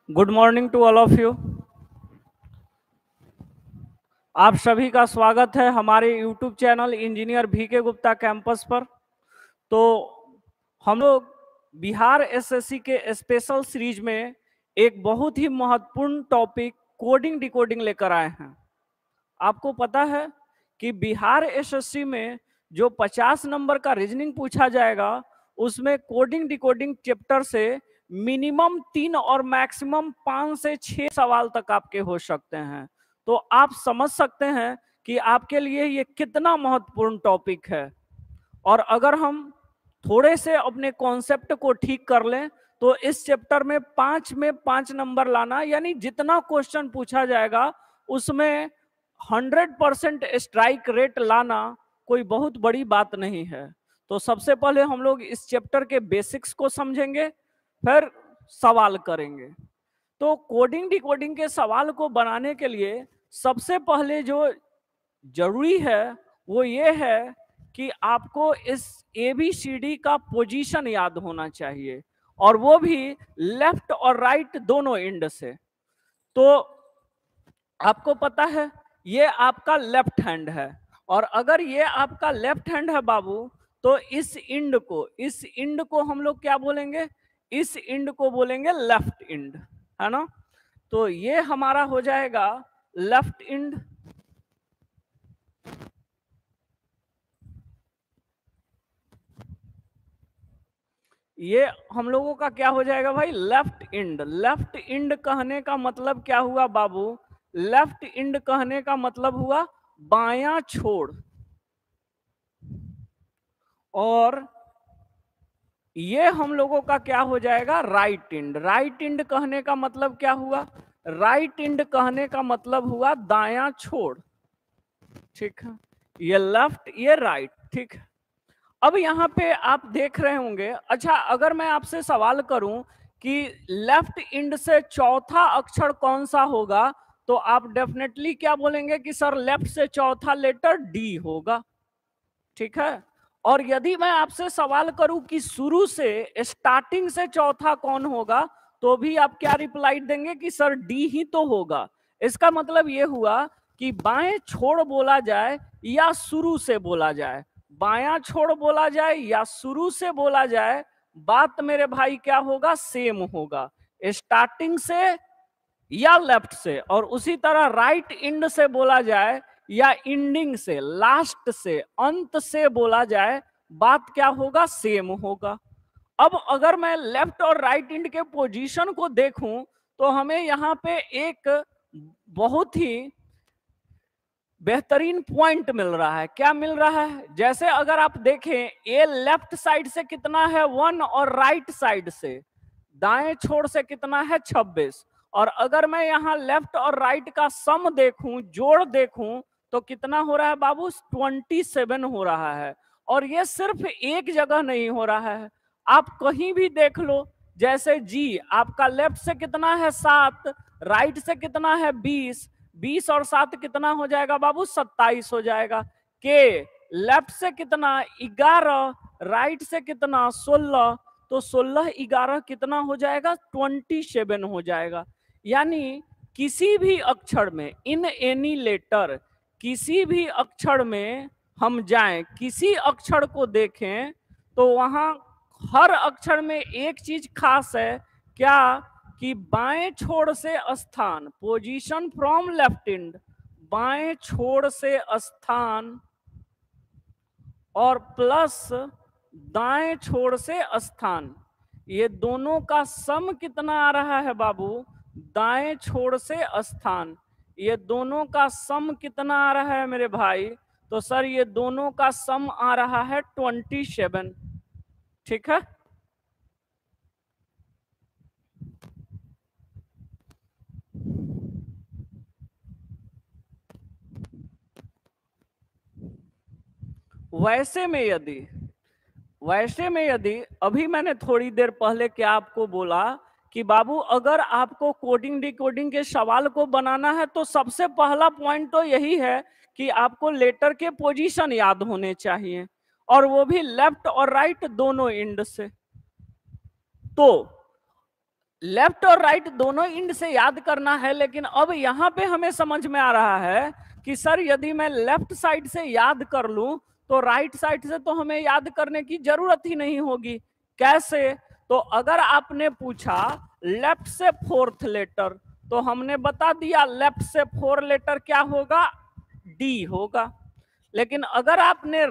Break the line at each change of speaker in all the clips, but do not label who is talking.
Good morning to all of you. आप सभी का स्वागत है हमारे YouTube channel engineer VK Gupta campus पर। तो हम लोग बिहार एसएससी के स्पेशल सीरीज में एक बहुत ही महत्वपूर्ण टॉपिक कोडिंग डिकोडिंग लेकर आए हैं। आपको पता है कि बिहार एसएससी में जो 50 नंबर का रीजनिंग पूछा जाएगा उसमें कोडिंग डिकोडिंग चैप्टर से मिनिमम 3 और मैक्सिमम 5 से 6 सवाल तक आपके हो सकते हैं। तो आप समझ सकते हैं कि आपके लिए ये कितना महत्वपूर्ण टॉपिक है। और अगर हम थोड़े से अपने कॉन्सेप्ट को ठीक कर लें तो इस चैप्टर में 5 नंबर लाना, यानी जितना क्वेश्चन पूछा जाएगा उसमें 100% स्ट्राइक रेट लाना कोई बहुत बड़ी बात नहीं है। तो सबसे पहले हम लोग इस चैप्टर के बेसिक्स को समझेंगे, फिर सवाल करेंगे। तो कोडिंग डिकोडिंग के सवाल को बनाने के लिए सबसे पहले जो जरूरी है वो ये है कि आपको इस ABCD का पोजीशन याद होना चाहिए, और वो भी लेफ्ट और राइट दोनों एंड से। तो आपको पता है ये आपका लेफ्ट हैंड है, और अगर ये आपका लेफ्ट हैंड है बाबू तो इस इंड को हम लोग क्या बोलेंगे? इस इंड को बोलेंगे लेफ्ट इंड, है ना। तो ये हमारा हो जाएगा लेफ्ट इंड। ये हम लोगों का क्या हो जाएगा भाई? Left end. लेफ्ट इंड कहने का मतलब क्या हुआ बाबू? लेफ्ट इंड कहने का मतलब हुआ बायां छोड़। और ये हम लोगों का क्या हो जाएगा? Right end. राइट इंड कहने का मतलब क्या हुआ? राइट इंड कहने का मतलब हुआ दायां छोड़, ठीक है। ये लेफ्ट, ये राइट, ठीक है। अब यहाँ पे आप देख रहे होंगे, अच्छा अगर मैं आपसे सवाल करूं कि लेफ्ट इंड से चौथा अक्षर कौन सा होगा, तो आप डेफिनेटली क्या बोलेंगे कि सर लेफ्ट से चौथा लेटर डी होगा, ठीक है। और यदि मैं आपसे सवाल करूं कि शुरू से स्टार्टिंग से चौथा कौन होगा, तो भी आप क्या रिप्लाई देंगे कि सर डी ही तो होगा। इसका मतलब ये हुआ कि बाएं छोड़ बोला जाए या शुरू से बोला जाए, बायां छोड़ बोला जाए या शुरू से बोला जाए, बात मेरे भाई क्या होगा? सेम होगा, स्टार्टिंग से या लेफ्ट से। और उसी तरह राइट इंड से बोला जाए या इंडिंग से, लास्ट से, अंत से बोला जाए, बात क्या होगा? सेम होगा। अब अगर मैं लेफ्ट और राइट इंड के पोजीशन को देखूं तो हमें यहां पे एक बहुत ही बेहतरीन पॉइंट मिल रहा है। क्या मिल रहा है? जैसे अगर आप देखें ए लेफ्ट साइड से कितना है? 1, और राइट साइड से दाएं छोर से कितना है? 26। और अगर मैं यहाँ लेफ्ट और राइट का सम देखूं, जोड़ देखूं, तो कितना हो रहा है बाबू? 27 हो रहा है। और ये सिर्फ एक जगह नहीं हो रहा है, आप कहीं भी देख लो। जैसे जी आपका लेफ्ट से कितना है? 7, राइट से कितना है? 20। 20 और 7 कितना हो जाएगा बाबू? 27 हो जाएगा। के लेफ्ट से कितना? 11, राइट से कितना? 16। तो 16 11 कितना हो जाएगा? 27 हो जाएगा। यानी किसी भी अक्षर में, इन एनी लेटर, किसी भी अक्षर में हम जाएं, किसी अक्षर को देखें, तो वहां हर अक्षर में एक चीज खास है। क्या? कि बाएं छोर से स्थान, पोजीशन फ्रॉम लेफ्ट इंड, बाएं छोर से स्थान, और प्लस दाएं छोर से स्थान, ये दोनों का सम कितना आ रहा है बाबू? दाएं छोर से स्थान, ये दोनों का सम कितना आ रहा है मेरे भाई? तो सर ये दोनों का सम आ रहा है 27, ठीक है। वैसे में यदि अभी मैंने थोड़ी देर पहले क्या आपको बोला कि बाबू अगर आपको कोडिंग डिकोडिंग के सवाल को बनाना है तो सबसे पहला पॉइंट तो यही है कि आपको लेटर के पोजीशन याद होने चाहिए, और वो भी लेफ्ट और राइट दोनों एंड से। तो लेफ्ट और राइट दोनों इंड से याद करना है, लेकिन अब यहां पे हमें समझ में आ रहा है कि सर यदि मैं लेफ्ट साइड से याद कर लूं तो राइट साइड से तो हमें याद करने की जरूरत ही नहीं होगी। कैसे? तो अगर आपने पूछा लेफ्ट से फोर्थ लेटर, तो हमने बता दिया लेफ्ट से फोर लेटर क्या होगा, डी होगा। लेकिन अगर आपने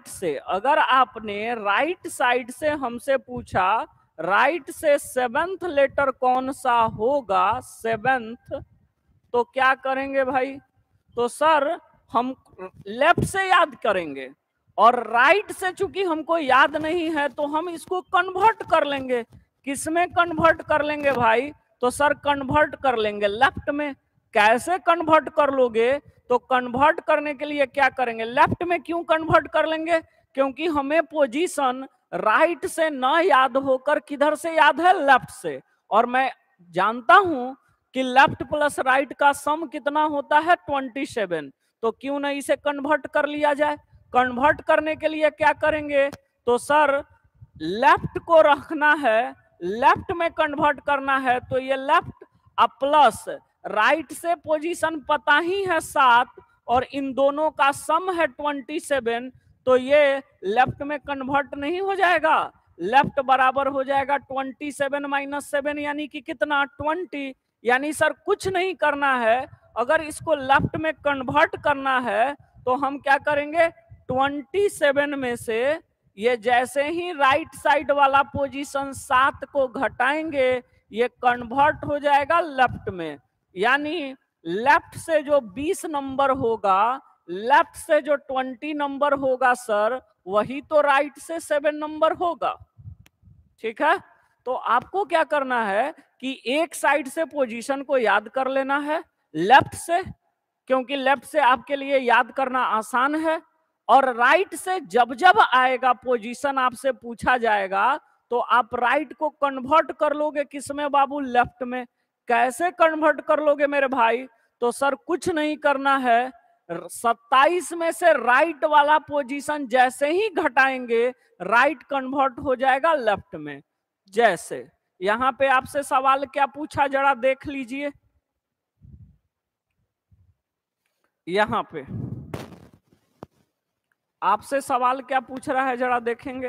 राइट साइड से हमसे पूछा राइट से सेवेंथ लेटर कौन सा होगा, सेवेंथ, तो क्या करेंगे भाई? तो सर हम लेफ्ट से याद करेंगे, और राइट से चूंकि हमको याद नहीं है तो हम इसको कन्वर्ट कर लेंगे। किसमें कन्वर्ट कर लेंगे भाई? तो सर कन्वर्ट कर लेंगे लेफ्ट में। कैसे कन्वर्ट कर लोगे? तो कन्वर्ट करने के लिए क्या करेंगे, लेफ्ट में क्यों कन्वर्ट कर लेंगे? क्योंकि हमें पोजीशन राइट से ना याद होकर किधर से याद है, लेफ्ट से। और मैं जानता हूं कि लेफ्ट प्लस राइट का सम कितना होता है, 27। तो क्यों नहीं इसे कन्वर्ट कर लिया जाए? कन्वर्ट करने के लिए क्या करेंगे? तो सर लेफ्ट को रखना है, लेफ्ट में कन्वर्ट करना है, तो ये लेफ्ट प्लस राइट से पोजीशन पता ही है 7, और इन दोनों का सम है 27, तो ये लेफ्ट में कन्वर्ट नहीं हो जाएगा। लेफ्ट बराबर हो जाएगा 27 माइनस 7, यानी कि कितना, 20। यानी सर कुछ नहीं करना है, अगर इसको लेफ्ट में कन्वर्ट करना है तो हम क्या करेंगे, 27 में से ये जैसे ही राइट साइड वाला पोजीशन 7 को घटाएंगे ये कन्वर्ट हो जाएगा लेफ्ट में। यानी लेफ्ट से जो 20 नंबर होगा, लेफ्ट से जो 20 नंबर होगा सर, वही तो राइट से 7 नंबर होगा। ठीक है? तो आपको क्या करना है कि एक साइड से पोजीशन को याद कर लेना है लेफ्ट से, क्योंकि लेफ्ट से आपके लिए याद करना आसान है। और राइट से जब जब आएगा पोजीशन आपसे पूछा जाएगा तो आप राइट को कन्वर्ट कर लोगे किसमें बाबू, लेफ्ट में। कैसे कन्वर्ट कर लोगे मेरे भाई? तो सर कुछ नहीं करना है, 27 में से राइट वाला पोजीशन जैसे ही घटाएंगे राइट कन्वर्ट हो जाएगा लेफ्ट में। जैसे यहां पे आपसे सवाल क्या पूछा जरा देख लीजिए, यहां पे आपसे सवाल क्या पूछ रहा है जरा देखेंगे।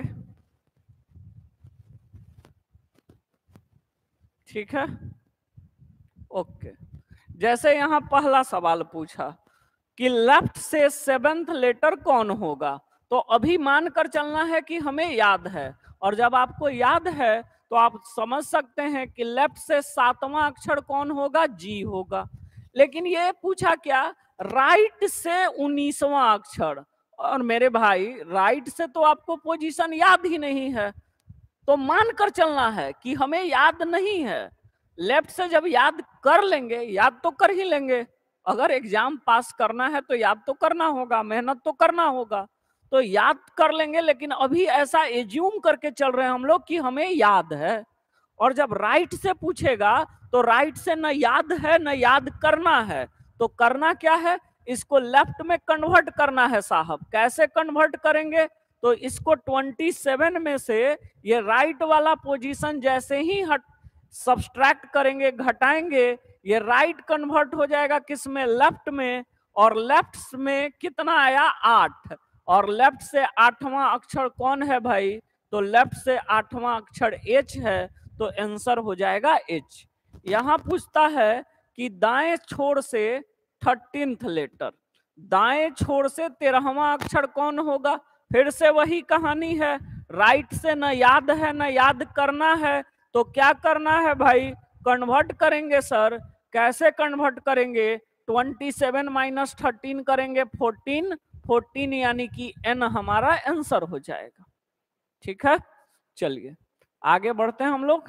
ठीक है, ओके। जैसे यहां पहला सवाल पूछा कि लेफ्ट से 7th लेटर कौन होगा, तो अभी मानकर चलना है कि हमें याद है, और जब आपको याद है तो आप समझ सकते हैं कि लेफ्ट से 7वां अक्षर कौन होगा, जी होगा। लेकिन ये पूछा क्या, राइट से 19वां अक्षर, और मेरे भाई राइट से तो आपको पोजीशन याद ही नहीं है, तो मानकर चलना है कि हमें याद नहीं है। लेफ्ट से जब याद कर लेंगे, याद तो कर ही लेंगे, अगर एग्जाम पास करना है तो याद तो करना होगा, मेहनत तो करना होगा, तो याद कर लेंगे। लेकिन अभी ऐसा एज्यूम करके चल रहे हैं हम लोग कि हमें याद है, और जब राइट से पूछेगा तो राइट से न याद है न याद करना है, तो करना क्या है, इसको लेफ्ट में कन्वर्ट करना है साहब। कैसे कन्वर्ट करेंगे? तो इसको 27 में से ये राइट वाला पोजीशन जैसे ही हट सब्सट्रैक्ट करेंगे, घटाएंगे, ये राइट कन्वर्ट हो जाएगा किसमें, लेफ्ट में। और लेफ्ट में कितना आया, 8, और लेफ्ट से 8वां अक्षर कौन है भाई, तो लेफ्ट से 8वां अक्षर एच है, तो आंसर हो जाएगा एच। यहां पूछता है कि दाएं छोर से 13th लेटर, दाएं छोर से 13वां अक्षर कौन होगा। फिर से वही कहानी है, राइट से न याद है न याद करना है, तो क्या करना है भाई, कन्वर्ट करेंगे सर। कैसे कन्वर्ट करेंगे, 27 माइनस 13 करेंगे 14, 14 यानी कि एन हमारा आंसर हो जाएगा। ठीक है, चलिए आगे बढ़ते हैं हम लोग।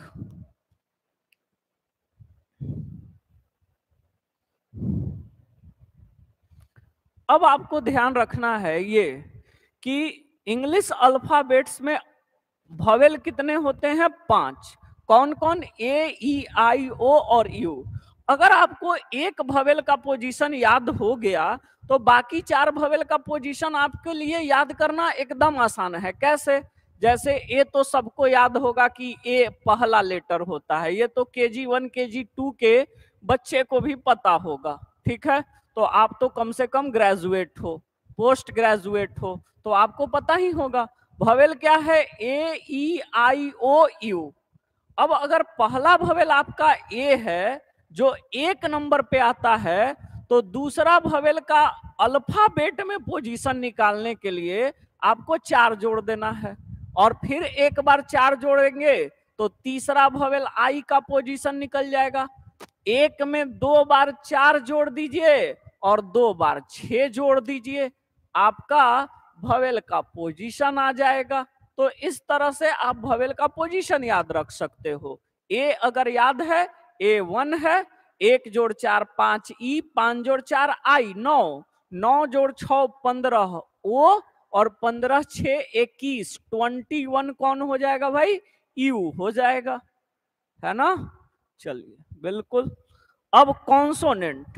अब आपको ध्यान रखना है ये कि इंग्लिश अल्फाबेट्स में वॉवेल कितने होते हैं, 5। कौन कौन, ए, ई, आई, ओ और यू। अगर आपको एक वॉवेल का पोजीशन याद हो गया तो बाकी 4 वॉवेल का पोजीशन आपके लिए याद करना एकदम आसान है। कैसे? जैसे ए तो सबको याद होगा कि ए पहला लेटर होता है, ये तो KG1 KG2 के बच्चे को भी पता होगा, ठीक है। तो आप तो कम से कम ग्रेजुएट हो, पोस्ट ग्रेजुएट हो, तो आपको पता ही होगा भवेल क्या है, A E I O U। अब अगर पहला भवेल आपका ए है जो 1 नंबर पे आता है, तो दूसरा भवेल का अल्फाबेट में पोजीशन निकालने के लिए आपको 4 जोड़ देना है, और फिर एक बार 4 जोड़ेंगे तो तीसरा भवेल आई का पोजीशन निकल जाएगा। एक में 2 बार 4 जोड़ दीजिए और 2 बार 6 जोड़ दीजिए, आपका भवेल का पोजीशन आ जाएगा। तो इस तरह से आप भवेल का पोजीशन याद रख सकते हो। ए अगर याद है, A1 है, 1 जोड़ 4 5 ई, 5 जोड़ 4 आई, 9, 9 जोड़ 6 15 ओ, और 15 6 21, 21 कौन हो जाएगा भाई, यू हो जाएगा, है ना। चलिए बिल्कुल। अब कॉन्सोनेंट,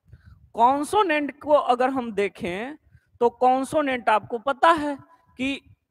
कॉन्सोनेंट को अगर हम देखें तो कॉन्सोनेंट आपको पता है कि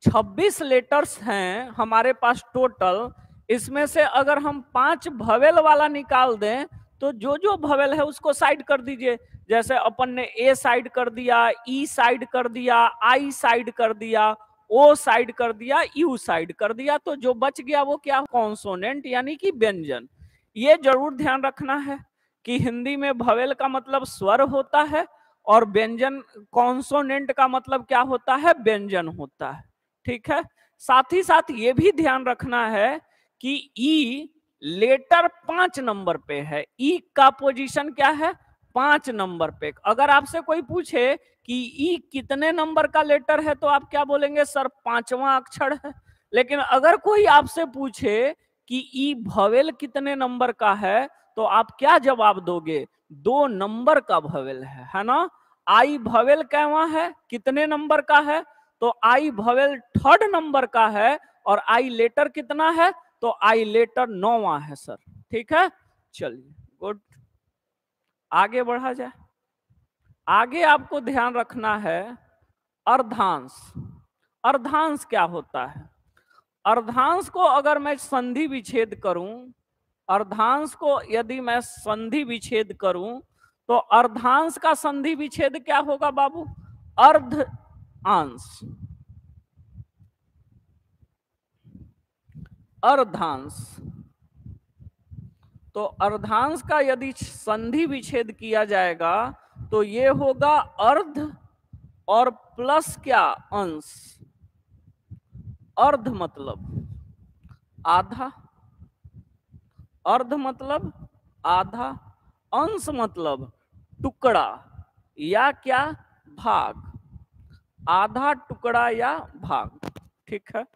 26 लेटर्स हैं हमारे पास टोटल। इसमें से अगर हम 5 भवेल वाला निकाल दें तो जो जो भवेल है उसको साइड कर दीजिए। जैसे अपन ने ए साइड कर दिया, ई साइड कर दिया, आई साइड कर दिया, ओ साइड कर दिया, यू साइड कर दिया, तो जो बच गया वो क्या, कॉन्सोनेंट यानी कि व्यंजन। ये जरूर ध्यान रखना है कि हिंदी में भवेल का मतलब स्वर होता है और व्यंजन, कॉन्सोनेंट का मतलब क्या होता है, व्यंजन होता है, ठीक है। साथ ही साथ ये भी ध्यान रखना है कि ई लेटर 5 नंबर पे है, ई का पोजीशन क्या है, 5 नंबर पे। अगर आपसे कोई पूछे कि ई कितने नंबर का लेटर है तो आप क्या बोलेंगे, सर 5वां अक्षर है। लेकिन अगर कोई आपसे पूछे कि ई भवेल कितने नंबर का है तो आप क्या जवाब दोगे, 2 नंबर का भवेल है ना। आई भवेल कैवा है, कितने नंबर का है, तो आई भवेल 3rd नंबर का है, और आई लेटर कितना है, तो आई लेटर 9वां है सर, ठीक है। चलिए गुड, आगे बढ़ा जाए। आगे आपको ध्यान रखना है अर्धांश। अर्धांश क्या होता है, अर्धांश को अगर मैं संधि विच्छेद करूं, अर्धांश को यदि मैं संधि विच्छेद करूं तो अर्धांश का संधि विच्छेद क्या होगा बाबू, अर्ध अंश, अर्धांश। तो अर्धांश का यदि संधि विच्छेद किया जाएगा तो ये होगा अर्ध और प्लस क्या, अंश। अर्ध मतलब आधा, अर्ध मतलब आधा, अंश मतलब टुकड़ा या क्या, भाग, आधा टुकड़ा या भाग, ठीक है।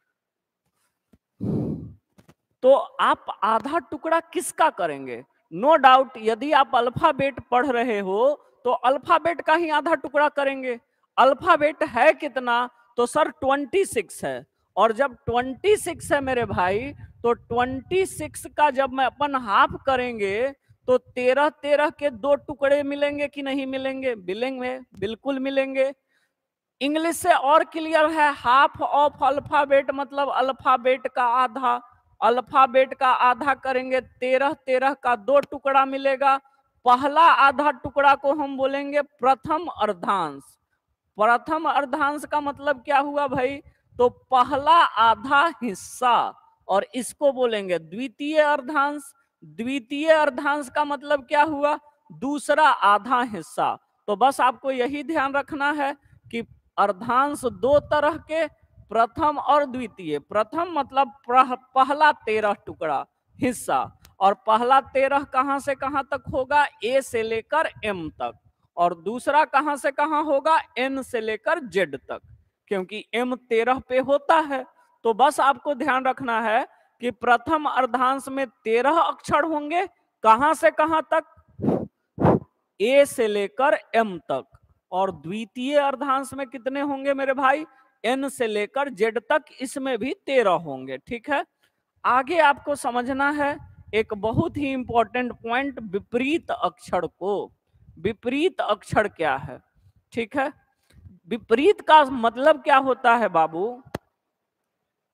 तो आप आधा टुकड़ा किसका करेंगे, नो डाउट यदि आप अल्फाबेट पढ़ रहे हो तो अल्फाबेट का ही आधा टुकड़ा करेंगे। अल्फाबेट है कितना, तो सर 26 है, और जब 26 है मेरे भाई तो 26 का जब मैं अपन हाफ करेंगे तो 13 13 के 2 टुकड़े मिलेंगे कि नहीं मिलेंगे, मिलेंगे, बिल्कुल मिलेंगे। इंग्लिश से और क्लियर है, हाफ ऑफ अल्फाबेट मतलब अल्फाबेट का आधा, अल्फाबेट का आधा करेंगे 13 13 का 2 टुकड़ा मिलेगा। पहला आधा टुकड़ा को हम बोलेंगे प्रथम अर्धांश। प्रथम अर्धांश का मतलब क्या हुआ भाई, तो पहला आधा हिस्सा, और इसको बोलेंगे द्वितीय अर्धांश। द्वितीय अर्धांश का मतलब क्या हुआ, दूसरा आधा हिस्सा। तो बस आपको यही ध्यान रखना है कि अर्धांश 2 तरह के, प्रथम और द्वितीय। प्रथम मतलब पहला 13 टुकड़ा हिस्सा, और पहला 13 कहां से कहां तक होगा, ए से लेकर एम तक, और दूसरा कहां से कहां होगा, एन से लेकर जेड तक, क्योंकि एम 13 पे होता है। तो बस आपको ध्यान रखना है कि प्रथम अर्धांश में 13 अक्षर होंगे, कहां से कहां तक, ए से लेकर एम तक, और द्वितीय अर्धांश में कितने होंगे मेरे भाई, एन से लेकर जेड तक, इसमें भी 13 होंगे, ठीक है। आगे आपको समझना है एक बहुत ही इंपॉर्टेंट पॉइंट, विपरीत अक्षर को। विपरीत अक्षर क्या है, ठीक है। विपरीत का मतलब क्या होता है बाबू,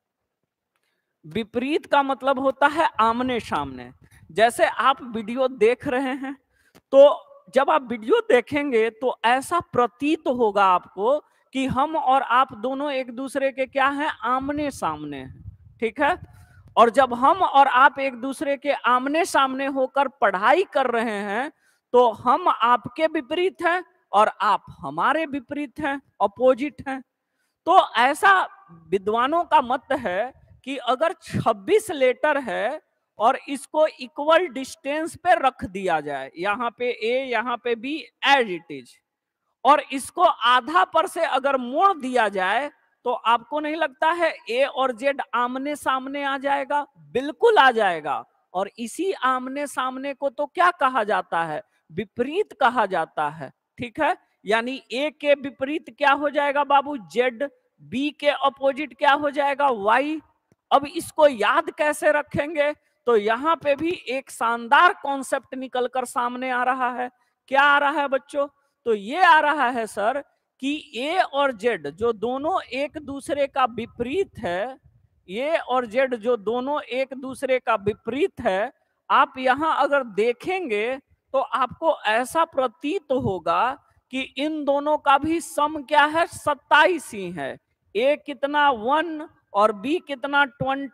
विपरीत का मतलब होता है आमने सामने। जैसे आप वीडियो देख रहे हैं, तो जब आप वीडियो देखेंगे तो ऐसा प्रतीत होगा आपको कि हम और आप दोनों एक दूसरे के क्या हैं, आमने सामने हैं, ठीक है। और जब हम और आप एक दूसरे के आमने सामने होकर पढ़ाई कर रहे हैं, तो हम आपके विपरीत हैं और आप हमारे विपरीत हैं, अपोजिट हैं। तो ऐसा विद्वानों का मत है कि अगर 26 लेटर है और इसको इक्वल डिस्टेंस पे रख दिया जाए, यहाँ पे ए यहाँ पे बी एज इट इज, और इसको आधा पर से अगर मोड़ दिया जाए, तो आपको नहीं लगता है ए और जेड आमने सामने आ जाएगा? बिल्कुल आ जाएगा। और इसी आमने सामने को तो क्या कहा जाता है, विपरीत कहा जाता है, ठीक है। यानी ए के विपरीत क्या हो जाएगा बाबू, जेड, बी के अपोजिट क्या हो जाएगा, वाई। अब इसको याद कैसे रखेंगे, तो यहां पे भी एक शानदार कॉन्सेप्ट निकलकर सामने आ रहा है। क्या आ रहा है बच्चों, तो ये आ रहा है सर कि ए और जेड जो दोनों एक दूसरे का विपरीत है, ए और जेड जो दोनों एक दूसरे का विपरीत है, आप यहां अगर देखेंगे तो आपको ऐसा प्रतीत होगा कि इन दोनों का भी सम क्या है, 27 ही है। ए कितना 1 और बी कितना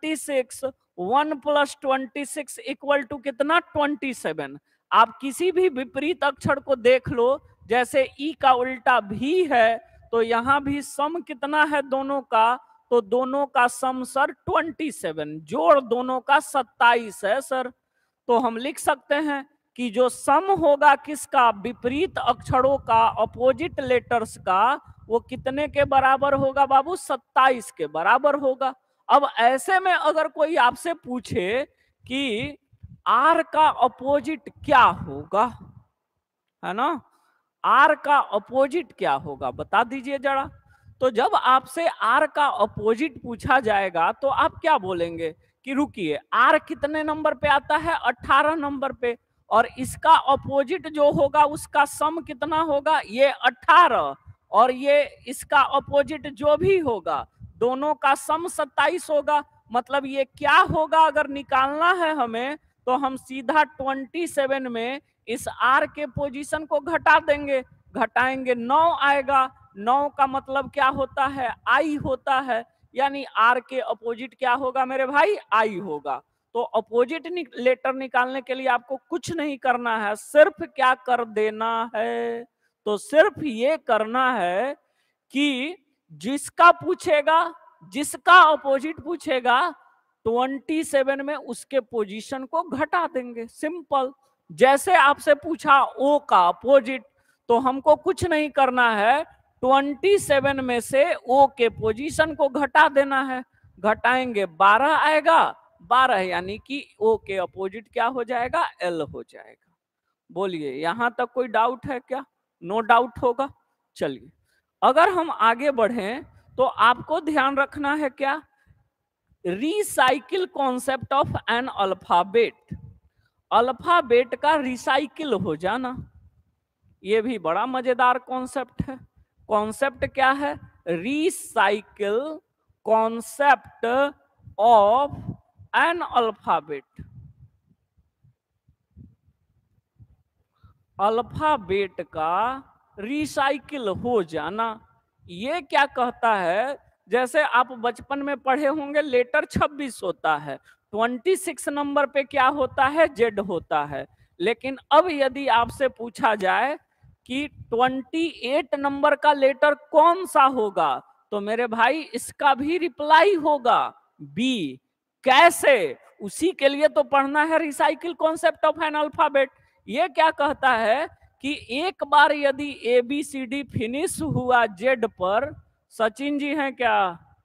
26, 1 + 26 इक्वल टू कितना 27। आप किसी भी विपरीत अक्षर को देख लो, जैसे ई का उल्टा भी है, तो यहां भी सम कितना है दोनों का, तो दोनों का सम सर 27, जोड़ दोनों का 27 है सर। तो हम लिख सकते हैं कि जो सम होगा किसका, विपरीत अक्षरों का, अपोजिट लेटर्स का, वो कितने के बराबर होगा बाबू, 27 के बराबर होगा। अब ऐसे में अगर कोई आपसे पूछे कि आर का अपोजिट क्या होगा, है ना, आर का अपोजिट क्या होगा, बता दीजिए जरा। तो जब आपसे आर का अपोजिट पूछा जाएगा तो आप क्या बोलेंगे कि रुकिए, आर कितने नंबर पे आता है, 18 नंबर पे, और इसका अपोजिट जो होगा उसका सम कितना होगा, ये 18, और ये इसका अपोजिट जो भी होगा दोनों का सम 27 होगा। मतलब ये क्या होगा, अगर निकालना है हमें, तो हम सीधा 27 में इस आर के पोजीशन को घटा देंगे, घटाएंगे 9 आएगा। 9 का मतलब क्या होता है, आई होता है। यानी आर के अपोजिट क्या होगा मेरे भाई, आई होगा। तो अपोजिट लेटर निकालने के लिए आपको कुछ नहीं करना है, सिर्फ क्या कर देना है, तो सिर्फ ये करना है कि जिसका पूछेगा, जिसका अपोजिट पूछेगा 27 में उसके पोजीशन को घटा देंगे, सिंपल। जैसे आपसे पूछा ओ का अपोजिट, तो हमको कुछ नहीं करना है, 27 में से ओ के पोजीशन को घटा देना है। घटाएंगे 12 आएगा, 12 यानी कि ओ के अपोजिट क्या हो जाएगा, एल हो जाएगा। बोलिए यहां तक कोई डाउट है क्या, नो डाउट होगा। चलिए अगर हम आगे बढ़ें तो आपको ध्यान रखना है क्या, recycle concept of an alphabet. Alphabet का रिसाइकिल हो जाना, ये भी बड़ा मजेदार कॉन्सेप्ट है। कॉन्सेप्ट क्या है, recycle concept of an alphabet. Alphabet का रिसाइकिल हो जाना, ये क्या कहता है, जैसे आप बचपन में पढ़े होंगे लेटर 26 होता है, 26 नंबर पे क्या होता है, जेड होता है। लेकिन अब यदि आपसे पूछा जाए कि 28 नंबर का लेटर कौन सा होगा, तो मेरे भाई इसका भी रिप्लाई होगा बी। कैसे, उसी के लिए तो पढ़ना है recycle concept of an alphabet. ये क्या कहता है कि एक बार यदि A B C D finish हुआ जेड पर, सचिन जी हैं क्या,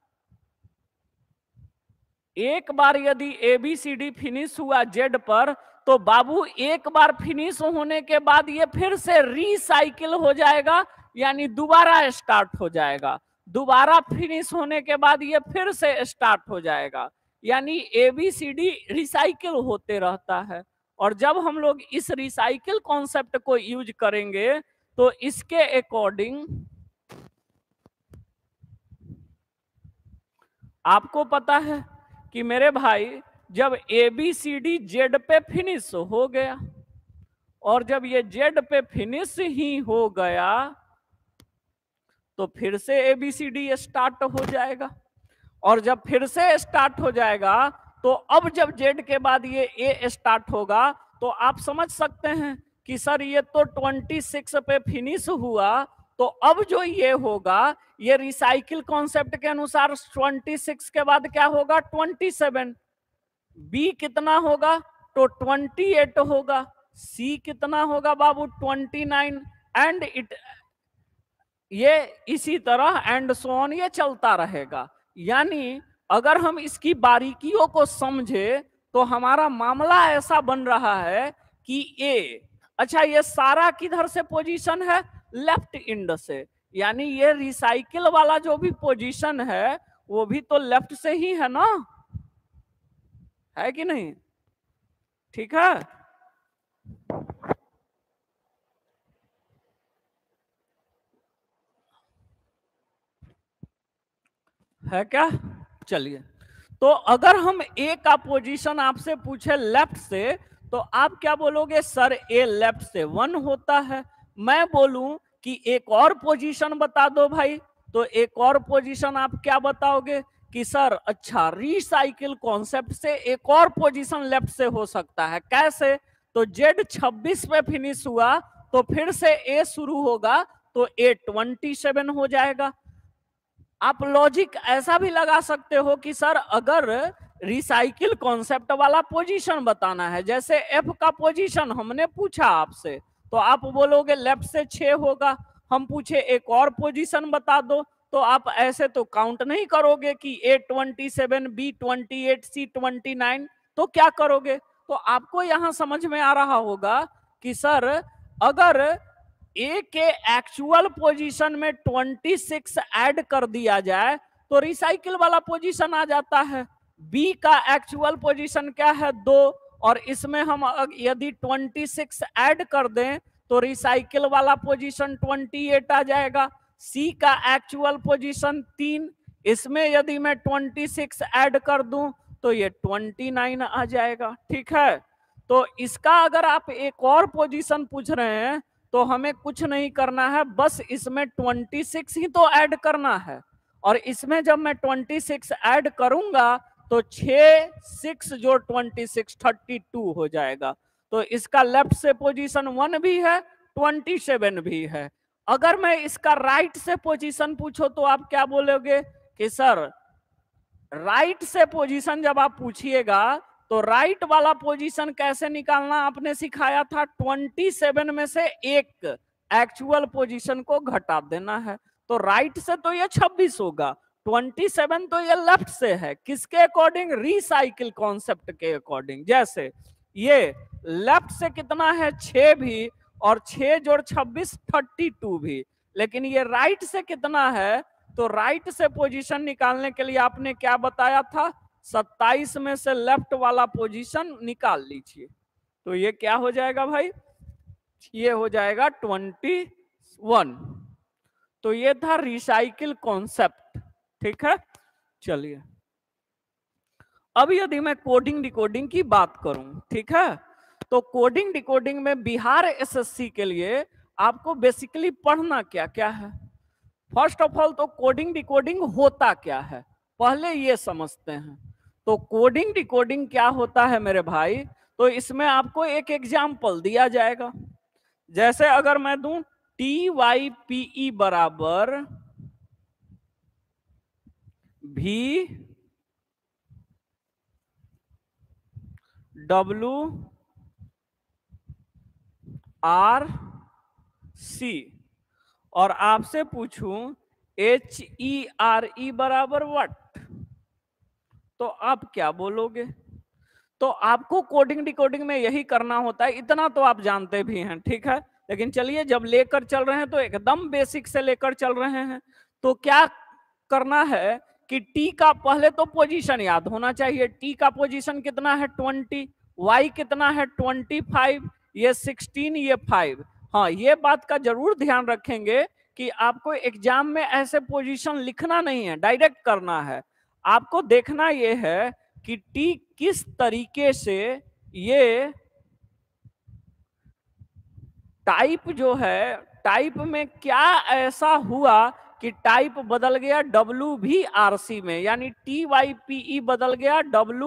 एक बार यदि A B C D finish हुआ जेड पर, तो बाबू एक बार फिनिश होने के बाद ये फिर से रिसाइकिल हो जाएगा, यानी दोबारा स्टार्ट हो जाएगा। दोबारा फिनिश होने के बाद ये फिर से स्टार्ट हो जाएगा, यानी A B C D recycle होते रहता है। और जब हम लोग इस रिसाइकिल कॉन्सेप्ट को यूज करेंगे तो इसके अकॉर्डिंग आपको पता है कि मेरे भाई जब A B C D Z पे फिनिश हो गया, और जब ये जेड पे फिनिश ही हो गया तो फिर से A B C D start हो जाएगा, और जब फिर से स्टार्ट हो जाएगा तो अब जब जेड के बाद ये ए स्टार्ट होगा तो आप समझ सकते हैं कि सर ये तो 26 पे फिनिश हुआ, तो अब जो ये होगा ये रिसाइकिल कॉन्सेप्ट के अनुसार 26 के बाद क्या होगा 27, बी कितना होगा तो 28 होगा, सी कितना होगा बाबू 29, एंड इट ये इसी तरह एंड सो ऑन ये चलता रहेगा। यानी अगर हम इसकी बारीकियों को समझे तो हमारा मामला ऐसा बन रहा है कि ए, अच्छा ये सारा किधर से पोजीशन है लेफ्ट एंड से, यानी ये रिसाइकिल वाला जो भी पोजीशन है वो भी तो लेफ्ट से ही है ना, है कि नहीं? ठीक है क्या? चलिए, तो अगर हम ए का पोजीशन आपसे पूछे लेफ्ट से तो आप क्या बोलोगे? सर ए लेफ्ट से 1 होता है। मैं बोलूं कि एक और पोजीशन बता दो भाई, तो एक और पोजीशन आप क्या बताओगे कि सर अच्छा रिसाइकिल कॉन्सेप्ट से एक और पोजीशन लेफ्ट से हो सकता है, कैसे? तो जेड 26 पे फिनिश हुआ तो फिर से ए शुरू होगा तो ए 27 हो जाएगा। आप लॉजिक ऐसा भी लगा सकते हो कि सर अगर रिसाइकिल कॉन्सेप्ट वाला पोजीशन बताना है, जैसे एफ का पोजीशन हमने पूछा आपसे, तो आप बोलोगे लेफ्ट से 6 होगा। हम पूछे एक और पोजीशन बता दो, तो आप ऐसे तो काउंट नहीं करोगे कि ए 27, बी 28, सी 29, तो क्या करोगे? तो आपको यहां समझ में आ रहा होगा कि सर अगर ए के एक्चुअल पोजीशन में 26 ऐड कर दिया जाए तो रिसाइकिल वाला पोजीशन आ जाता है। बी का एक्चुअल पोजीशन क्या है 2, और इसमें हम यदि 26 ऐड कर दें तो रिसाइकिल वाला पोजीशन 28 आ जाएगा। सी का एक्चुअल पोजीशन 3, इसमें यदि मैं 26 ऐड कर दूं तो ये 29 आ जाएगा। ठीक है, तो इसका अगर आप एक और पोजीशन पूछ रहे हैं तो हमें कुछ नहीं करना है, बस इसमें 26 ही तो ऐड करना है, और इसमें जब मैं 26 ऐड करूंगा तो 6 6 जो 26 32 हो जाएगा। तो इसका लेफ्ट से पोजीशन 1 भी है 27 भी है। अगर मैं इसका राइट से पोजीशन पूछो तो आप क्या बोलोगे कि सर राइट से पोजीशन जब आप पूछिएगा तो राइट वाला पोजीशन कैसे निकालना आपने सिखाया था, 27 में से एक एक्चुअल पोजीशन को घटा देना है। तो राइट से तो ये 26 होगा, 27 तो ये लेफ्ट से है, किसके अकॉर्डिंग? रिसाइकिल कॉन्सेप्ट के अकॉर्डिंग। जैसे ये लेफ्ट से कितना है 6 भी, और 6 जोड़ 26 32 भी, लेकिन ये राइट से कितना है? तो राइट से पोजीशन निकालने के लिए आपने क्या बताया था? 27 में से लेफ्ट वाला पोजीशन निकाल लीजिए, तो ये क्या हो जाएगा भाई? ये हो जाएगा 21। तो ये था रिसाइकिल कॉन्सेप्ट। ठीक है, चलिए अब यदि मैं कोडिंग डिकोडिंग की बात करूं, ठीक है, तो कोडिंग डिकोडिंग में बिहार एसएससी के लिए आपको बेसिकली पढ़ना क्या क्या है। फर्स्ट ऑफ ऑल तो कोडिंग डिकोडिंग होता क्या है पहले ये समझते हैं। तो कोडिंग डिकोडिंग क्या होता है मेरे भाई, तो इसमें आपको एक एग्जाम्पल दिया जाएगा। जैसे अगर मैं दूं TYPE बराबर VWRC और आपसे पूछूं HERE बराबर व्हाट, तो आप क्या बोलोगे? तो आपको कोडिंग डिकोडिंग में यही करना होता है, इतना तो आप जानते भी हैं। ठीक है, लेकिन चलिए जब लेकर चल रहे हैं तो एकदम बेसिक से लेकर चल रहे हैं। तो क्या करना है कि टी का पहले तो पोजीशन याद होना चाहिए। टी का पोजीशन कितना है 20, वाई कितना है 25, ये 16, ये 5। हाँ, ये बात का जरूर ध्यान रखेंगे कि आपको एग्जाम में ऐसे पोजीशन लिखना नहीं है, डायरेक्ट करना है। आपको देखना ये है कि टी किस तरीके से ये टाइप जो है, टाइप में क्या ऐसा हुआ कि टाइप बदल गया WVRC में, यानी TYPE बदल गया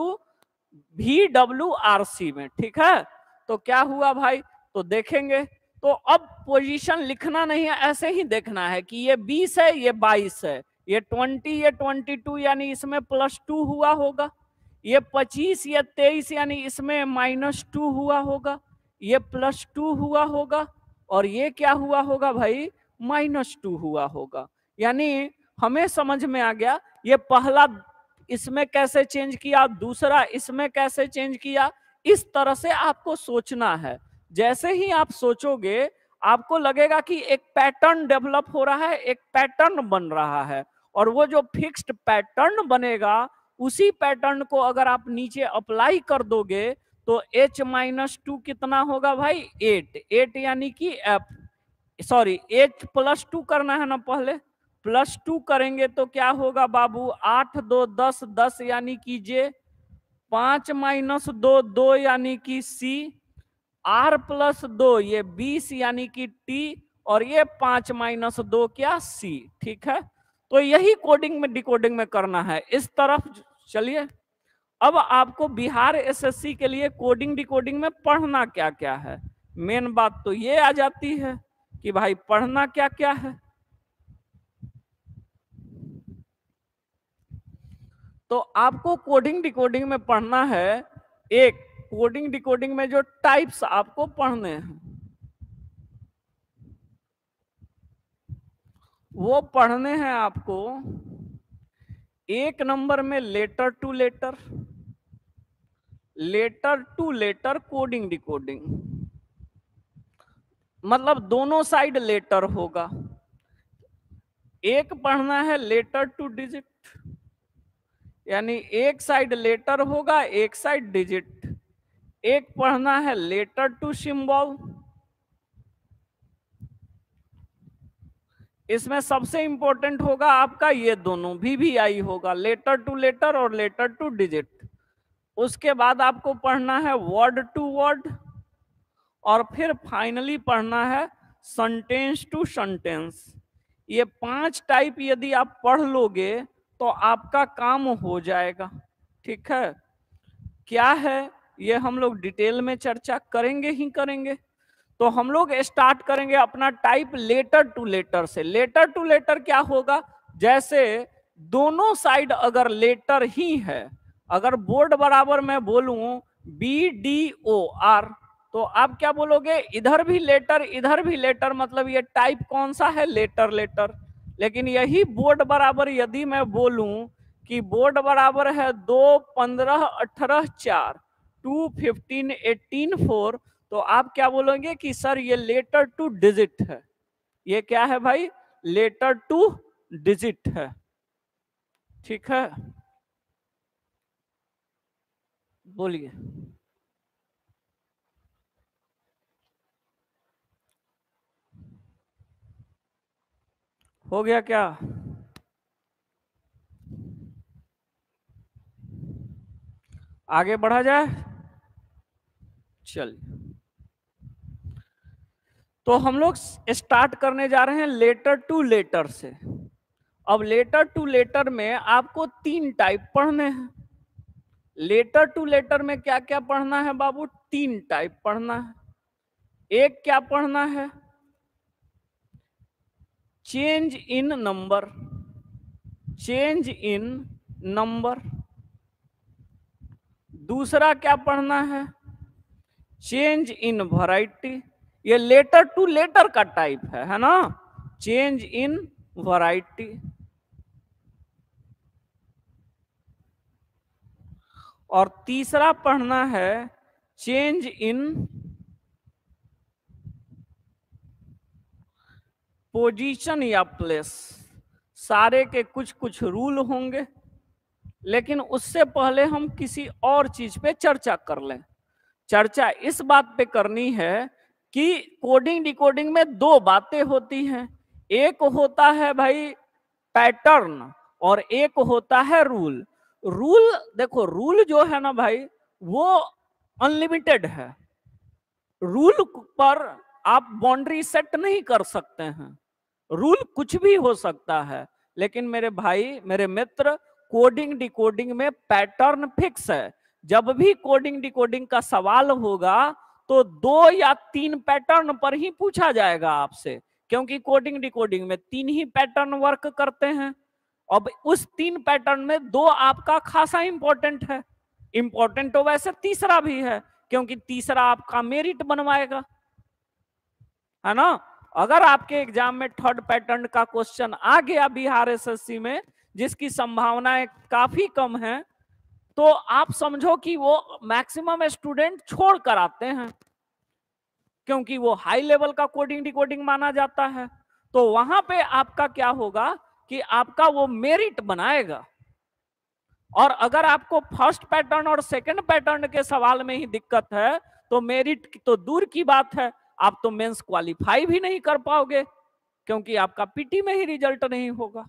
WVWRC में। ठीक है, तो क्या हुआ भाई, तो देखेंगे। तो अब पोजीशन लिखना नहीं है, ऐसे ही देखना है कि ये 20 है, ये 22 है, ये 20, ये 22, यानी इसमें +2 हुआ होगा, ये 25 या 23 यानी इसमें -2 हुआ होगा, ये +2 हुआ होगा, और ये क्या हुआ होगा भाई, -2 हुआ होगा। यानी हमें समझ में आ गया ये पहला इसमें कैसे चेंज किया, दूसरा इसमें कैसे चेंज किया। इस तरह से आपको सोचना है। जैसे ही आप सोचोगे आपको लगेगा कि एक पैटर्न डेवलप हो रहा है, एक पैटर्न बन रहा है, और वो जो फिक्स्ड पैटर्न बनेगा उसी पैटर्न को अगर आप नीचे अप्लाई कर दोगे तो H-2 कितना होगा भाई, 8 यानी कि H+2 करना है ना, पहले +2 करेंगे तो क्या होगा बाबू, 8 2 10 10 यानी कि J, 5 - 2 2 यानी कि C, R+2 ये 20 यानी कि T, और ये 5 - 2 क्या, C। ठीक है, तो यही कोडिंग में डिकोडिंग में करना है। इस तरफ चलिए, अब आपको बिहार एसएससी के लिए कोडिंग डिकोडिंग में पढ़ना क्या क्या है। मेन बात तो ये आ जाती है कि भाई पढ़ना क्या क्या है। तो आपको कोडिंग डिकोडिंग में पढ़ना है, एक कोडिंग डिकोडिंग में जो टाइप्स आपको पढ़ने हैं वो पढ़ने हैं आपको। एक नंबर में letter to letter, letter to letter coding decoding, मतलब दोनों साइड लेटर होगा। एक पढ़ना है लेटर टू डिजिट, यानी एक साइड लेटर होगा, एक साइड डिजिट। एक पढ़ना है लेटर टू सिंबल, इसमें सबसे इंपॉर्टेंट होगा आपका ये दोनों VVI होगा, लेटर टू लेटर और लेटर टू डिजिट। उसके बाद आपको पढ़ना है वर्ड टू वर्ड, और फिर फाइनली पढ़ना है सेंटेंस टू सेंटेंस। ये 5 टाइप यदि आप पढ़ लोगे तो आपका काम हो जाएगा। ठीक है, क्या है ये हम लोग डिटेल में चर्चा करेंगे ही करेंगे। तो हम लोग स्टार्ट करेंगे अपना टाइप लेटर टू लेटर से। लेटर टू लेटर क्या होगा, जैसे दोनों साइड अगर लेटर ही है, अगर बोर्ड बराबर मैं बोलूं BDOR, तो आप क्या बोलोगे, इधर भी लेटर इधर भी लेटर, मतलब ये टाइप कौन सा है, लेटर लेटर। लेकिन यही बोर्ड बराबर यदि मैं बोलूं कि बोर्ड बराबर है 2 15 18 4 2 15 18 4, तो आप क्या बोलोगे कि सर ये लेटर टू डिजिट है। ये क्या है भाई, लेटर टू डिजिट है। ठीक है, बोलिए। हो गया क्या, आगे बढ़ा जाए, चलिए। तो हम लोग स्टार्ट करने जा रहे हैं लेटर टू लेटर से। अब लेटर टू लेटर में आपको 3 टाइप पढ़ने हैं। लेटर टू लेटर में क्या क्या पढ़ना है बाबू, 3 टाइप पढ़ना है। एक क्या पढ़ना है, change in number, change in number. दूसरा क्या पढ़ना है, चेंज इन वैरायटी। ये लेटर टू लेटर का टाइप है ना, चेंज इन वैरायटी। और तीसरा पढ़ना है चेंज इन पोजीशन या प्लेस। सारे के कुछ कुछ रूल होंगे, लेकिन उससे पहले हम किसी और चीज पे चर्चा कर लें। चर्चा इस बात पे करनी है कि कोडिंग डिकोडिंग में 2 बातें होती हैं। एक होता है भाई पैटर्न, और एक होता है रूल। रूल देखो, रूल जो है ना भाई वो अनलिमिटेड है। रूल पर आप बाउंड्री सेट नहीं कर सकते हैं। रूल कुछ भी हो सकता है, लेकिन मेरे भाई मेरे मित्र, कोडिंग डिकोडिंग में पैटर्न फिक्स है। जब भी कोडिंग डिकोडिंग का सवाल होगा तो 2 या 3 पैटर्न पर ही पूछा जाएगा आपसे, क्योंकि कोडिंग डिकोडिंग में 3 ही पैटर्न वर्क करते हैं। अब उस 3 पैटर्न में 2 आपका खासा इंपॉर्टेंट है। इंपॉर्टेंट तो वैसे तीसरा भी है, क्योंकि तीसरा आपका मेरिट बनवाएगा, है ना। अगर आपके एग्जाम में 3rd पैटर्न का क्वेश्चन आ गया बिहार एसएससी में, जिसकी संभावनाएं काफी कम है, तो आप समझो कि वो मैक्सिमम स्टूडेंट छोड़ कर आते हैं, क्योंकि वो हाई लेवल का कोडिंग डिकोडिंग माना जाता है। तो वहां पे आपका क्या होगा कि आपका वो मेरिट बनाएगा। और अगर आपको फर्स्ट पैटर्न और सेकंड पैटर्न के सवाल में ही दिक्कत है, तो मेरिट तो दूर की बात है, आप तो मेंस क्वालिफाई भी नहीं कर पाओगे, क्योंकि आपका पीटी में ही रिजल्ट नहीं होगा।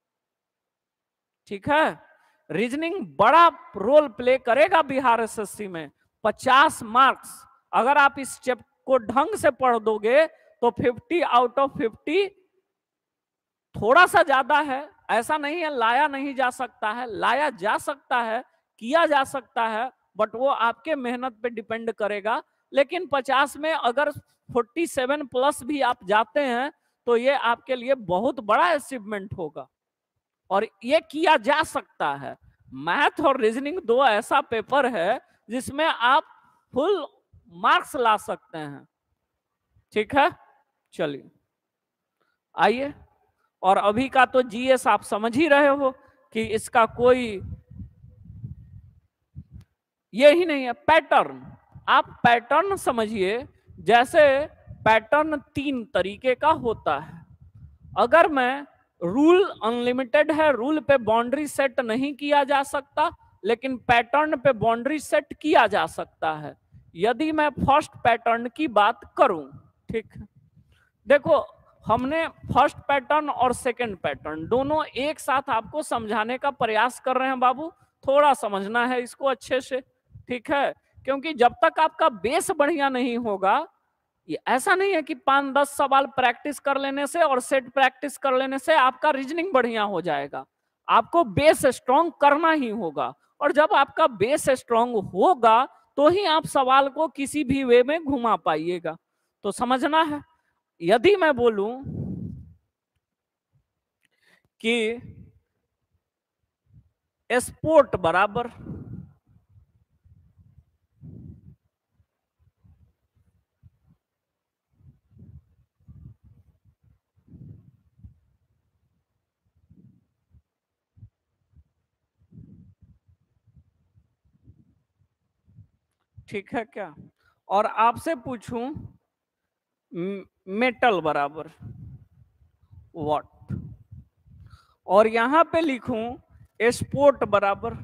ठीक है, रीजनिंग बड़ा रोल प्ले करेगा बिहार एसएससी में। 50 मार्क्स अगर आप इस चैप्टर को ढंग से पढ़ दोगे तो 50 आउट ऑफ 50 थोड़ा सा ज्यादा है, ऐसा नहीं है लाया नहीं जा सकता है, लाया जा सकता है, किया जा सकता है, बट वो आपके मेहनत पे डिपेंड करेगा। लेकिन 50 में अगर 47 प्लस भी आप जाते हैं तो ये आपके लिए बहुत बड़ा अचीवमेंट होगा, और ये किया जा सकता है। मैथ और रीजनिंग 2 ऐसा पेपर है जिसमें आप फुल मार्क्स ला सकते हैं। ठीक है, चलिए आइए। और अभी का तो जीएस आप समझ ही रहे हो कि इसका कोई ये ही नहीं है। पैटर्न, आप पैटर्न समझिए। जैसे पैटर्न 3 तरीके का होता है। अगर मैं रूल अनलिमिटेड है, रूल पे बाउंड्री सेट नहीं किया जा सकता, लेकिन पैटर्न पे बाउंड्री सेट किया जा सकता है। यदि मैं फर्स्ट पैटर्न की बात करूं, ठीक है, देखो हमने फर्स्ट पैटर्न और सेकंड पैटर्न दोनों एक साथ आपको समझाने का प्रयास कर रहे हैं बाबू। थोड़ा समझना है इसको अच्छे से, ठीक है, क्योंकि जब तक आपका बेस बढ़िया नहीं होगा, ये ऐसा नहीं है कि 5-10 सवाल प्रैक्टिस कर लेने से और सेट प्रैक्टिस कर लेने से आपका रीजनिंग बढ़िया हो जाएगा। आपको बेस स्ट्रांग करना ही होगा, और जब आपका बेस स्ट्रांग होगा तो ही आप सवाल को किसी भी वे में घुमा पाइएगा। तो समझना है। यदि मैं बोलूं कि स्पोर्ट बराबर ठीक है क्या, और आपसे पूछूं मेटल बराबर व्हाट, और यहां पे लिखूं स्पोर्ट बराबर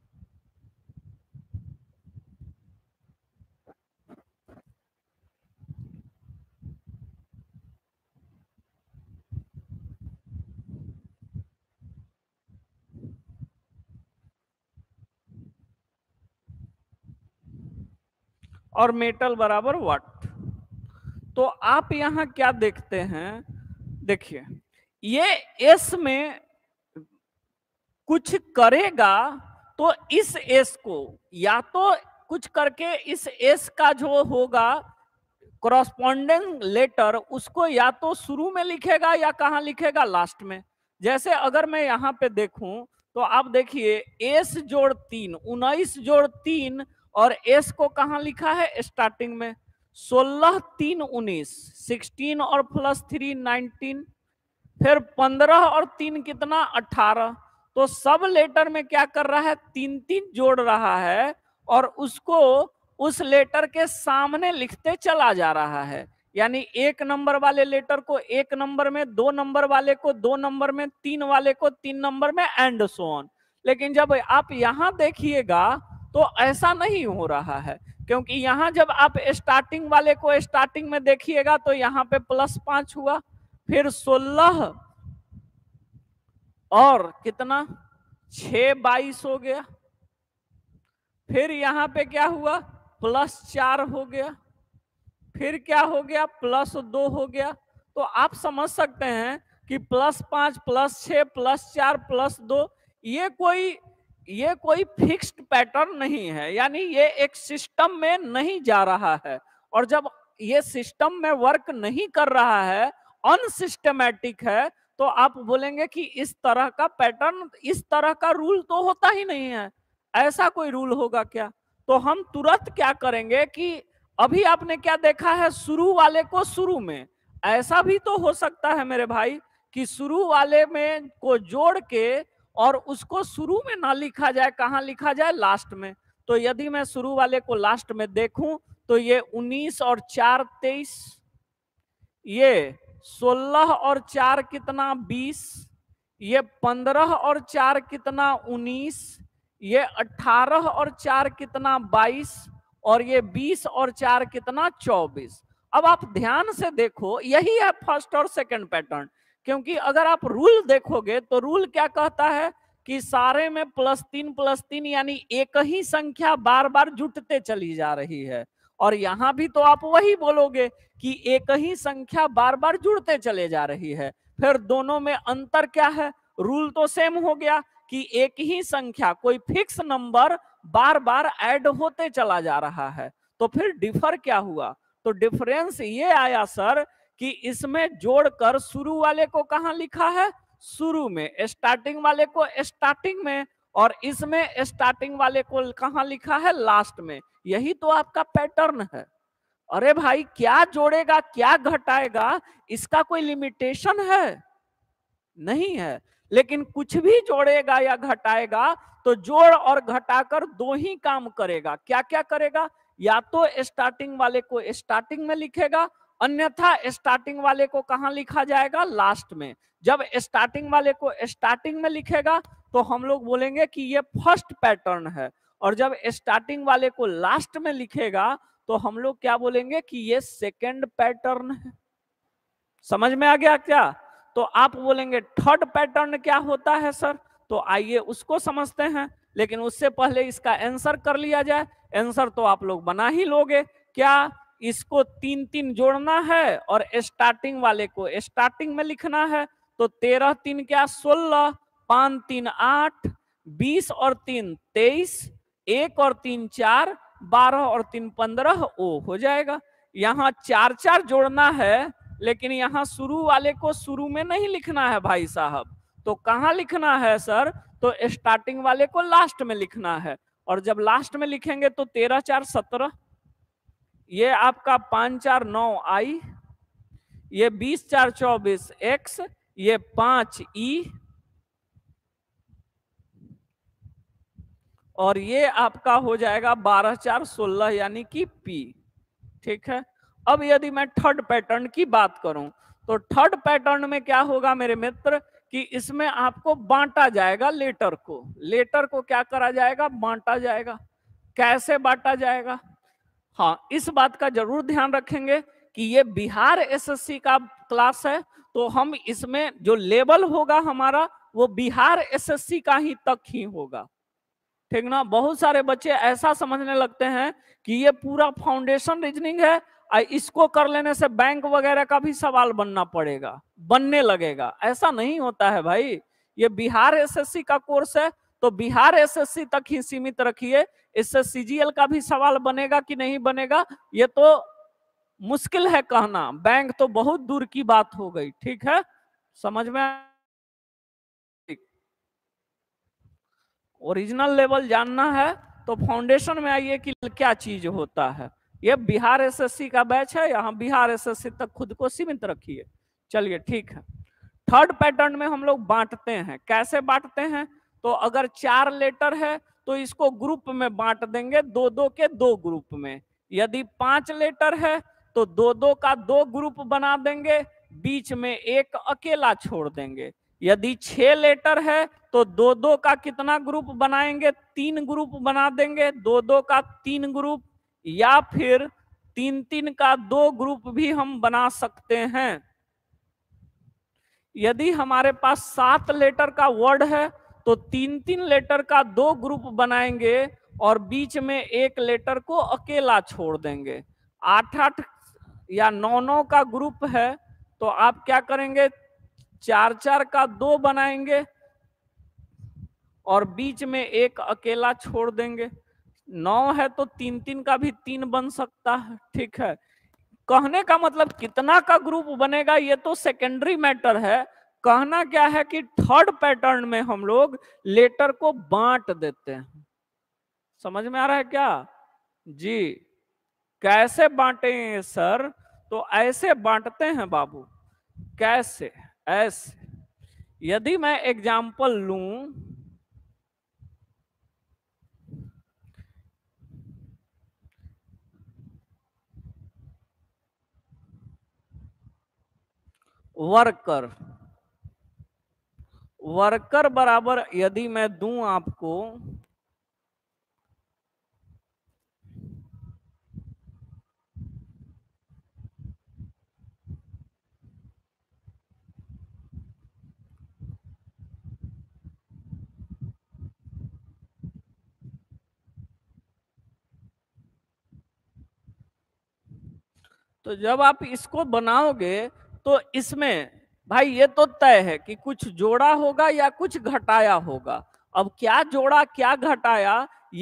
और मेटल बराबर व्हाट, तो आप यहां क्या देखते हैं, देखिए ये एस में कुछ करेगा तो इस एस को या तो कुछ करके इस एस का जो होगा करॉस्पॉन्डिंग लेटर उसको या तो शुरू में लिखेगा या कहां लिखेगा, लास्ट में। जैसे अगर मैं यहां पे देखूं तो आप देखिए एस जोड़ 3 19 जोड़ 3, और एस को कहां लिखा है स्टार्टिंग में। 16 3 19, 16 और प्लस 3 19, फिर 15 और 3 कितना 18। तो सब लेटर में क्या कर रहा है, 3-3 जोड़ रहा है, और उसको उस लेटर के सामने लिखते चला जा रहा है। यानी 1 नंबर वाले लेटर को 1 नंबर में, 2 नंबर वाले को 2 नंबर में, 3 वाले को 3 नंबर में, एंड सो ऑन। लेकिन जब आप यहां देखिएगा तो ऐसा नहीं हो रहा है, क्योंकि यहां जब आप स्टार्टिंग वाले को स्टार्टिंग में देखिएगा तो यहां पे +5 हुआ, फिर 16 और कितना 6 22 हो गया। फिर यहां पे क्या हुआ, +4 हो गया। फिर क्या हो गया, +2 हो गया। तो आप समझ सकते हैं कि +5 +6 +4 +2 ये कोई फिक्स्ड पैटर्न नहीं है, यानी ये एक सिस्टम में नहीं जा रहा है। और जब ये सिस्टम में वर्क नहीं कर रहा है, अनसिस्टमैटिक है, तो आप बोलेंगे कि इस तरह का पैटर्न, इस तरह का रूल तो होता ही नहीं है। ऐसा कोई रूल होगा क्या? तो हम तुरंत क्या करेंगे कि अभी आपने क्या देखा है, शुरू वाले को शुरू में, ऐसा भी तो हो सकता है मेरे भाई कि शुरू वाले में को जोड़ के और उसको शुरू में ना लिखा जाए, कहां लिखा जाए, लास्ट में। तो यदि मैं शुरू वाले को लास्ट में देखूं तो ये 19 और 4 23, ये 16 और 4 कितना 20, ये 15 और 4 कितना 19, ये 18 और 4 कितना 22, और ये 20 और 4 कितना 24। अब आप ध्यान से देखो, यही है फर्स्ट और सेकंड पैटर्न। क्योंकि अगर आप रूल देखोगे तो रूल क्या कहता है कि सारे में +3 यानी एक ही संख्या बार बार जुटते चली जा रही है। और यहां भी तो आप वही बोलोगे कि एक ही संख्या बार बार जुड़ते चले जा रही है। फिर दोनों में अंतर क्या है, रूल तो सेम हो गया कि एक ही संख्या, कोई फिक्स नंबर बार बार ऐड होते चला जा रहा है। तो फिर डिफर क्या हुआ, तो डिफरेंस ये आया सर कि इसमें जोड़कर शुरू वाले को कहां लिखा है, शुरू में, स्टार्टिंग वाले को स्टार्टिंग में, और इसमें स्टार्टिंग वाले को कहां लिखा है, लास्ट में। यही तो आपका पैटर्न है। अरे भाई, क्या जोड़ेगा क्या घटाएगा, इसका कोई लिमिटेशन है? नहीं है। लेकिन कुछ भी जोड़ेगा या घटाएगा तो जोड़ और घटाकर दो ही काम करेगा। क्या क्या करेगा, या तो स्टार्टिंग वाले को स्टार्टिंग में लिखेगा, अन्यथा स्टार्टिंग वाले को कहां लिखा जाएगा, लास्ट में। जब स्टार्टिंग वाले को स्टार्टिंग में लिखेगा तो हम लोग बोलेंगे कि ये फर्स्ट पैटर्न है, और जब स्टार्टिंग वाले को लास्ट में लिखेगा तो हम लोग क्या बोलेंगे कि ये सेकेंड पैटर्न है। समझ में आ गया क्या? तो आप बोलेंगे थर्ड पैटर्न क्या होता है सर, तो आइए उसको समझते हैं। लेकिन उससे पहले इसका आंसर कर लिया जाए। आंसर तो आप लोग बना ही लोगे। क्या इसको 3 3 जोड़ना है और स्टार्टिंग वाले को स्टार्टिंग में लिखना है। तो 13 3 क्या 16, 5 3 8, 20 और 3 23, 1 और 3 4, 12 और 3 15, ओ हो जाएगा। यहाँ 4 4 जोड़ना है, लेकिन यहां शुरू वाले को शुरू में नहीं लिखना है भाई साहब। तो कहां लिखना है सर, तो स्टार्टिंग वाले को लास्ट में लिखना है। और जब लास्ट में लिखेंगे तो 13 4 17, ये आपका 5 4 9 आई, ये 20 4 24 एक्स, ये 5 ई, और ये आपका हो जाएगा 12 4 16 यानी कि पी। ठीक है। अब यदि मैं थर्ड पैटर्न की बात करूं तो थर्ड पैटर्न में क्या होगा मेरे मित्र कि इसमें आपको बांटा जाएगा लेटर को। लेटर को क्या करा जाएगा, बांटा जाएगा। कैसे बांटा जाएगा, हाँ, इस बात का जरूर ध्यान रखेंगे कि ये बिहार एसएससी का क्लास है, तो हम इसमें जो लेवल होगा हमारा वो बिहार एसएससी का ही तक ही होगा। ठीक ना। बहुत सारे बच्चे ऐसा समझने लगते हैं कि ये पूरा फाउंडेशन रीजनिंग है, इसको कर लेने से बैंक वगैरह का भी सवाल बनने लगेगा। ऐसा नहीं होता है भाई। ये बिहार एसएससी का कोर्स है, तो बिहार एसएससी तक ही सीमित रखिए। इससे सीजीएल का भी सवाल बनेगा कि नहीं बनेगा ये तो मुश्किल है कहना। बैंक तो बहुत दूर की बात हो गई। ठीक है, समझ में। ओरिजिनल लेवल जानना है तो फाउंडेशन में आइए कि क्या चीज होता है। ये बिहार एसएससी का बैच है, यहाँ बिहार एसएससी तक खुद को सीमित रखिए। चलिए ठीक है। थर्ड पैटर्न में हम लोग बांटते हैं। कैसे बांटते हैं, तो अगर 4 लेटर है तो इसको ग्रुप में बांट देंगे, 2 के 2 ग्रुप में। यदि 5 लेटर है तो 2 का 2 ग्रुप बना देंगे, बीच में एक अकेला छोड़ देंगे। यदि 6 लेटर है तो 2 का कितना ग्रुप बनाएंगे, 3 ग्रुप बना देंगे, 2 का 3 ग्रुप, या फिर 3 का 2 ग्रुप भी हम बना सकते हैं। यदि हमारे पास 7 लेटर का वर्ड है तो 3-3 लेटर का 2 ग्रुप बनाएंगे और बीच में एक लेटर को अकेला छोड़ देंगे। 8-8 या 9-9 का ग्रुप है तो आप क्या करेंगे, 4-4 का 2 बनाएंगे और बीच में एक अकेला छोड़ देंगे। 9 है तो 3-3 का भी 3 बन सकता है। ठीक है, कहने का मतलब कितना का ग्रुप बनेगा ये तो सेकेंडरी मैटर है। कहना क्या है कि थर्ड पैटर्न में हम लोग लेटर को बांट देते हैं। समझ में आ रहा है क्या जी? कैसे बांटेंगे सर? तो ऐसे बांटते हैं बाबू। कैसे? ऐसे। यदि मैं एग्जाम्पल लूं, वर्कर, वर्कर बराबर यदि मैं दूं आपको तो जब आप इसको बनाओगे तो इसमें भाई ये तो तय है कि कुछ जोड़ा होगा या कुछ घटाया होगा। अब क्या जोड़ा क्या घटाया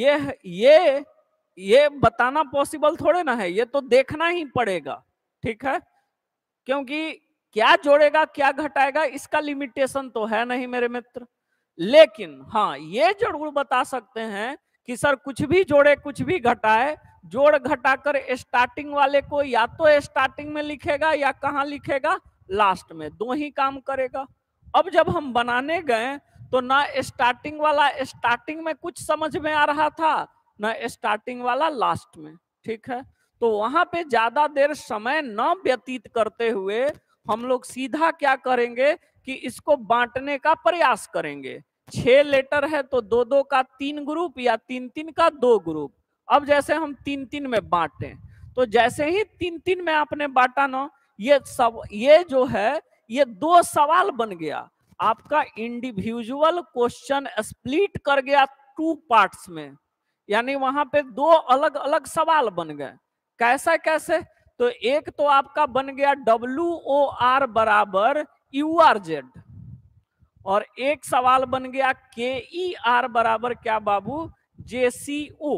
ये बताना पॉसिबल थोड़े ना है, ये तो देखना ही पड़ेगा। ठीक है, क्योंकि क्या जोड़ेगा क्या घटाएगा इसका लिमिटेशन तो है नहीं मेरे मित्र। लेकिन हाँ ये जरूर बता सकते हैं कि सर कुछ भी जोड़े कुछ भी घटाए, जोड़ घटाकर स्टार्टिंग वाले को या तो स्टार्टिंग में लिखेगा या कहां लिखेगा, लास्ट में। दो ही काम करेगा। अब जब हम बनाने गए तो ना स्टार्टिंग वाला स्टार्टिंग में कुछ समझ में आ रहा था, ना स्टार्टिंग वाला लास्ट में। ठीक है, तो वहां पे ज्यादा देर समय न व्यतीत करते हुए हम लोग सीधा क्या करेंगे कि इसको बांटने का प्रयास करेंगे। 6 लेटर है तो 2-2 का 3 ग्रुप या 3-3 का 2 ग्रुप। अब जैसे हम 3-3 में बांटे तो जैसे ही 3-3 में आपने बांटा ना, ये जो है ये 2 सवाल बन गया। आपका इंडिविजुअल क्वेश्चन स्प्लिट कर गया 2 पार्ट्स में, यानी वहां पे 2 अलग अलग सवाल बन गए। कैसा कैसे? तो एक तो आपका बन गया WOR बराबर URZ, और एक सवाल बन गया KER बराबर क्या बाबू, JCO।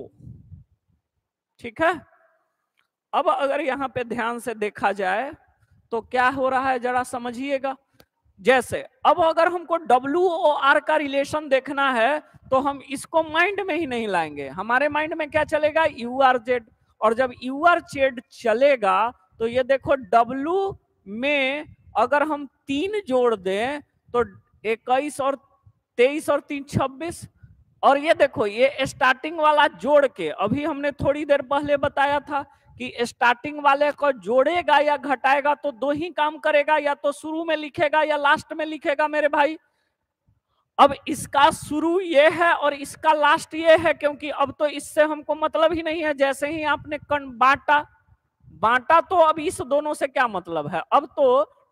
ठीक है, अब अगर यहां पे ध्यान से देखा जाए तो क्या हो रहा है जरा समझिएगा। जैसे अब अगर हमको WOR का रिलेशन देखना है तो हम इसको माइंड में ही नहीं लाएंगे। हमारे माइंड में क्या चलेगा, URZ। और जब URZ चलेगा तो ये देखो W में अगर हम 3 जोड़ दें तो 21 और 23 और 3 26। और ये देखो ये स्टार्टिंग वाला जोड़ के अभी हमने थोड़ी देर पहले बताया था कि स्टार्टिंग वाले को जोड़ेगा या घटाएगा तो 2 ही काम करेगा, या तो शुरू में लिखेगा या लास्ट में लिखेगा मेरे भाई। अब इसका शुरू ये है और इसका लास्ट ये है, क्योंकि अब तो इससे हमको मतलब ही नहीं है। जैसे ही आपने बांटा बांटा तो अब इस दोनों से क्या मतलब है। अब तो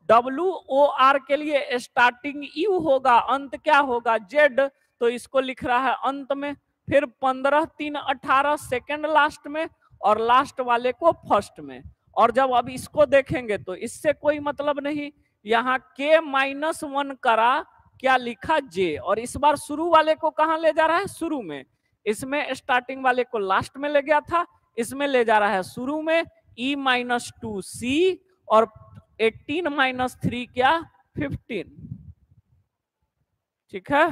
WOR के लिए स्टार्टिंग U होगा, अंत क्या होगा, Z। तो इसको लिख रहा है अंत में। फिर 15 3 18 सेकेंड लास्ट में, और लास्ट वाले को फर्स्ट में। और जब अब इसको देखेंगे तो इससे कोई मतलब नहीं। यहाँ K-1 करा, क्या लिखा J, और इस बार शुरू वाले को कहां ले जा रहा है, शुरू में। इसमें स्टार्टिंग वाले को लास्ट में ले गया था, इसमें ले जा रहा है शुरू में। E-2C और 18-3 क्या, 15। ठीक है,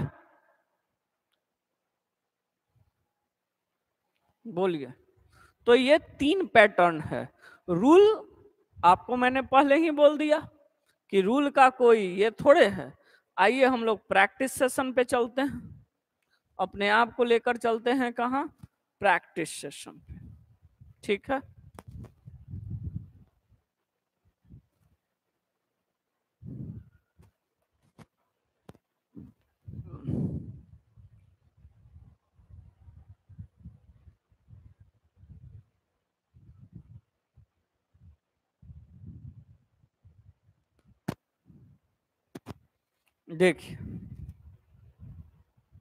बोलिए। तो ये 3 पैटर्न है। रूल आपको मैंने पहले ही बोल दिया कि रूल का कोई ये थोड़े है। आइए हम लोग प्रैक्टिस सेशन पे चलते हैं, अपने आप को लेकर चलते हैं कहाँ, प्रैक्टिस सेशन पे। ठीक है, देखिए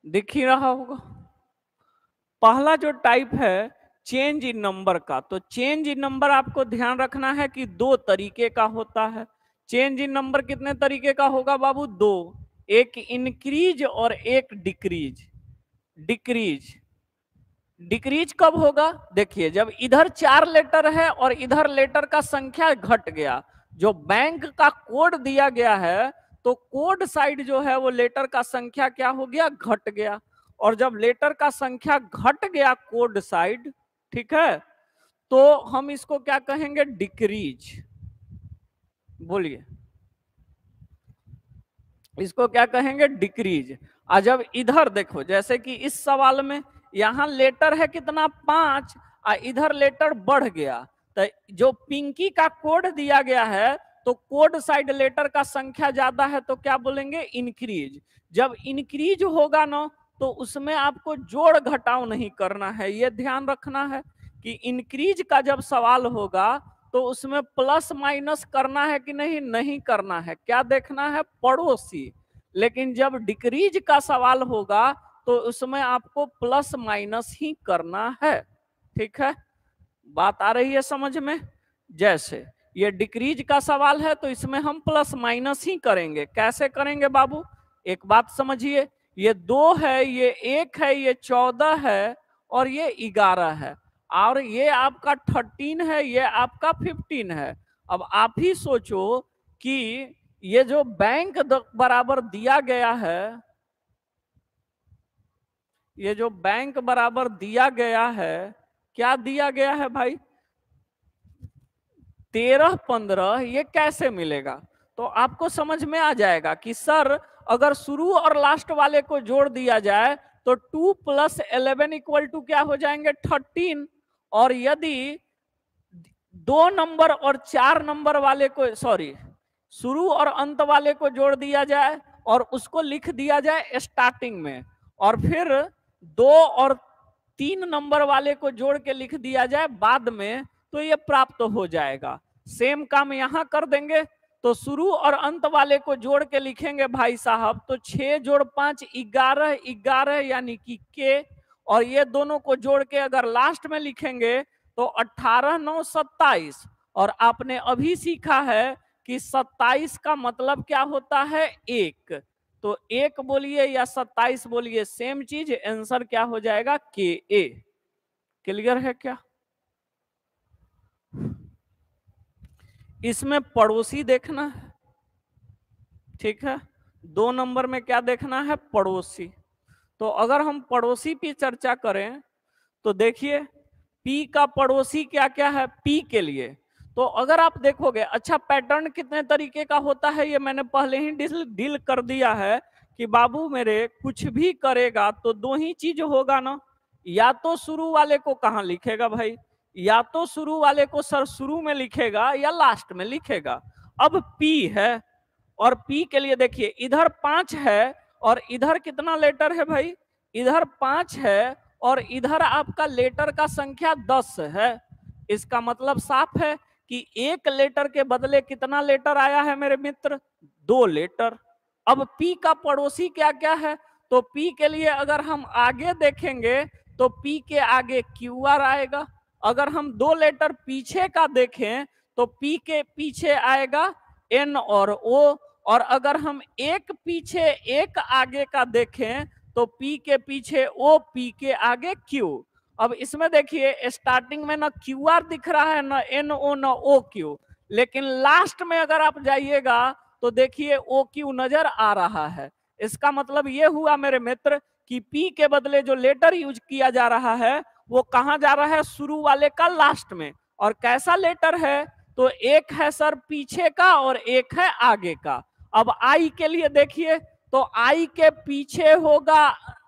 दिख ही रहा होगा। पहला जो टाइप है चेंज इन नंबर का, तो चेंज इन नंबर आपको ध्यान रखना है कि दो तरीके का होता है। चेंज इन नंबर कितने तरीके का होगा बाबू? दो, एक इंक्रीज और एक डिक्रीज। डिक्रीज डिक्रीज कब होगा? देखिए, जब इधर 4 लेटर है और इधर लेटर का संख्या घट गया, जो बैंक का कोड दिया गया है, तो कोड साइड जो है वो लेटर का संख्या क्या हो गया? घट गया। और जब लेटर का संख्या घट गया कोड साइड, ठीक है, तो हम इसको क्या कहेंगे? डिक्रीज। बोलिए, इसको क्या कहेंगे? डिक्रीज। और जब इधर देखो, जैसे कि इस सवाल में यहां लेटर है कितना? 5, और इधर लेटर बढ़ गया, तो जो पिंकी का कोड दिया गया है, तो कोड साइड लेटर का संख्या ज्यादा है, तो क्या बोलेंगे? इंक्रीज। जब इंक्रीज होगा ना, तो उसमें आपको जोड़ घटाव नहीं करना है, ये ध्यान रखना है कि इंक्रीज का जब सवाल होगा तो उसमें प्लस माइनस करना है कि नहीं? नहीं करना है। क्या देखना है? पड़ोसी। लेकिन जब डिक्रीज का सवाल होगा तो उसमें आपको प्लस माइनस ही करना है। ठीक है, बात आ रही है समझ में? जैसे ये डिक्रीज का सवाल है तो इसमें हम प्लस माइनस ही करेंगे। कैसे करेंगे बाबू? एक बात समझिए, ये 2 है, ये 1 है, ये 14 है, और ये 11 है, और ये आपका 13 है, ये आपका 15 है। अब आप ही सोचो कि ये जो बैंक बराबर दिया गया है, ये जो बैंक बराबर दिया गया है, क्या दिया गया है भाई? 13, 15, ये कैसे मिलेगा? तो आपको समझ में आ जाएगा कि सर, अगर शुरू और लास्ट वाले को जोड़ दिया जाए तो 2 + 11 इक्वल टू क्या हो जाएंगे? 13। और यदि 2 नंबर और 4 नंबर वाले को, सॉरी, शुरू और अंत वाले को जोड़ दिया जाए और उसको लिख दिया जाए स्टार्टिंग में, और फिर 2 और 3 नंबर वाले को जोड़ के लिख दिया जाए बाद में, तो ये प्राप्त हो जाएगा। सेम काम यहां कर देंगे, तो शुरू और अंत वाले को जोड़ के लिखेंगे भाई साहब, तो 6 जोड़ 5 11, 11 यानी कि के, और ये दोनों को जोड़ के अगर लास्ट में लिखेंगे तो 18 9 27। और आपने अभी सीखा है कि 27 का मतलब क्या होता है? 1। तो 1 बोलिए या 27 बोलिए, सेम चीज, आंसर क्या हो जाएगा? के ए। क्लियर है क्या? इसमें पड़ोसी देखना है, ठीक है। 2 नंबर में क्या देखना है? पड़ोसी। तो अगर हम पड़ोसी पे चर्चा करें तो देखिए, पी का पड़ोसी क्या क्या है पी के लिए? तो अगर आप देखोगे, अच्छा, पैटर्न कितने तरीके का होता है ये मैंने पहले ही डील कर दिया है कि बाबू मेरे, कुछ भी करेगा तो 2 ही चीज होगा ना, या तो शुरू वाले को कहाँ लिखेगा भाई? या तो शुरू वाले को सर शुरू में लिखेगा या लास्ट में लिखेगा। अब पी है, और पी के लिए देखिए, इधर 5 है और इधर कितना लेटर है भाई? इधर 5 है और इधर आपका लेटर का संख्या 10 है। इसका मतलब साफ है कि एक लेटर के बदले कितना लेटर आया है मेरे मित्र? 2 लेटर। अब पी का पड़ोसी क्या क्या है? तो पी के लिए अगर हम आगे देखेंगे तो पी के आगे क्यू आर आएगा। अगर हम 2 लेटर पीछे का देखें तो पी के पीछे आएगा एन और ओ। और अगर हम एक पीछे एक आगे का देखें तो पी के पीछे ओ, पी के आगे क्यू। अब इसमें देखिए, स्टार्टिंग में ना क्यू आर दिख रहा है, ना एन ओ, ना ओ क्यू, लेकिन लास्ट में अगर आप जाइएगा तो देखिए ओ क्यू नजर आ रहा है। इसका मतलब ये हुआ मेरे मित्र कि पी के बदले जो लेटर यूज किया जा रहा है वो कहां जा रहा है? शुरू वाले का लास्ट में। और कैसा लेटर है? तो एक है सर पीछे का और एक है आगे का। अब आई के लिए देखिए, तो आई के पीछे होगा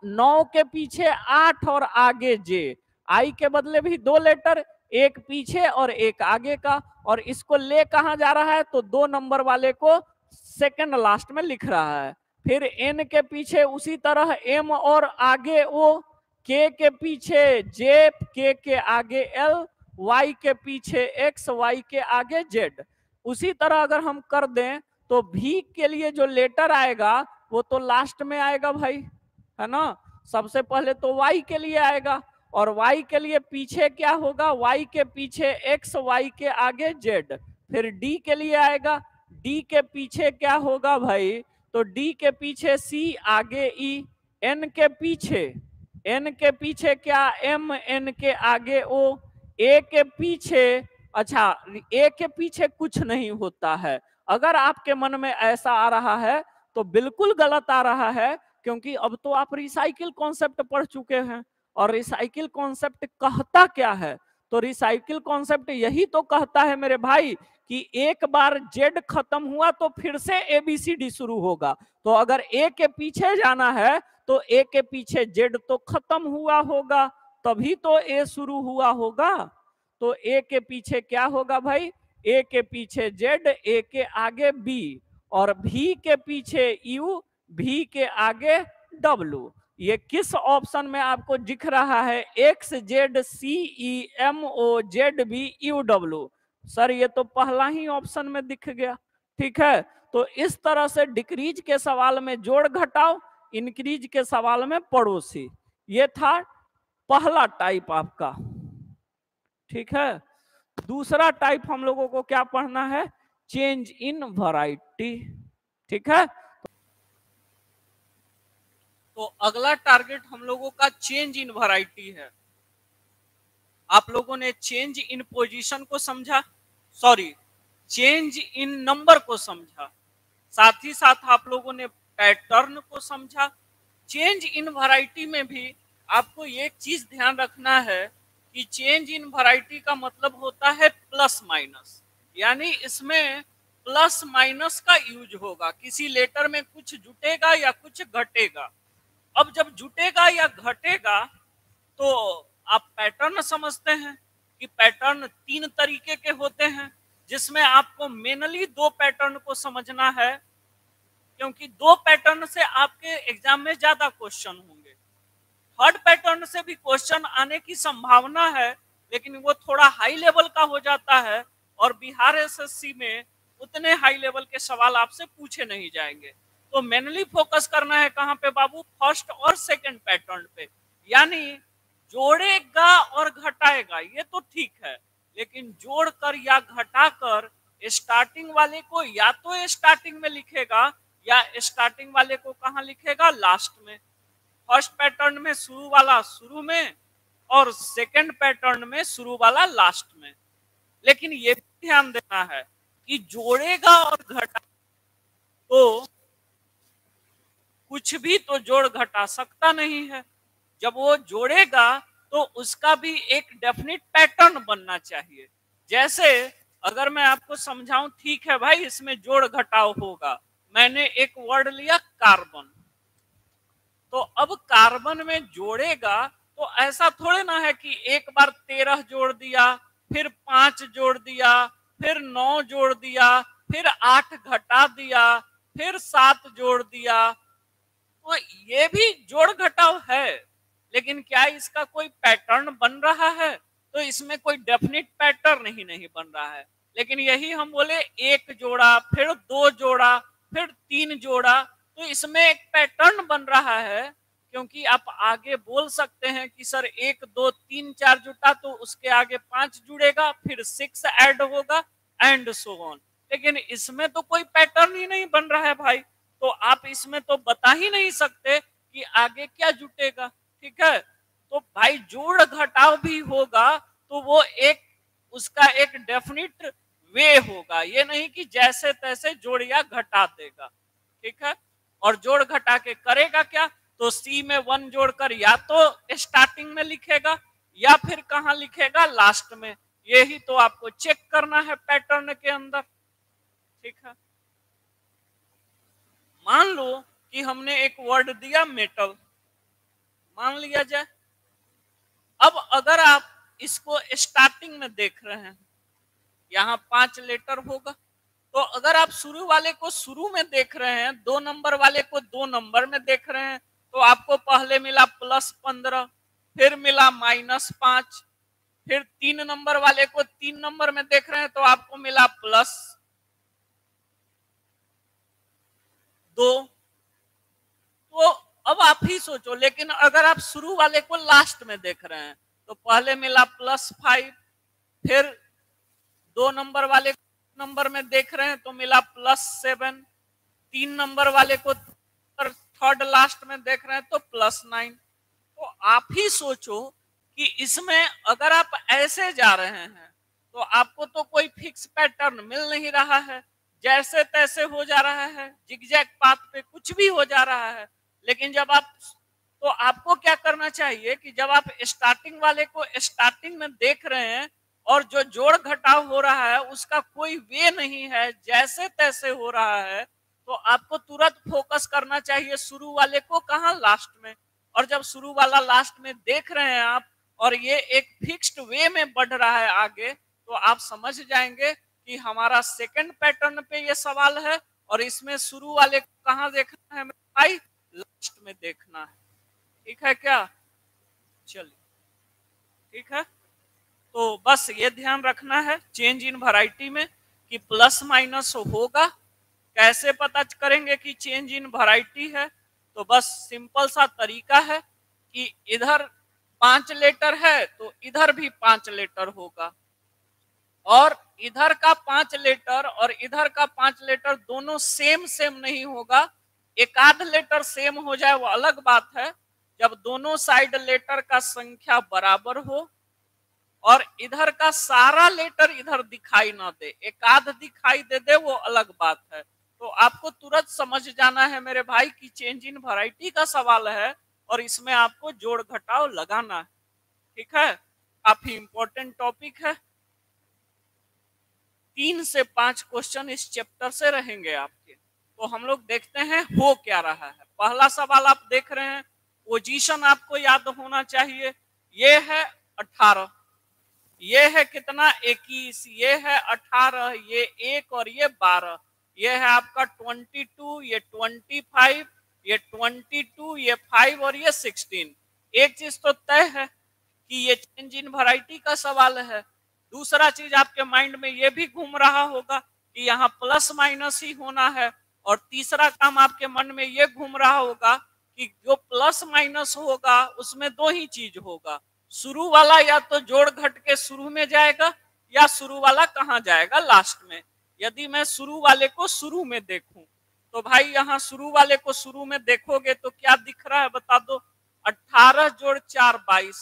9 के पीछे 8 और आगे जे। आई के बदले भी 2 लेटर, एक पीछे और एक आगे का, और इसको ले कहां जा रहा है? तो 2 नंबर वाले को सेकंड लास्ट में लिख रहा है। फिर एन के पीछे उसी तरह एम और आगे ओ, के पीछे जे, के आगे एल, वाई के पीछे एक्स, वाई के आगे जेड। उसी तरह अगर हम कर दें तो भी के लिए जो लेटर आएगा वो तो लास्ट में आएगा भाई, है ना? सबसे पहले तो y के लिए आएगा, और y के लिए पीछे क्या होगा, y के पीछे x, y के आगे z। फिर d के लिए आएगा, d के पीछे क्या होगा भाई, तो d के पीछे c, आगे e। n के पीछे क्या, m, n के आगे o। a के पीछे, अच्छा a के पीछे कुछ नहीं होता है। अगर आपके मन में ऐसा आ रहा है तो बिल्कुल गलत आ रहा है, क्योंकि अब तो आप रिसाइकिल कॉन्सेप्ट पढ़ चुके हैं। और रिसाइकिल कॉन्सेप्ट कहता क्या है, तो रिसाइकिल कॉन्सेप्ट यही तो कहता है मेरे भाई कि एक बार जेड खत्म हुआ तो फिर से एबीसीडी शुरू होगा। तो अगर ए के पीछे जाना है तो ए के पीछे जेड तो खत्म हुआ होगा, तभी तो ए शुरू हुआ होगा। तो ए के पीछे क्या होगा भाई, ए के पीछे जेड, ए के आगे बी, और भी के पीछे यू, भी के आगे डब्लू। ये किस ऑप्शन में आपको दिख रहा है, X Z C E M O Z B U W. Sir ये तो पहला ही ऑप्शन में दिख गया। ठीक है, तो इस तरह से डिक्रीज के सवाल में जोड़ घटाओ, इंक्रीज के सवाल में पड़ोसी। ये था पहला टाइप आपका। ठीक है, दूसरा टाइप हम लोगों को क्या पढ़ना है, चेंज इन वैरायटी। ठीक है, तो अगला टारगेट हम लोगों का चेंज इन वैरायटी है। आप लोगों ने चेंज इन पोजीशन को समझा, सॉरी चेंज इन नंबर को समझा, साथ ही साथ आप लोगों ने पैटर्न को समझा। चेंज इन वैरायटी में भी आपको एक चीज ध्यान रखना है कि चेंज इन वैरायटी का मतलब होता है प्लस माइनस, यानी इसमें प्लस माइनस का यूज होगा। किसी लेटर में कुछ जुटेगा या कुछ घटेगा। अब जब जुटेगा या घटेगा तो आप पैटर्न समझते हैं कि पैटर्न तीन तरीके के होते हैं, जिसमें आपको मेनली दो पैटर्न को समझना है, क्योंकि दो पैटर्न से आपके एग्जाम में ज्यादा क्वेश्चन होंगे। थर्ड पैटर्न से भी क्वेश्चन आने की संभावना है, लेकिन वो थोड़ा हाई लेवल का हो जाता है, और बिहार एसएससी में उतने हाई लेवल के सवाल आपसे पूछे नहीं जाएंगे। तो मेनली फोकस करना है कहां पे बाबू, फर्स्ट और सेकंड पैटर्न पे। यानी जोड़ेगा और घटाएगा ये तो ठीक है, लेकिन जोड़कर या घटाकर स्टार्टिंग वाले को या तो स्टार्टिंग में लिखेगा या स्टार्टिंग वाले को कहां लिखेगा, लास्ट में। फर्स्ट पैटर्न में शुरू वाला शुरू में और सेकंड पैटर्न में शुरू वाला लास्ट में। लेकिन ये भी ध्यान देना है कि जोड़ेगा और घटा तो कुछ भी तो जोड़ घटा सकता नहीं है। जब वो जोड़ेगा तो उसका भी एक डेफिनेट पैटर्न बनना चाहिए। जैसे अगर मैं आपको समझाऊं, ठीक है भाई इसमें जोड़ घटाव होगा, मैंने एक वर्ड लिया कार्बन, तो अब कार्बन में जोड़ेगा तो ऐसा थोड़े ना है कि एक बार 13 जोड़ दिया, फिर 5 जोड़ दिया, फिर 9 जोड़ दिया, फिर 8 घटा दिया, फिर 7 जोड़ दिया। तो ये भी जोड़ घटाव है, लेकिन क्या इसका कोई पैटर्न बन रहा है, तो इसमें कोई डेफिनेट पैटर्न ही नहीं बन रहा है। लेकिन यही हम बोले एक जोड़ा, फिर 2 जोड़ा, फिर 3 जोड़ा, तो इसमें एक पैटर्न बन रहा है। क्योंकि आप आगे बोल सकते हैं कि सर 1 2 3 4 जुटा तो उसके आगे 5 जुड़ेगा, फिर 6 ऐड होगा एंड सो ऑन। लेकिन इसमें तो कोई पैटर्न ही नहीं बन रहा है भाई, तो आप इसमें तो बता ही नहीं सकते कि आगे क्या जुटेगा। ठीक है, तो भाई जोड़ घटाव भी होगा तो वो एक उसका एक डेफिनेट वे होगा, ये नहीं कि जैसे तैसे जोड़ या घटा देगा। ठीक है, और जोड़ घटा के करेगा क्या, तो सी में 1 जोड़कर या तो स्टार्टिंग में लिखेगा या फिर कहां लिखेगा, लास्ट में। यही तो आपको चेक करना है पैटर्न के अंदर। ठीक है, मान लो कि हमने एक वर्ड दिया मेटल, मान लिया जाए। अब अगर आप इसको स्टार्टिंग में देख रहे हैं, यहाँ 5 लेटर होगा, तो अगर आप शुरू वाले को शुरू में देख रहे हैं, 2 नंबर वाले को 2 नंबर में देख रहे हैं, तो आपको पहले मिला +15, फिर मिला -5, फिर 3 नंबर वाले को 3 नंबर में देख रहे हैं तो आपको मिला +2। तो अब आप ही सोचो, लेकिन अगर आप शुरू वाले को लास्ट में देख रहे हैं तो पहले मिला +5, फिर 2 नंबर वाले नंबर में देख रहे हैं तो मिला +7, 3 नंबर वाले को थर्ड लास्ट में देख रहे हैं तो +9। तो आप ही सोचो कि इसमें अगर आप ऐसे जा रहे हैं तो आपको तो कोई फिक्स पैटर्न मिल नहीं रहा है, जैसे तैसे हो जा रहा है, जिगजैग पाथ पे कुछ भी हो जा रहा है। लेकिन जब आप, तो आपको क्या करना चाहिए कि जब आप स्टार्टिंग वाले को स्टार्टिंग में देख रहे हैं और जो जोड़ घटाव हो रहा है उसका कोई वे नहीं है, जैसे तैसे हो रहा है, तो आपको तुरंत फोकस करना चाहिए शुरू वाले को, कहां, लास्ट में। और जब शुरू वाला लास्ट में देख रहे हैं आप और ये एक फिक्स्ड वे में बढ़ रहा है आगे, तो आप समझ जाएंगे कि हमारा सेकंड पैटर्न पे ये सवाल है और इसमें शुरू वाले को कहां देखना है भाई, लास्ट में देखना है। ठीक है क्या? चलिए ठीक है, तो बस ये ध्यान रखना है चेंज इन वैरायटी में कि प्लस माइनस होगा। कैसे पता करेंगे कि चेंज इन वैरायटी है? तो बस सिंपल सा तरीका है कि इधर 5 लेटर है तो इधर भी 5 लेटर होगा, और इधर का 5 लेटर और इधर का 5 लेटर दोनों सेम नहीं होगा। एक आध लेटर सेम हो जाए वो अलग बात है, जब दोनों साइड लेटर का संख्या बराबर हो और इधर का सारा लेटर इधर दिखाई ना दे, एक आध दिखाई दे वो अलग बात है। तो आपको तुरंत समझ जाना है मेरे भाई कि चेंज इन वैरायटी का सवाल है और इसमें आपको जोड़ घटाव लगाना है। ठीक है, काफी इंपॉर्टेंट टॉपिक है। 3 से 5 क्वेश्चन इस चैप्टर से रहेंगे आपके। तो हम लोग देखते हैं हो क्या रहा है। पहला सवाल आप देख रहे हैं, पोजीशन आपको याद होना चाहिए। ये है 18, ये है कितना 21, ये है 18, ये 1 और ये 12, ये है आपका 22, ये 25, ये 22, ये 5 और ये 16। एक चीज तो तय है कि ये चेंज इन वैरायटी का सवाल है। दूसरा चीज आपके माइंड में ये भी घूम रहा होगा कि यहाँ प्लस माइनस ही होना है, और तीसरा काम आपके मन में ये घूम रहा होगा कि जो प्लस माइनस होगा उसमें 2 ही चीज होगा, शुरू वाला या तो जोड़ घट के शुरू में जाएगा या शुरू वाला कहाँ जाएगा, लास्ट में। यदि मैं शुरू वाले को शुरू में देखूं तो भाई यहाँ शुरू वाले को शुरू में देखोगे तो क्या दिख रहा है बता दो, 18 जोड़ 4 22,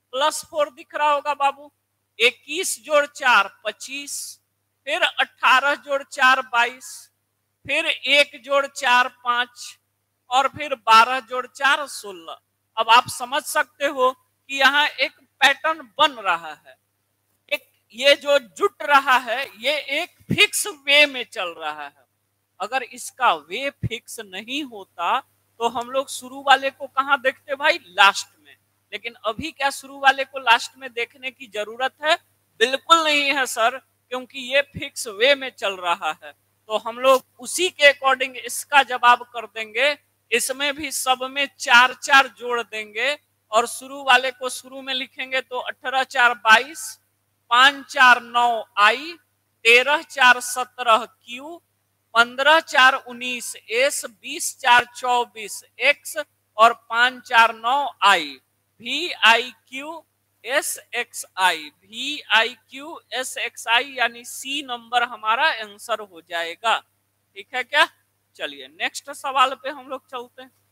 +4 दिख रहा होगा बाबू, 21 जोड़ 4 25, फिर 18 जोड़ 4 22, फिर 1 जोड़ 4 5, और फिर 12 जोड़ 4 16। अब आप समझ सकते हो कि यहाँ एक पैटर्न बन रहा है, एक ये जो जुट रहा है ये एक फिक्स वे में चल रहा है। अगर इसका वे फिक्स नहीं होता तो हम लोग शुरू वाले को कहां देखते भाई, लास्ट में। लेकिन अभी क्या शुरू वाले को लास्ट में देखने की जरूरत है? बिल्कुल नहीं है सर, क्योंकि ये फिक्स वे में चल रहा है। तो हम लोग उसी के अकॉर्डिंग इसका जवाब कर देंगे। इसमें भी सब में 4 4 जोड़ देंगे और शुरू वाले को शुरू में लिखेंगे तो 18 4 22, 5 4 9 आई, 13 4 17 क्यू, 15 4 19 एस, 20 4 24 एक्स और 5 4 9 I. V I Q S X I, V I Q S X I, यानी सी नंबर हमारा आंसर हो जाएगा। ठीक है क्या? चलिए नेक्स्ट सवाल पे हम लोग चलते हैं।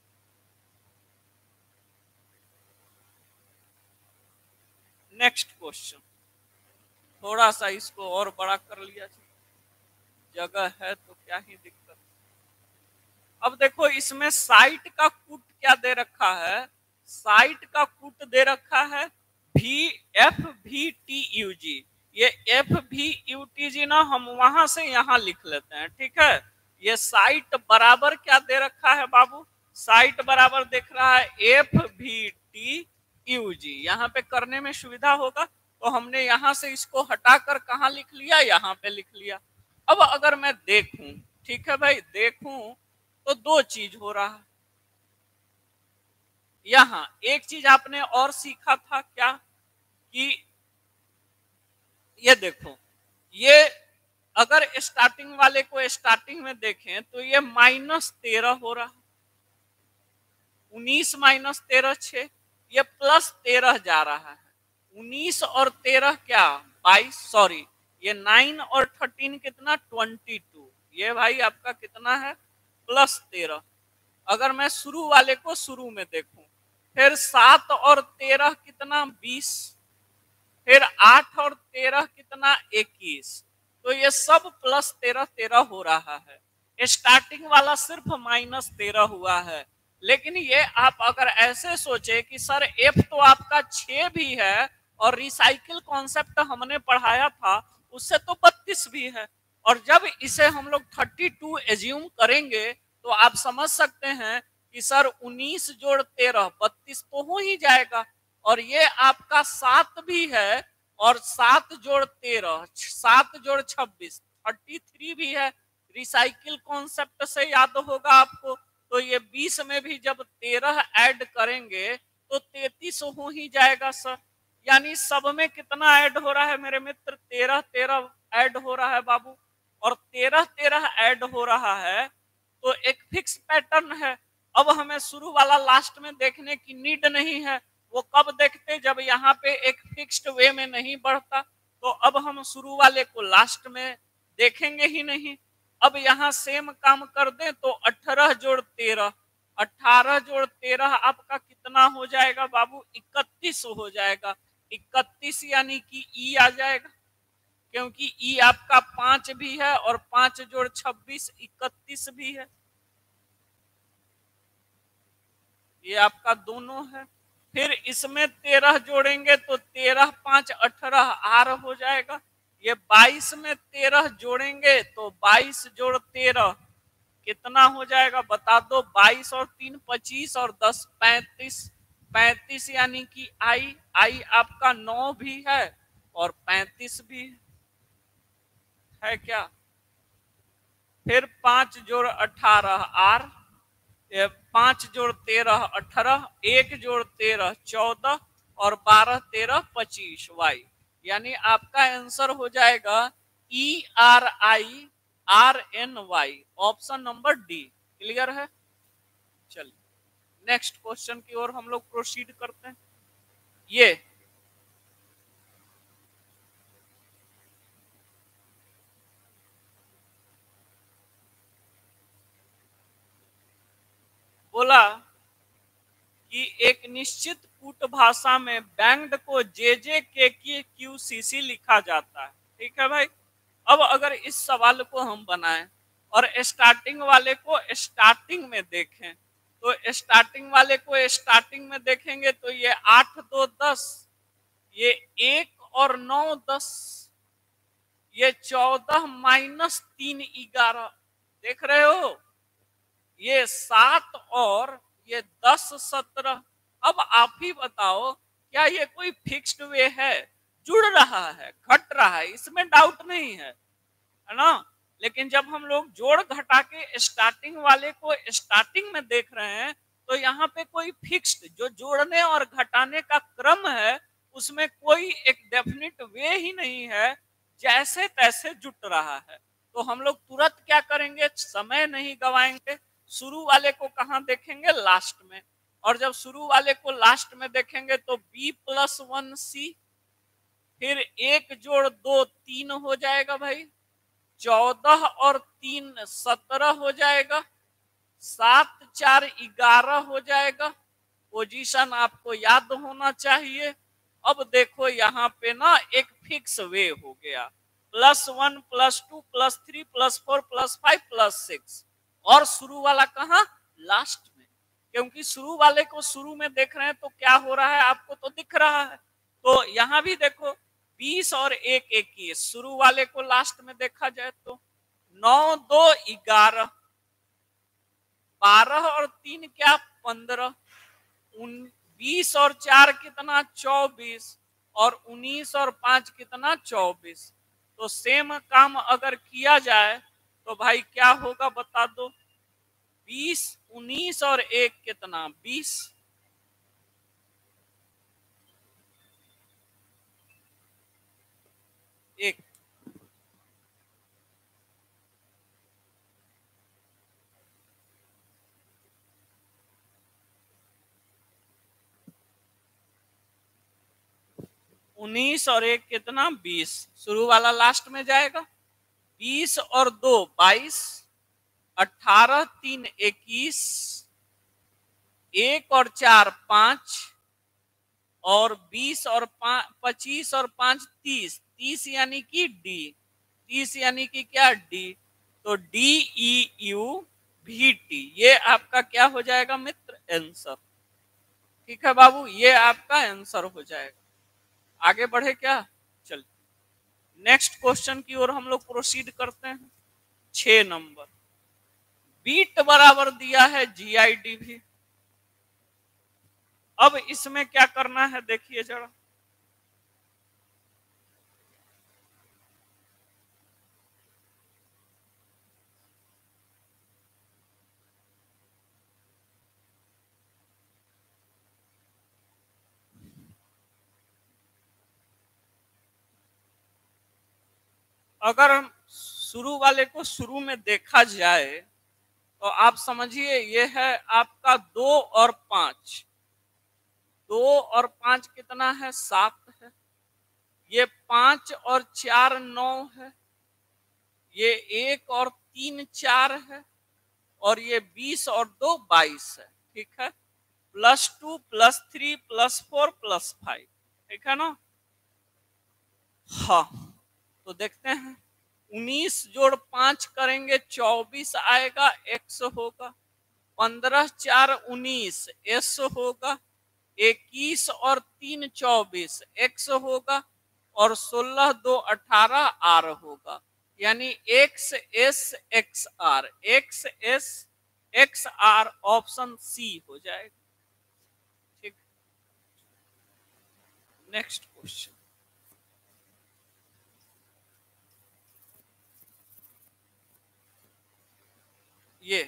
नेक्स्ट क्वेश्चन, थोड़ा सा इसको और बड़ा कर लिया, जगह है तो क्या ही दिक्कत। अब देखो इसमें साइट का कूट क्या दे रखा है, साइट का कूट दे रखा है FVTUG। ये FVUTG ना हम वहां से यहां लिख लेते हैं, ठीक है। ये साइट बराबर क्या दे रखा है बाबू, साइट बराबर देख रहा है FVTUG। यहाँ पे करने में सुविधा होगा तो हमने यहाँ से इसको हटाकर कहाँ लिख लिया, यहाँ पे लिख लिया। अब अगर मैं देखूं, ठीक है भाई, देखूं तो 2 चीज हो रहा है। यहां एक चीज आपने और सीखा था क्या कि ये देखो, ये अगर स्टार्टिंग वाले को स्टार्टिंग में देखें तो ये -13 हो रहा है, 19 माइनस 13 6, ये प्लस 13 जा रहा है। 19 और 13 क्या 22, सॉरी ये 9 और 13 कितना 22, ये भाई आपका कितना है प्लस 13। अगर मैं शुरू वाले को शुरू में देखूं, फिर 7 और 13 कितना 20, फिर 8 और 13 कितना 21, तो ये सब प्लस 13 13 हो रहा है। स्टार्टिंग वाला सिर्फ माइनस 13 हुआ है। लेकिन ये आप अगर ऐसे सोचे कि सर एफ तो आपका 6 भी है और रिसाइकिल कॉन्सेप्ट हमने पढ़ाया था उससे तो 32 भी है, और जब इसे हम लोग 32 एज्यूम करेंगे तो आप समझ सकते हैं कि सर 19 जोड़ 13 32 तो हो ही जाएगा। और ये आपका 7 भी है, और 7 जोड़ 13 7 जोड़ 26 33 भी है। रिसाइकिल कॉन्सेप्ट से याद होगा आपको, तो ये 20 में भी जब 13 ऐड करेंगे तो 33 हो ही जाएगा सर। यानी सब में कितना ऐड हो रहा है मेरे मित्र 13 13 ऐड हो रहा है बाबू, और 13 13 ऐड हो रहा है तो एक फिक्स पैटर्न है। अब हमें शुरू वाला लास्ट में देखने की नीड नहीं है, वो कब देखते जब यहाँ पे एक फिक्स्ड वे में नहीं बढ़ता, तो अब हम शुरू वाले को लास्ट में देखेंगे ही नहीं। अब यहाँ सेम काम कर दें तो 18 जोड़ 13 18 जोड़ 13 आपका कितना हो जाएगा बाबू 31 हो जाएगा। 31 यानी कि ई आ जाएगा, क्योंकि ई आपका 5 भी है और 5 जोड़ 26 31 भी है, ये आपका दोनों है। फिर इसमें 13 जोड़ेंगे तो 13 5 18 आर हो जाएगा। ये 22 में 13 जोड़ेंगे तो 22 जोड़ 13 कितना हो जाएगा बता दो। 22 और 3 25 और 10 35 35 यानी कि आई आई आपका 9 भी है और 35 भी है क्या। फिर 5 जोड़ 18 आर, 5 जोड़ 13 18, 1 जोड़ 13 14 और 12 13 25 वाई, यानी आपका आंसर हो जाएगा E R I R N Y, option number D. Clear है। चलिए नेक्स्ट क्वेश्चन की ओर हम लोग प्रोसीड करते हैं। ये बोला कि एक निश्चित कूट भाषा में बैंड को जे जे के क्यू सी सी लिखा जाता है। ठीक है भाई। अब अगर इस सवाल को हम बनाएं और स्टार्टिंग वाले को स्टार्टिंग में देखें, तो स्टार्टिंग वाले को स्टार्टिंग में देखेंगे तो ये 8 2 10, ये 1 और 9 10, ये 14 माइनस 3 11, देख रहे हो, ये 7 और ये 10 17। अब आप ही बताओ क्या ये कोई फिक्स्ड वे है, जुड़ रहा है घट रहा है, इसमें डाउट नहीं है ना। लेकिन जब हम लोग जोड़ घटा के स्टार्टिंग वाले को स्टार्टिंग में देख रहे हैं तो यहाँ पे कोई फिक्स्ड जो जोड़ने और घटाने का क्रम है उसमें कोई एक डेफिनेट वे ही नहीं है, जैसे तैसे जुट रहा है। तो हम लोग तुरंत क्या करेंगे, समय नहीं गवाएंगे, शुरू वाले को कहाँ देखेंगे लास्ट में, और जब शुरू वाले को लास्ट में देखेंगे तो b प्लस 1 सी, फिर 1 जोड़ 2 3 हो जाएगा भाई, 14 और 3 17 हो जाएगा, 7 4 11 हो जाएगा। पोजीशन आपको याद होना चाहिए। अब देखो यहाँ पे ना एक फिक्स वे हो गया, +1 +2 +3 +4 +5 +6, और शुरू वाला कहाँ लास्ट में, क्योंकि शुरू वाले को शुरू में देख रहे हैं तो क्या हो रहा है आपको तो दिख रहा है। तो यहाँ भी देखो 20 और 1 21, शुरू वाले को लास्ट में देखा जाए तो 9 2 11, 12 और 3 क्या 15, 20 और 4 कितना 24, और 19 और 5 कितना 24। तो सेम काम अगर किया जाए तो भाई क्या होगा बता दो, 20 19 और 1 कितना 20, एक 19 और 1 कितना 20, शुरू वाला लास्ट में जाएगा। 20 और 2 22, 18 3 21, 1 और 4 5, और 20 और 25 और 5 30, 30 यानी कि डी, 30 यानी कि क्या डी, तो डी ई यू भी टी, ये आपका क्या हो जाएगा मित्र आंसर। ठीक है बाबू, ये आपका आंसर हो जाएगा। आगे बढ़े क्या, चलिए नेक्स्ट क्वेश्चन की ओर हम लोग प्रोसीड करते हैं। 6 नंबर, बीट बराबर दिया है जीआईडी भी। अब इसमें क्या करना है देखिए जरा, अगर हम शुरू वाले को शुरू में देखा जाए तो आप समझिए ये है आपका 2 और 5, 2 और 5 कितना है 7 है, ये 5 और 4 9 है, ये 1 और 3 4 है, और ये 20 और 2 22 है। ठीक है, +2 +3 +4 +5, ठीक है ना। हाँ, तो देखते हैं 19 जोड़ 5 करेंगे 24 आएगा, x होगा। 15 4 19 s होगा। 21 और 3 24 x होगा, और 16 2 18 r होगा, यानी x s x r, x s x r option C हो जाएगा। ठीक, नेक्स्ट क्वेश्चन, ये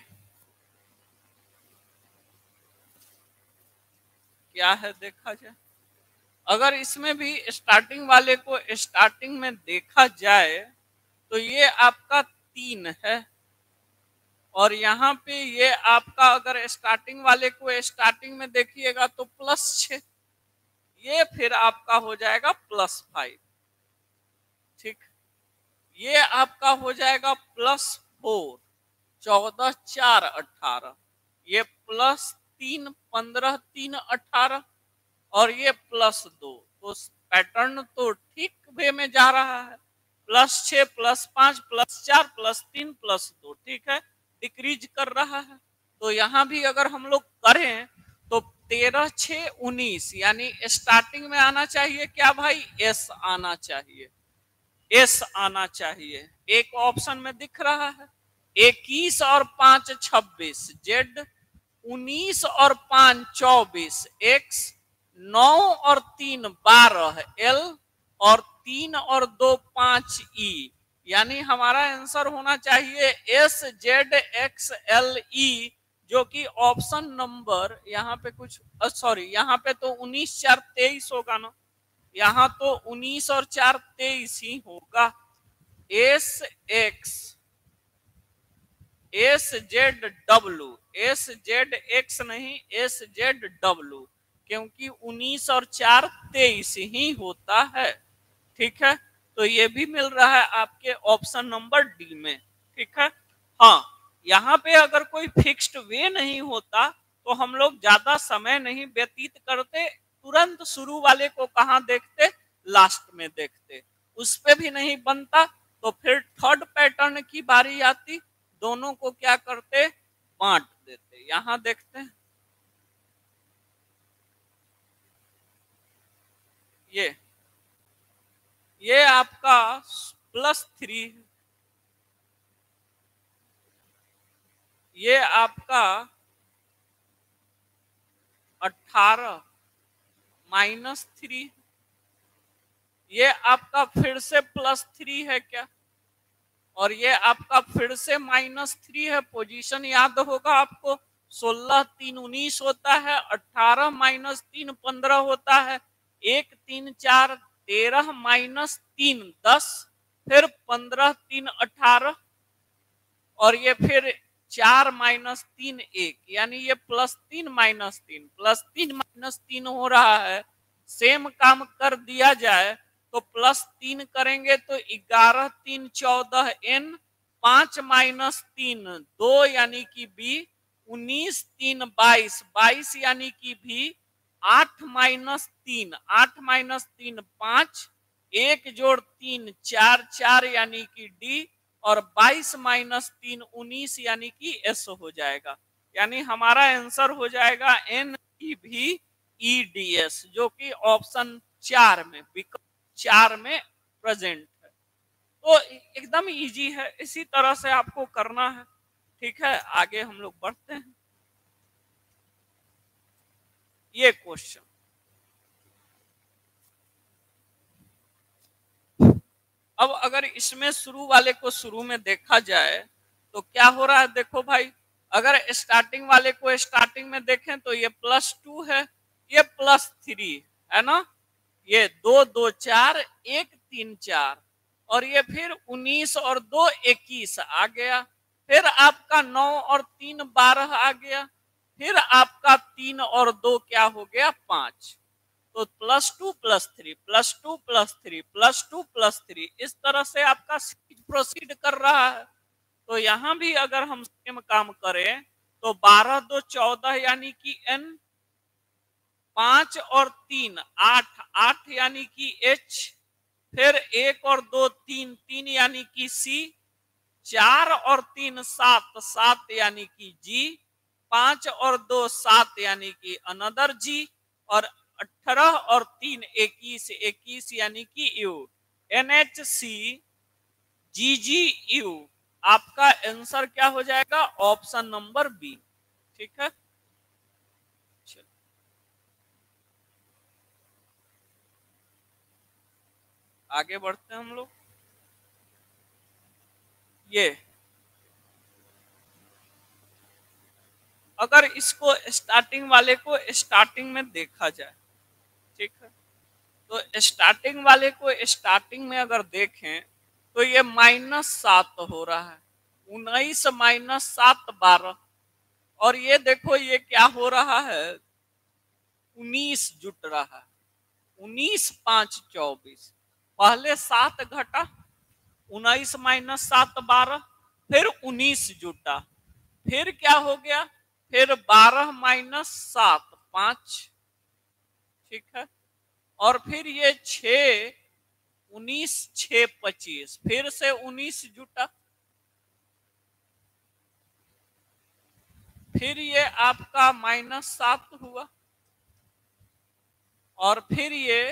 क्या है देखा जाए। अगर इसमें भी स्टार्टिंग वाले को स्टार्टिंग में देखा जाए तो ये आपका 3 है, और यहाँ पे ये आपका अगर स्टार्टिंग वाले को स्टार्टिंग में देखिएगा तो +6, ये फिर आपका हो जाएगा +5। ठीक, ये आपका हो जाएगा +4, 14 4 18, ये +3 15 3 18, और ये +2, तो पैटर्न तो ठीक वे में जा रहा है। +6 +5 +4 +3 +2, ठीक है, डिक्रीज कर रहा है। तो यहाँ भी अगर हम लोग करें तो 13 6 19, यानी स्टार्टिंग में आना चाहिए क्या भाई, एस आना चाहिए, एस आना चाहिए, एक ऑप्शन में दिख रहा है। 21 और 5 26 जेड, 19 और 5 24 एक्स, 9 और 3 12 एल, और 3 और 2 5 ई, यानी हमारा आंसर होना चाहिए S Z X L E, जो कि ऑप्शन नंबर यहाँ पे कुछ सॉरी, यहाँ पे तो 19 4 23 होगा ना, यहाँ तो 19 और 4 23 ही होगा। S X S Z W, S Z X नहीं, एस जेड डब्लू, क्योंकि 19 और 4 23 ही होता है। ठीक है, तो ये भी मिल रहा है आपके ऑप्शन नंबर डी में। ठीक है, हाँ, यहाँ पे अगर कोई फिक्स्ड वे नहीं होता तो हम लोग ज्यादा समय नहीं व्यतीत करते, तुरंत शुरू वाले को कहाँ देखते, लास्ट में देखते, उस पे भी नहीं बनता तो फिर थर्ड पैटर्न की बारी आती, दोनों को क्या करते, बांट देते। यहां देखते हैं ये आपका +3, ये आपका 18 -3, ये आपका फिर से +3 है क्या, और ये आपका फिर से -3 है। पोजीशन याद होगा आपको, 16 3 19 होता है, 18 -3 15 होता है, 1 3 4 13 -3 10, फिर 15 3 18, और ये फिर 4 -3 1, यानी ये +3 -3 +3 -3 हो रहा है, सेम काम कर दिया जाए तो +3 करेंगे तो 11 3 14 n, 5 माइनस 3 2 यानी कि b, 19 3 22 22 यानी कि भी, 8 माइनस 3 8 माइनस 3 5, 1 जोड़ 3 4 4 यानी कि डी, और 22 माइनस 3 19 यानी कि एस हो जाएगा। यानी हमारा आंसर हो जाएगा NEVEDS, जो कि ऑप्शन 4 में, विकल्प 4 में प्रेजेंट है। तो एकदम इजी है, इसी तरह से आपको करना है। ठीक है, आगे हम लोग बढ़ते हैं। ये क्वेश्चन, अब अगर इसमें शुरू वाले को शुरू में देखा जाए तो क्या हो रहा है, देखो भाई, अगर स्टार्टिंग वाले को स्टार्टिंग में देखें तो ये +2 है, ये +3 है ना, ये 2 2 4 1 3 4, और ये फिर 19 और 2 21 आ गया, फिर आपका 9 और 3 12 आ गया, फिर आपका 3 और 2 क्या हो गया 5, तो +2 +3 +2 +3 +2 +3, इस तरह से आपका प्रोसीड कर रहा है। तो यहां भी अगर हम सेम काम करें तो 12 2 14 यानी कि n, 5 और 3 8 8 यानी कि h, फिर 1 और 2 3 3 यानी कि c, 4 और 3 7 7 यानी कि g, 5 और 2 7 यानी कि अनदर g, और 18 और 3 21 21 यानी कि यू, NHC GGU। आपका आंसर क्या हो जाएगा, ऑप्शन नंबर बी। ठीक है, आगे बढ़ते हैं हम लोग। ये अगर इसको स्टार्टिंग वाले को स्टार्टिंग में देखा जाए, ठीक है, तो स्टार्टिंग वाले को स्टार्टिंग में अगर देखें तो ये -7 हो रहा है, 19 माइनस 7 12, और ये देखो ये क्या हो रहा है, 19 जुट रहा है, 19 5 24, पहले 7 घटा, 19 माइनस 7 12, फिर 19 जुटा, फिर क्या हो गया, फिर 12 माइनस 7 5, ठीक है, और फिर ये 6 19 6 25, फिर से 19 जुटा, फिर ये आपका -7 हुआ, और फिर ये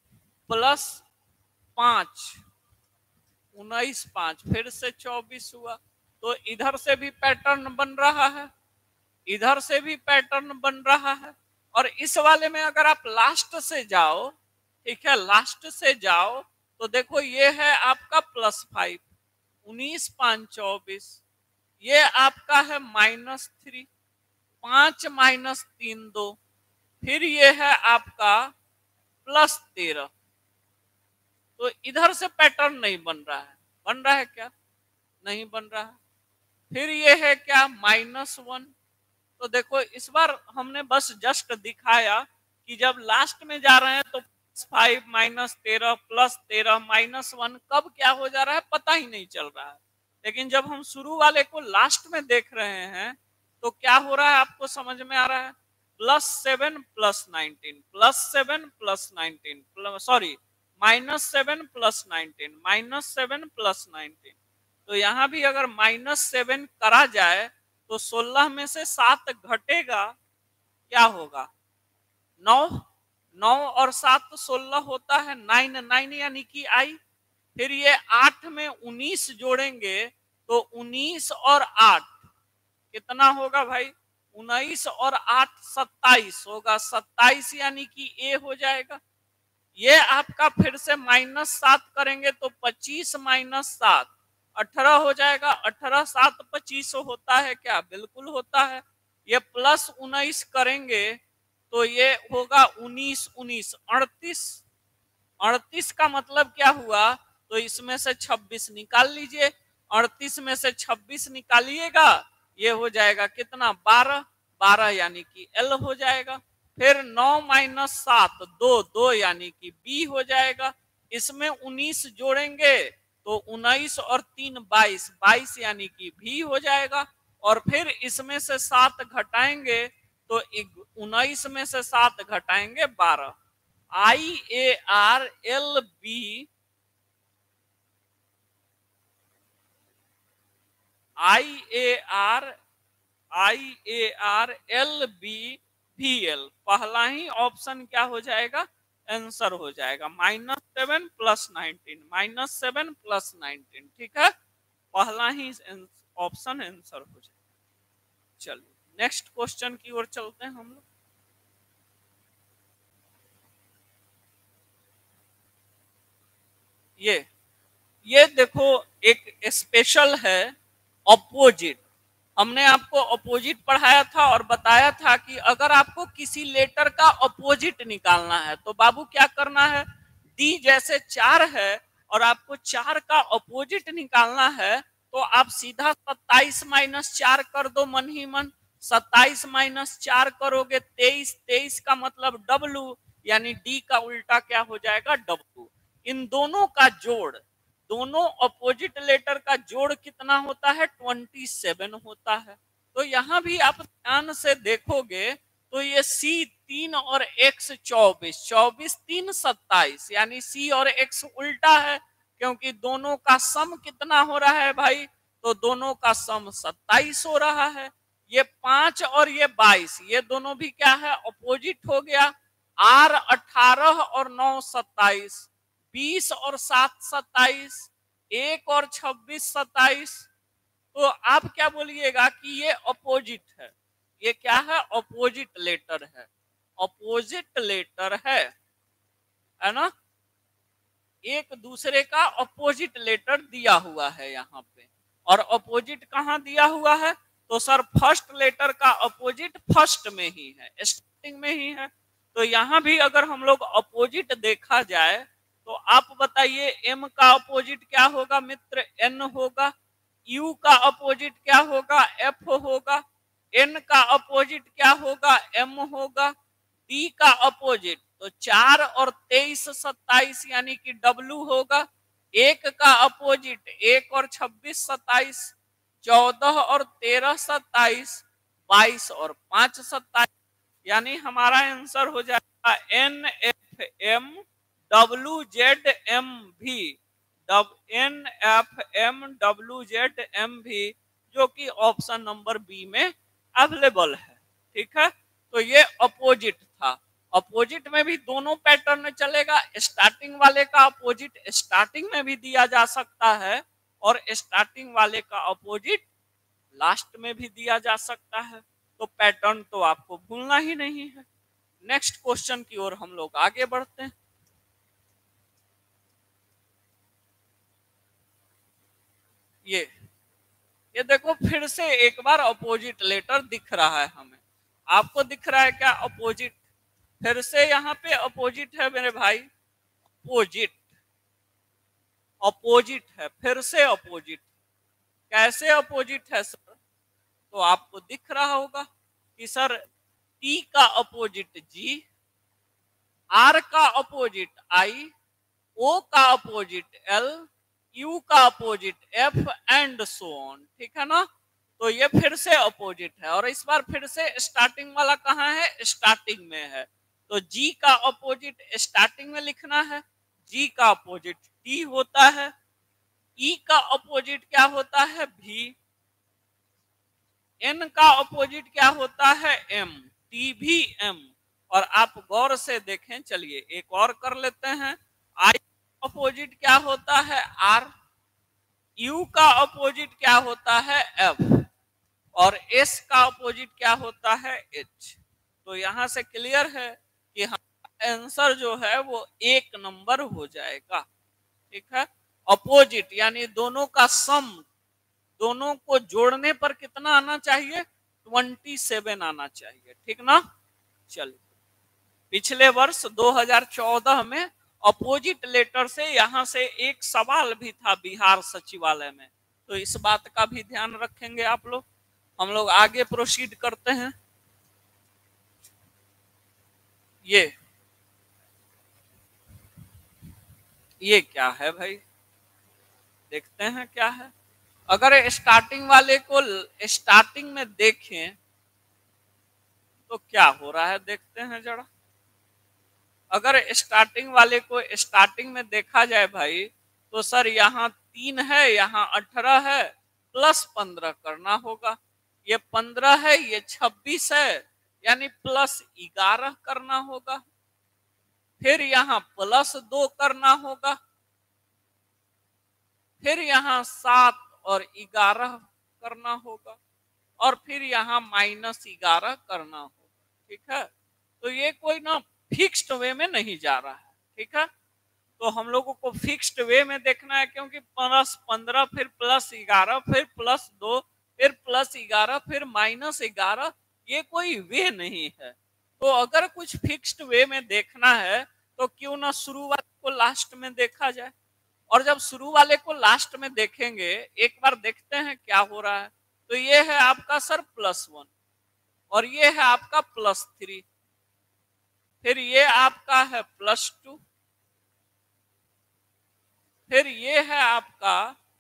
+5 19 5, फिर से 24 हुआ। तो इधर से भी पैटर्न बन रहा है, इधर से भी पैटर्न बन रहा है, और इस वाले में अगर आप लास्ट से जाओ, ठीक है, लास्ट से जाओ तो देखो ये है आपका +5 19 5 24, ये आपका है -3 5 माइनस 3 2, फिर ये है आपका +13। तो इधर से पैटर्न नहीं बन रहा है, बन रहा है क्या, नहीं बन रहा है। फिर ये है क्या -1, तो देखो इस बार हमने बस जस्ट दिखाया कि जब लास्ट में जा रहे हैं तो +5 -13 +13 -1 कब क्या हो जा रहा है पता ही नहीं चल रहा है, लेकिन जब हम शुरू वाले को लास्ट में देख रहे हैं तो क्या हो रहा है आपको समझ में आ रहा है, +7 +19 +7 +19 सॉरी -7 +19 -7 +19, तो यहां भी अगर -7 करा जाए तो 16 में से 7 घटेगा, क्या होगा 9, 9 और 7 16 होता है, 9 9 यानी कि आई, फिर ये 8 में 19 जोड़ेंगे तो 19 और 8 कितना होगा भाई, 19 और 8 27 होगा, 27 यानी कि ए हो जाएगा। ये आपका फिर से -7 करेंगे तो 25 -7 18 हो जाएगा, 18 7 25 होता है क्या, बिल्कुल होता है। ये +19 करेंगे तो ये होगा 19 19 38, 38 का मतलब क्या हुआ, तो इसमें से 26 निकाल लीजिए, 38 में से 26 निकालिएगा, ये हो जाएगा कितना 12 12 यानी कि एल हो जाएगा। फिर 9 माइनस 7 2 2 यानी कि बी हो जाएगा। इसमें 19 जोड़ेंगे तो 19 और 3 22 22 यानी कि भी हो जाएगा। और फिर इसमें से 7 घटाएंगे तो 19 में से 7 घटाएंगे 12। IARLB IARLBVL पहला ही ऑप्शन क्या हो जाएगा, आंसर हो जाएगा। -7 + 19 -7 + 19, ठीक है, पहला ही ऑप्शन आंसर हो जाएगा। चलिए नेक्स्ट क्वेश्चन की ओर चलते हैं हम लोग। ये देखो एक स्पेशल है अपोजिट। हमने आपको अपोजिट पढ़ाया था और बताया था कि अगर आपको किसी लेटर का अपोजिट निकालना है तो बाबू क्या करना है, डी जैसे 4 है और आपको 4 का अपोजिट निकालना है तो आप सीधा 27 - 4 कर दो मन ही मन। 27 - 4 करोगे 23, 23 का मतलब डब्लू, यानी डी का उल्टा क्या हो जाएगा, डब्लू। इन दोनों का जोड़, दोनों अपोजिट लेटर का जोड़ कितना होता है, 27 होता है। तो यहां भी आप ध्यान से देखोगे तो ये सी 3 और एक्स 24, 24 3 27, यानी सी और एक्स उल्टा है क्योंकि दोनों का सम कितना हो रहा है भाई, तो दोनों का सम 27 हो रहा है। ये 5 और ये 22 ये दोनों भी क्या है, अपोजिट हो गया। आर 18 और 9 27, 20 और 7 27, 1 और 26 27। तो आप क्या बोलिएगा कि ये अपोजिट है, ये क्या है, अपोजिट लेटर है, अपोजिट लेटर है ना, एक दूसरे का अपोजिट लेटर दिया हुआ है यहाँ पे। और अपोजिट कहाँ दिया हुआ है, तो सर फर्स्ट लेटर का अपोजिट फर्स्ट में ही है, स्टार्टिंग में ही है। तो यहाँ भी अगर हम लोग अपोजिट देखा जाए तो आप बताइए एम का अपोजिट क्या होगा मित्र, एन होगा। यू का अपोजिट क्या होगा, एफ होगा। एन का अपोजिट क्या होगा, एम होगा। डी का अपोजिट तो 4 और 23 27 यानी कि डब्लू होगा। 1 का अपोजिट 1 और 26 27, 14 और 13 27, 22 और 5 27, यानी हमारा आंसर हो जाएगा NFM WZMV, NFM WZMV, जो कि ऑप्शन नंबर बी में अवेलेबल है। ठीक है, तो ये अपोजिट था। अपोजिट में भी दोनों पैटर्न चलेगा, स्टार्टिंग वाले का अपोजिट स्टार्टिंग में भी दिया जा सकता है और स्टार्टिंग वाले का अपोजिट लास्ट में भी दिया जा सकता है। तो पैटर्न तो आपको भूलना ही नहीं है। नेक्स्ट क्वेश्चन की ओर हम लोग आगे बढ़ते हैं। ये देखो फिर से एक बार अपोजिट लेटर दिख रहा है हमें, आपको दिख रहा है क्या अपोजिट, फिर से यहाँ पे अपोजिट है मेरे भाई, अपोजिट अपोजिट है, फिर से अपोजिट। कैसे अपोजिट है सर, तो आपको दिख रहा होगा कि सर टी का अपोजिट जी, आर का अपोजिट आई, ओ का अपोजिट एल, यू का opposite F and so on. ठीक है ना, तो ये फिर से अपोजिट है और इस बार फिर से स्टार्टिंग वाला कहाँ है, स्टार्टिंग में है। तो जी का अपोजिट स्टार्टिंग में लिखना है, जी का अपोजिट टी होता है। ई का अपोजिट क्या होता है, भी। एन का अपोजिट क्या होता है, एम, टी भी एम। और आप गौर से देखें, चलिए एक और कर लेते हैं। आई अपोजिट क्या होता है, आर। यू का अपोजिट क्या होता है, एफ। और एस का अपोजिट क्या होता है, एच। तो यहां से क्लियर है कि हमारा आंसर जो है वो 1 नंबर हो जाएगा। ठीक है, अपोजिट यानी दोनों का सम, दोनों को जोड़ने पर कितना आना चाहिए, 27 आना चाहिए। ठीक ना, चलिए पिछले वर्ष 2014 में अपोजिट लेटर से यहां से एक सवाल भी था बिहार सचिवालय में, तो इस बात का भी ध्यान रखेंगे आप लोग। हम लोग आगे प्रोसीड करते हैं। ये क्या है भाई, देखते हैं क्या है। अगर स्टार्टिंग वाले को स्टार्टिंग में देखें तो क्या हो रहा है, देखते हैं जरा। अगर स्टार्टिंग वाले को स्टार्टिंग में देखा जाए भाई, तो सर यहाँ 3 है, यहाँ 18 है, प्लस 15 करना होगा। ये 15 है, ये 26 है, यानी प्लस 11 करना होगा। फिर यहाँ प्लस 2 करना होगा, फिर यहाँ 7 और 11 करना होगा, और फिर यहाँ -11 करना होगा। ठीक है, तो ये कोई ना फिक्स्ड वे में नहीं जा रहा है। ठीक है, तो हम लोगों को फिक्स्ड वे में देखना है, क्योंकि +15 फिर +11 फिर +2 फिर +11 फिर -11, ये कोई वे नहीं है। तो अगर कुछ फिक्स्ड वे में देखना है तो क्यों ना शुरू वाले को लास्ट में देखा जाए। और जब शुरू वाले को लास्ट में देखेंगे, एक बार देखते हैं क्या हो रहा है। तो ये है आपका सर +1, और ये है आपका +3, फिर ये आपका है +2, फिर ये है आपका,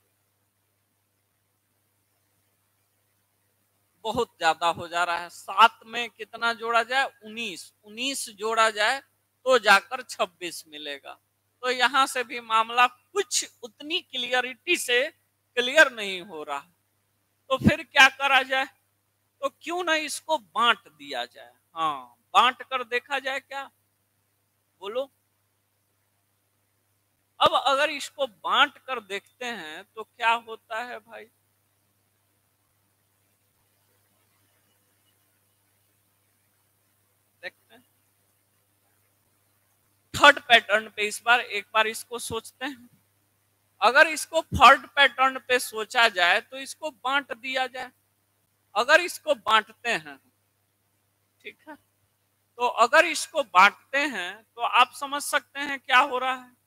बहुत ज्यादा हो जा रहा है, 7 में कितना जोड़ा जाए, 19 जोड़ा जाए तो जाकर 26 मिलेगा। तो यहां से भी मामला कुछ उतनी क्लियरिटी से क्लियर नहीं हो रहा। तो फिर क्या करा जाए, तो क्यों ना इसको बांट दिया जाए। हाँ, बांट कर देखा जाए क्या, बोलो। अब अगर इसको बांट कर देखते हैं तो क्या होता है भाई, देखते हैं थर्ड पैटर्न पे। इस बार एक बार इसको सोचते हैं। अगर इसको थर्ड पैटर्न पे सोचा जाए तो इसको बांट दिया जाए। अगर इसको बांटते हैं, ठीक है, तो अगर इसको बांटते हैं तो आप समझ सकते हैं क्या हो रहा है।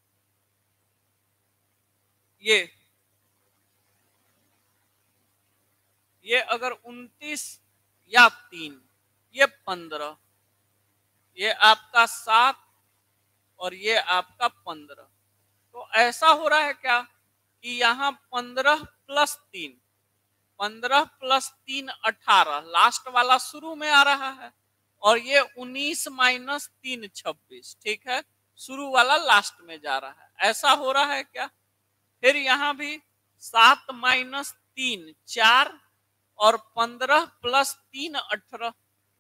ये अगर 29 या 3, ये 15, ये आपका 7 और ये आपका 15। तो ऐसा हो रहा है क्या कि यहाँ 15 + 3, 15 + 3 18, लास्ट वाला शुरू में आ रहा है, और ये 19 - 3 26। ठीक है, शुरू वाला लास्ट में जा रहा है, ऐसा हो रहा है क्या। फिर यहाँ भी 7 - 3 4, और 15 + 3 18,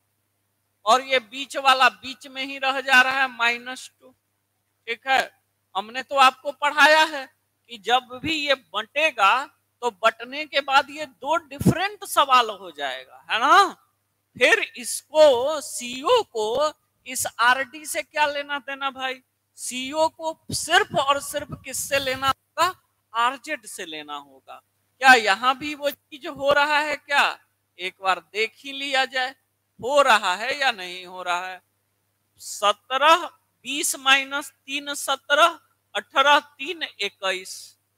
और ये बीच वाला बीच में ही रह जा रहा है -2। ठीक है, हमने तो आपको पढ़ाया है कि जब भी ये बंटेगा तो बंटने के बाद ये 2 डिफरेंट सवाल हो जाएगा, है ना। फिर इसको सीओ को इस आरडी से क्या लेना देना भाई, सीओ को सिर्फ और सिर्फ किससे लेना होगा, आरजेड से लेना होगा। क्या यहाँ भी वो चीज हो रहा है क्या, एक बार देख ही लिया जाए, हो रहा है या नहीं हो रहा है। 17 20 - 3 17, 18 3 21,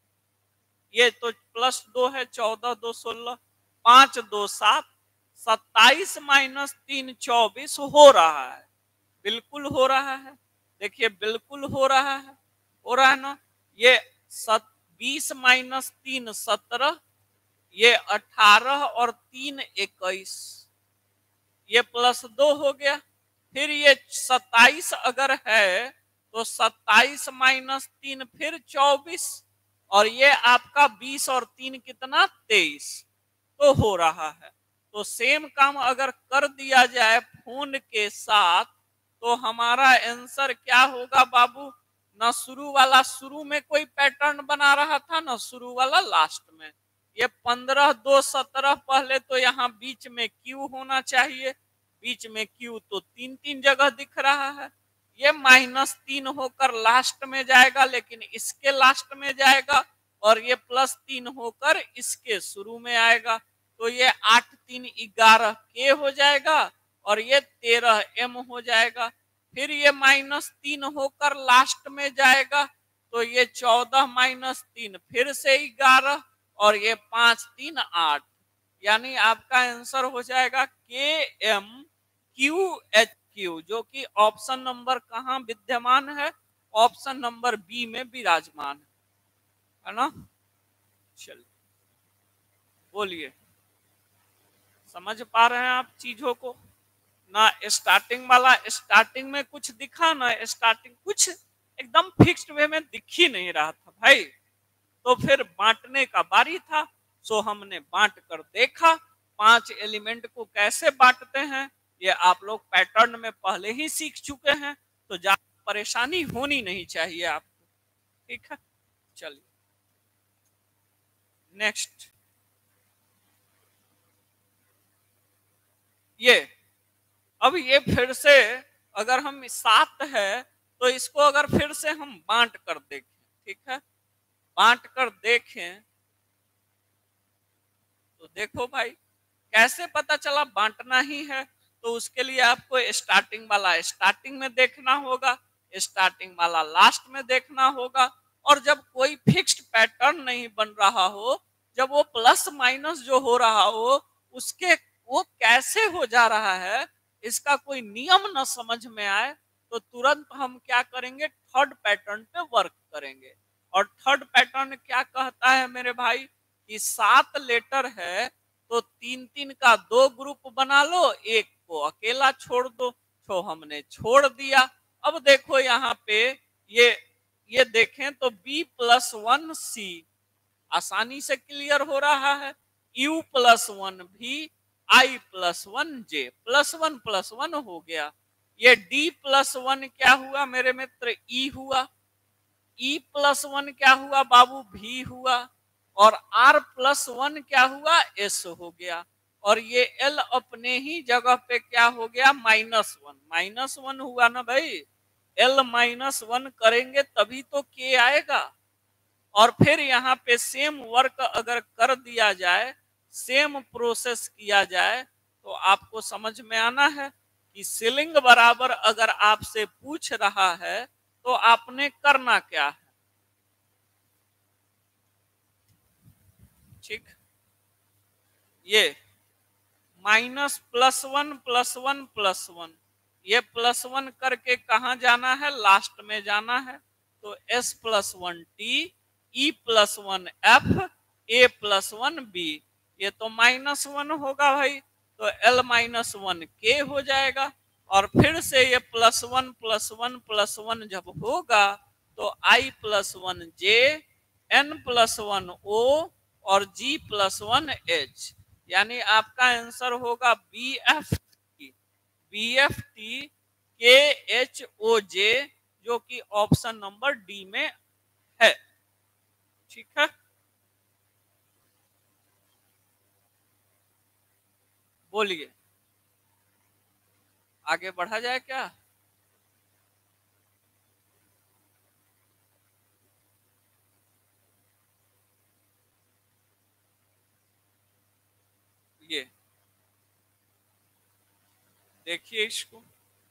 ये तो +2 है, 14 2 16, 5 2 7, 27 - 3 24 हो रहा है, बिल्कुल हो रहा है। देखिए बिल्कुल हो रहा है, हो रहा है ना। ये 20 - 3 17, ये 18 और 3 21, ये +2 हो गया। फिर ये 27 अगर है तो 27 - 3 फिर 24, और ये आपका 20 और 3 कितना 23, तो हो रहा है। तो सेम काम अगर कर दिया जाए फोन के साथ तो हमारा आंसर क्या होगा बाबू, ना शुरू वाला शुरू में कोई पैटर्न बना रहा था, ना शुरू वाला लास्ट में। ये 15 2 17 पहले तो यहाँ बीच में क्यू होना चाहिए, बीच में क्यू तो 3 जगह दिख रहा है। ये -3 होकर लास्ट में जाएगा, लेकिन इसके लास्ट में जाएगा, और ये +3 होकर इसके शुरू में आएगा। तो ये 8 3 11 के हो जाएगा, और ये 13 एम हो जाएगा। फिर ये -3 होकर लास्ट में जाएगा, तो ये 14 - 3 फिर से 11, और ये 5 3 8, यानी आपका आंसर हो जाएगा KMQH। क्यू, जो कि ऑप्शन नंबर कहाँ विद्यमान है, ऑप्शन नंबर बी में विराजमान है ना। चलिए बोलिए, समझ पा रहे हैं आप चीजों को ना। स्टार्टिंग वाला स्टार्टिंग में कुछ दिखा ना, स्टार्टिंग कुछ एकदम फिक्स्ड वे में दिख ही नहीं रहा था भाई। तो फिर बांटने का बारी था, सो हमने बांट कर देखा 5 एलिमेंट को कैसे बांटते हैं। ये आप लोग पैटर्न में पहले ही सीख चुके हैं, तो ज्यादा परेशानी होनी नहीं चाहिए आपको, ठीक है। चलिए नेक्स्ट, ये अब ये फिर से अगर हम 7 है तो इसको अगर फिर से हम बांट कर देखें, ठीक है, बांट कर देखें तो देखो भाई कैसे पता चला बांटना ही है। तो उसके लिए आपको स्टार्टिंग वाला स्टार्टिंग में देखना होगा, स्टार्टिंग वाला लास्ट में देखना होगा। और जब कोई फिक्स्ड पैटर्न नहीं बन रहा हो, जब वो प्लस माइनस जो हो रहा हो उसके वो कैसे हो जा रहा है, इसका कोई नियम न समझ में आए, तो तुरंत हम क्या करेंगे, थर्ड पैटर्न पे वर्क करेंगे। और थर्ड पैटर्न क्या कहता है मेरे भाई कि 7 लेटर है तो 3-3 का 2 ग्रुप बना लो, एक को अकेला छोड़ दो। तो हमने छोड़ दिया। अब देखो यहाँ पे ये देखें तो B+1C आसानी से क्लियर हो रहा है, U+1V, I+1J, +1+1 हो गया। ये D+1 क्या हुआ मेरे मित्र, E हुआ। E+1 क्या हुआ बाबू, V हुआ। और R+1 क्या हुआ, S हो गया। और ये L अपने ही जगह पे क्या हो गया, -1, -1 हुआ ना भाई। L-1 करेंगे तभी तो K आएगा। और फिर यहाँ पे सेम वर्क अगर कर दिया जाए, सेम प्रोसेस किया जाए, तो आपको समझ में आना है कि सीलिंग बराबर अगर आपसे पूछ रहा है तो आपने करना क्या है, ठीक। ये -+1+1+1+1, ये +1 करके कहा जाना है, लास्ट में जाना है। तो S+1T, E+1F, A+1B, ये तो -1 होगा भाई, तो L-1K हो जाएगा। और फिर से ये +1+1+1 जब होगा तो I+1J, N+1O और G+1H, यानी आपका आंसर होगा BFT जो कि ऑप्शन नंबर डी में है, ठीक है। बोलिए आगे बढ़ा जाए क्या। ये देखिए इसको,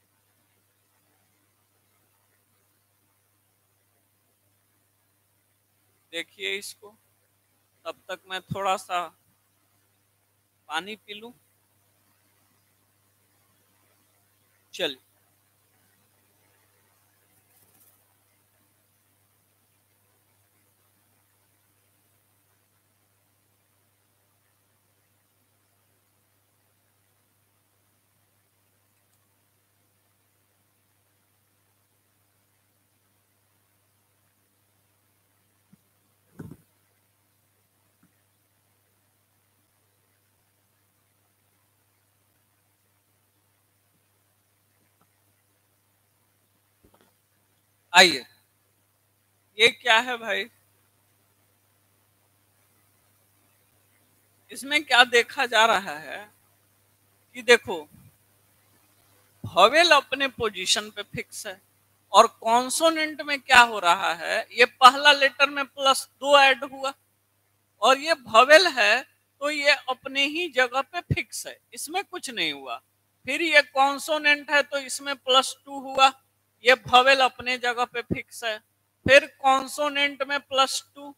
देखिए इसको, तब तक मैं थोड़ा सा पानी पी लूं। चलिए आइए, ये क्या है भाई, इसमें क्या देखा जा रहा है कि देखो वोवेल अपने पोजीशन पे फिक्स है, और कॉन्सोनेंट में क्या हो रहा है, ये पहला लेटर में +2 ऐड हुआ, और ये वोवेल है तो ये अपने ही जगह पे फिक्स है, इसमें कुछ नहीं हुआ। फिर ये कॉन्सोनेंट है तो इसमें +2 हुआ, ये वोवेल अपने जगह पे फिक्स है। फिर कॉन्सोनेंट में +2,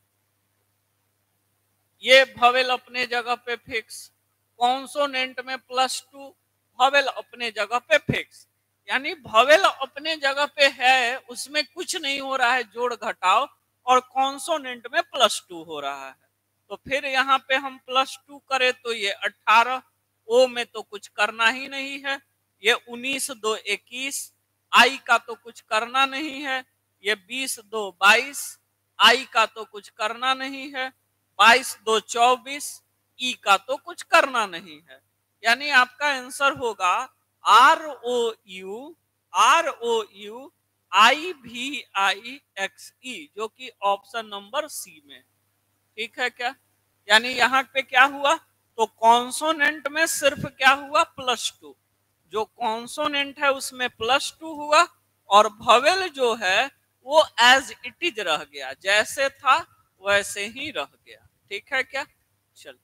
ये वोवेल अपने जगह पे फिक्स। कॉन्सोनेंट में +2, वोवेल अपने जगह पे फिक्स। यानी वॉवेल अपने जगह पे है, उसमें कुछ नहीं हो रहा है जोड़ घटाव, और कॉन्सोनेंट में +2 हो रहा है। तो फिर यहाँ पे हम +2 करें तो ये 18, ओ में तो कुछ करना ही नहीं है, ये 19 2 21, आई का तो कुछ करना नहीं है, ये 20 2 22, आई का तो कुछ करना नहीं है, 22 2 24, ई का तो कुछ करना नहीं है। यानी आपका आंसर होगा ROU IVIXE, जो कि ऑप्शन नंबर सी में। ठीक है क्या? यानी यहाँ पे क्या हुआ, तो कॉन्सोनेंट में सिर्फ क्या हुआ, +2, जो कॉन्सोनेंट है उसमें +2 हुआ, और वॉवेल जो है वो एज इट इज रह गया, जैसे था वैसे ही रह गया। ठीक है क्या? चल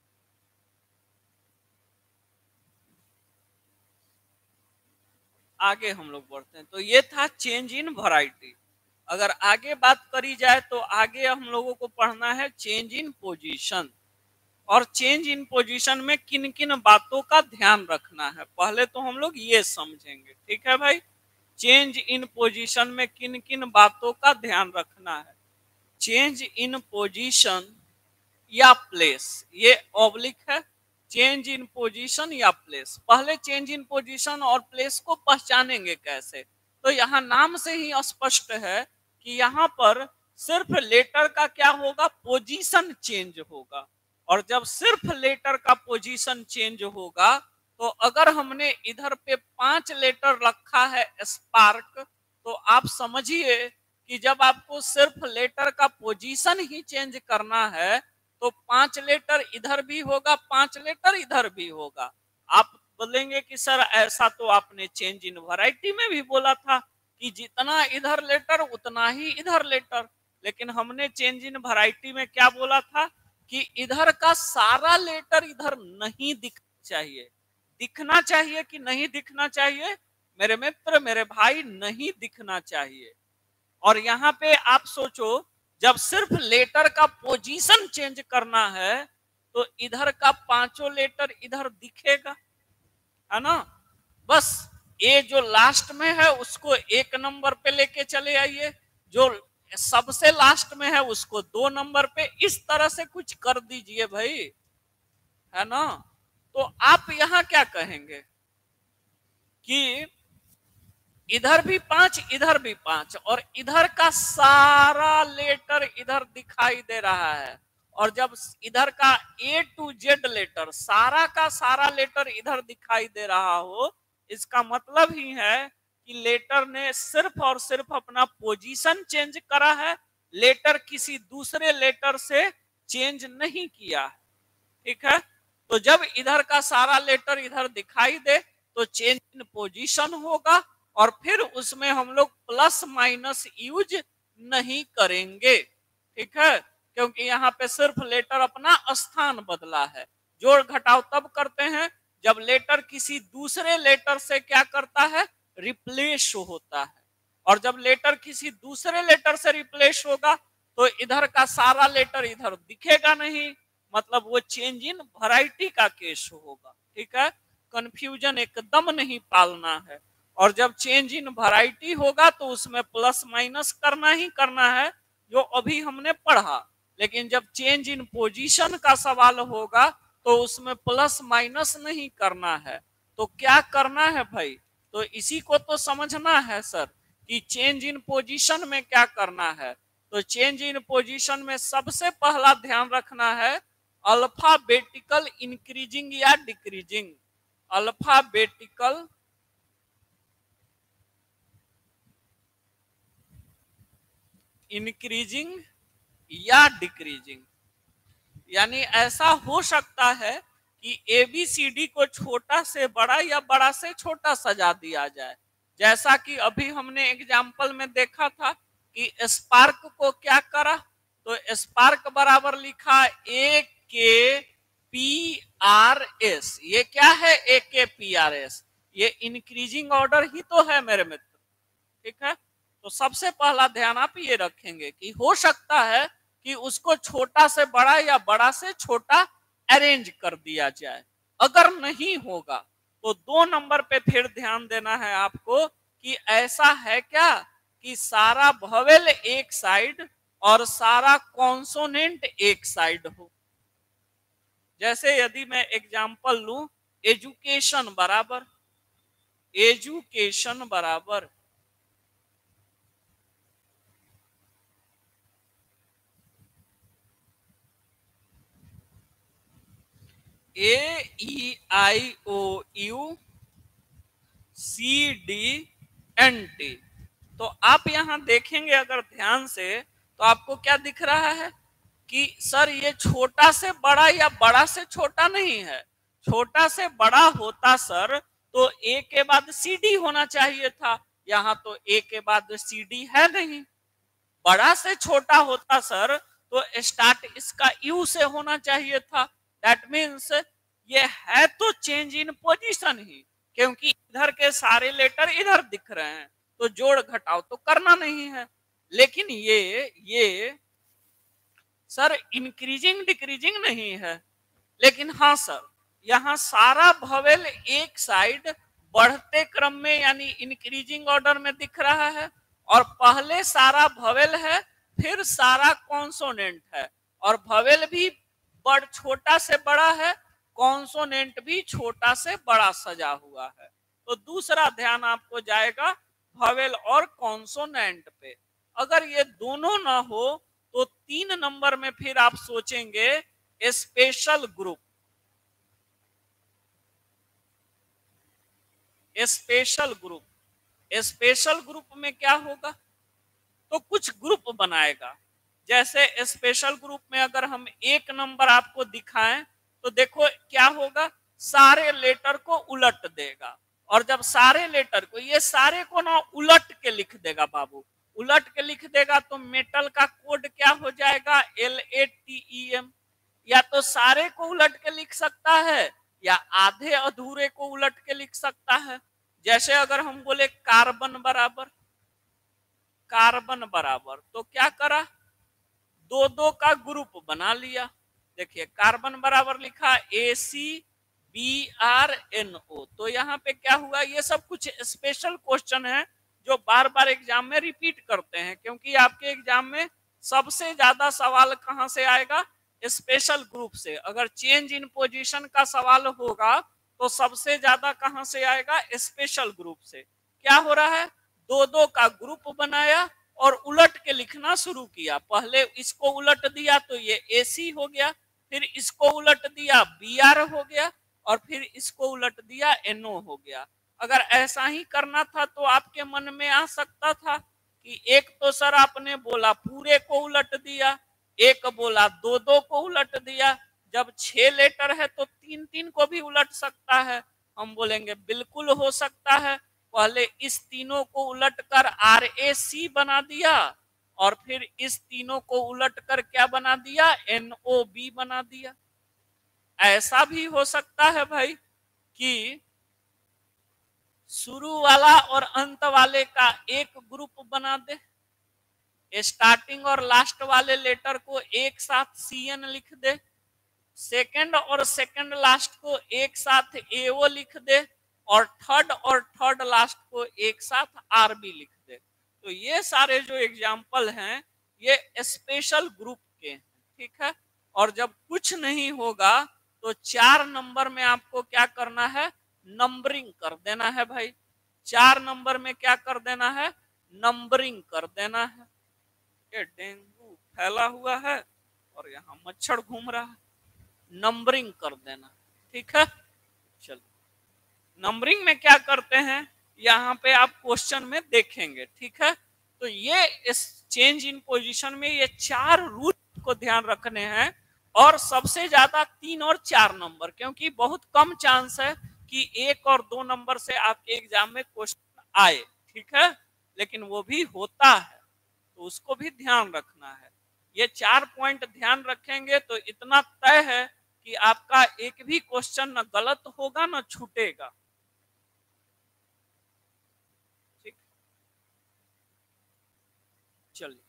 आगे हम लोग बढ़ते हैं। तो ये था चेंज इन वैरायटी। अगर आगे बात करी जाए तो आगे हम लोगों को पढ़ना है चेंज इन पोजीशन। और चेंज इन पोजीशन में किन किन बातों का ध्यान रखना है, पहले तो हम लोग ये समझेंगे। ठीक है भाई, चेंज इन पोजीशन में किन किन बातों का ध्यान रखना है। चेंज इन पोजीशन या प्लेस, ये ऑब्लिक है, चेंज इन पोजीशन या प्लेस। पहले चेंज इन पोजीशन और प्लेस को पहचानेंगे कैसे, तो यहाँ नाम से ही स्पष्ट है कि यहाँ पर सिर्फ लेटर का क्या होगा, पोजीशन चेंज होगा। और जब सिर्फ लेटर का पोजीशन चेंज होगा, तो अगर हमने इधर पे 5 लेटर रखा है स्पार्क, तो आप समझिए कि जब आपको सिर्फ लेटर का पोजीशन ही चेंज करना है, तो 5 लेटर इधर भी होगा, 5 लेटर इधर भी होगा। आप बोलेंगे कि सर ऐसा तो आपने चेंज इन वैरायटी में भी बोला था कि जितना इधर लेटर उतना ही इधर लेटर, लेकिन हमने चेंज इन वैरायटी में क्या बोला था कि इधर का सारा लेटर इधर नहीं दिखना चाहिए। दिखना चाहिए कि नहीं दिखना चाहिए मेरे मित्र, मेरे भाई, नहीं दिखना चाहिए। और यहाँ पे आप सोचो, जब सिर्फ लेटर का पोजीशन चेंज करना है, तो इधर का 5 लेटर इधर दिखेगा, है ना। बस ए जो लास्ट में है उसको 1 नंबर पे लेके चले आइए, जो सबसे लास्ट में है उसको 2 नंबर पे, इस तरह से कुछ कर दीजिए भाई, है ना। तो आप यहाँ क्या कहेंगे कि इधर भी 5 इधर भी 5, और इधर का सारा लेटर इधर दिखाई दे रहा है। और जब इधर का A to Z लेटर, सारा का सारा लेटर इधर दिखाई दे रहा हो, इसका मतलब ही है कि लेटर ने सिर्फ और सिर्फ अपना पोजीशन चेंज करा है, लेटर किसी दूसरे लेटर से चेंज नहीं किया है। ठीक है, तो जब इधर का सारा लेटर इधर दिखाई दे तो चेंज इन पोजीशन होगा, और फिर उसमें हम लोग प्लस माइनस यूज नहीं करेंगे। ठीक है, क्योंकि यहाँ पे सिर्फ लेटर अपना स्थान बदला है। जोड़ घटाव तब करते हैं जब लेटर किसी दूसरे लेटर से क्या करता है, रिप्लेस होता है। और जब लेटर किसी दूसरे लेटर से रिप्लेस होगा तो इधर का सारा लेटर इधर दिखेगा नहीं, मतलब वो चेंज इन वैरायटी का केस होगा। ठीक है, कंफ्यूजन एकदम नहीं पालना है। और जब चेंज इन वैरायटी होगा तो उसमें प्लस माइनस करना ही करना है, जो अभी हमने पढ़ा। लेकिन जब चेंज इन पोजीशन का सवाल होगा तो उसमें प्लस माइनस नहीं करना है। तो क्या करना है भाई, तो इसी को तो समझना है सर कि चेंज इन पोजीशन में क्या करना है। तो चेंज इन पोजीशन में सबसे पहला ध्यान रखना है अल्फाबेटिकल इंक्रीजिंग या डिक्रीजिंग। अल्फाबेटिकल इंक्रीजिंग या डिक्रीजिंग। यानी ऐसा हो सकता है कि ABCD को छोटा से बड़ा या बड़ा से छोटा सजा दिया जाए, जैसा कि अभी हमने एग्जाम्पल में देखा था कि स्पार्क को क्या करा, तो स्पार्क बराबर लिखा AKPRS। ये क्या है AKPRS, ये इंक्रीजिंग ऑर्डर ही तो है मेरे मित्र। ठीक है, तो सबसे पहला ध्यान आप ये रखेंगे कि हो सकता है कि उसको छोटा से बड़ा या बड़ा से छोटा अरेंज कर दिया जाए। अगर नहीं होगा तो 2 नंबर पे फिर ध्यान देना है आपको कि ऐसा है क्या कि सारा वोवेल एक साइड और सारा कॉन्सोनेंट एक साइड हो। जैसे यदि मैं एग्जांपल लूं, एजुकेशन बराबर AEIOU CDNT। तो आप यहां देखेंगे अगर ध्यान से तो आपको क्या दिख रहा है कि सर ये छोटा से बड़ा या बड़ा से छोटा नहीं है। छोटा से बड़ा होता सर तो ए के बाद सीडी होना चाहिए था, यहां तो ए के बाद सीडी है नहीं। बड़ा से छोटा होता सर तो स्टार्ट इसका यू से होना चाहिए था। दैट मीन्स ये है तो चेंज इन पोजीशन ही, क्योंकि इधर के सारे लेटर इधर दिख रहे हैं तो जोड़ घटाव तो करना नहीं है। लेकिन ये सर इंक्रीजिंग डिक्रीजिंग नहीं है। लेकिन हाँ सर, यहाँ सारा वोवेल एक साइड बढ़ते क्रम में यानी इंक्रीजिंग ऑर्डर में दिख रहा है, और पहले सारा वोवेल है फिर सारा कॉन्सोनेंट है, और वोवेल भी छोटा से बड़ा है, कॉन्सोनेंट भी छोटा से बड़ा सजा हुआ है। तो दूसरा ध्यान आपको जाएगा वोवेल और कॉन्सोनेंट पे। अगर ये दोनों ना हो तो 3 नंबर में फिर आप सोचेंगे स्पेशल ग्रुप। स्पेशल ग्रुप में क्या होगा, तो कुछ ग्रुप बनाएगा। जैसे स्पेशल ग्रुप में अगर हम 1 नंबर आपको दिखाएं तो देखो क्या होगा, सारे लेटर को उलट देगा, और जब सारे लेटर को, ये सारे को ना उलट के लिख देगा बाबू, उलट के लिख देगा तो मेटल का कोड क्या हो जाएगा, LATEM। या तो सारे को उलट के लिख सकता है या आधे अधूरे को उलट के लिख सकता है। जैसे अगर हम बोले कार्बन बराबर तो क्या करा, 2 का ग्रुप बना लिया। देखिए कार्बन बराबर लिखा ACBRNO। तो यहाँ पे क्या हुआ, ये सब कुछ स्पेशल क्वेश्चन है जो बार बार एग्जाम में रिपीट करते हैं, क्योंकि आपके एग्जाम में सबसे ज्यादा सवाल कहां से आएगा, स्पेशल ग्रुप से। अगर चेंज इन पोजीशन का सवाल होगा तो सबसे ज्यादा कहां से आएगा, स्पेशल ग्रुप से। क्या हो रहा है, 2 का ग्रुप बनाया और उलट के लिखना शुरू किया। पहले इसको उलट दिया तो ये AC हो गया, फिर इसको उलट दिया BR हो गया, और फिर इसको उलट दिया NO हो गया। अगर ऐसा ही करना था तो आपके मन में आ सकता था कि एक तो सर आपने बोला पूरे को उलट दिया, एक बोला 2 को उलट दिया। जब 6 लेटर है तो 3 को भी उलट सकता है। हम बोलेंगे बिल्कुल हो सकता है। पहले इस तीनों को उलटकर RAC बना दिया, और फिर इस तीनों को उलटकर क्या बना दिया, NOB बना दिया। ऐसा भी हो सकता है भाई कि शुरू वाला और अंत वाले का एक ग्रुप बना दे, स्टार्टिंग और लास्ट वाले लेटर को एक साथ CN लिख दे, सेकंड और सेकंड लास्ट को एक साथ AO लिख दे, और थर्ड लास्ट को एक साथ RB लिख दे। तो ये सारे जो एग्जाम्पल हैं ये स्पेशल ग्रुप के हैं, ठीक है। और जब कुछ नहीं होगा तो 4 नंबर में आपको क्या करना है, नंबरिंग कर देना है भाई। 4 नंबर में क्या कर देना है, नंबरिंग कर देना है। ये डेंगू फैला हुआ है और यहाँ मच्छर घूम रहा है, नंबरिंग कर देना, ठीक है। चलो नंबरिंग में क्या करते हैं यहाँ पे आप क्वेश्चन में देखेंगे, ठीक है। तो ये इस चेंज इन पोजीशन में ये 4 रूल को ध्यान रखने हैं, और सबसे ज्यादा 3 और 4 नंबर, क्योंकि बहुत कम चांस है कि 1 और 2 नंबर से आपके एग्जाम में क्वेश्चन आए, ठीक है। लेकिन वो भी होता है तो उसको भी ध्यान रखना है। ये 4 पॉइंट ध्यान रखेंगे तो इतना तय है कि आपका एक भी क्वेश्चन न गलत होगा न छूटेगा, ठीक। चलिए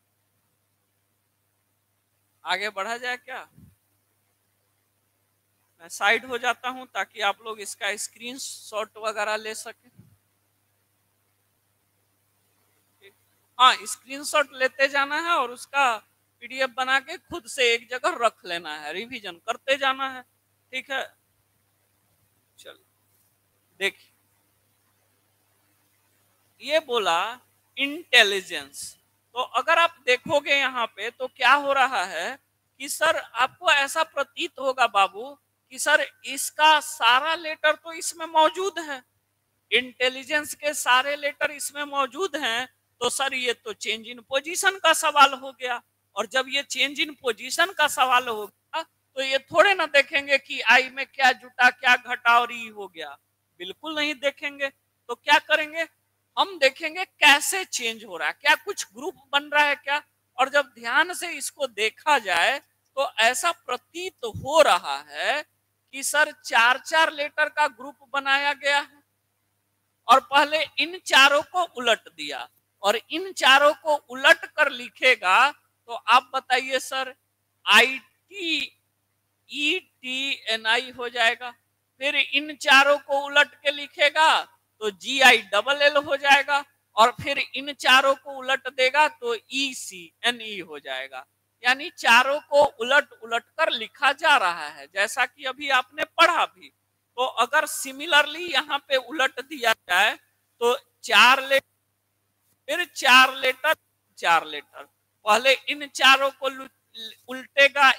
आगे बढ़ा जाए क्या। मैं साइड हो जाता हूं ताकि आप लोग इसका स्क्रीनशॉट वगैरह ले सकें। हाँ, स्क्रीनशॉट लेते जाना है और उसका पीडीएफ बना के खुद से एक जगह रख लेना है, रिवीजन करते जाना है। ठीक है, चलो देखिए, ये बोला इंटेलिजेंस। तो अगर आप देखोगे यहाँ पे तो क्या हो रहा है कि सर आपको ऐसा प्रतीत होगा बाबू कि सर इसका सारा लेटर तो इसमें मौजूद है, इंटेलिजेंस के सारे लेटर इसमें मौजूद हैं, तो सर ये तो चेंज इन पोजीशन का सवाल हो गया। और जब ये चेंज इन पोजीशन का सवाल हो गया तो ये थोड़े ना देखेंगे कि आई में क्या जुटा क्या घटा और ई हो गया, बिल्कुल नहीं देखेंगे। तो क्या करेंगे, हम देखेंगे कैसे चेंज हो रहा है, क्या कुछ ग्रुप बन रहा है क्या। और जब ध्यान से इसको देखा जाए तो ऐसा प्रतीत हो रहा है कि सर चार चार लेटर का ग्रुप बनाया गया है और पहले इन चारों को उलट दिया और इन चारों को उलट कर लिखेगा तो आप बताइए सर ITETNI हो जाएगा। फिर इन चारों को उलट के लिखेगा तो GILL हो जाएगा और फिर इन चारों को उलट देगा तो ECNE हो जाएगा। यानी चारों को उलट उलट कर लिखा जा रहा है, जैसा कि अभी आपने पढ़ा भी। तो अगर सिमिलरली यहाँ पे उलट दिया जाए तो चार लेटर, फिर चार लेटर पहले इन चारों को उल्टेगा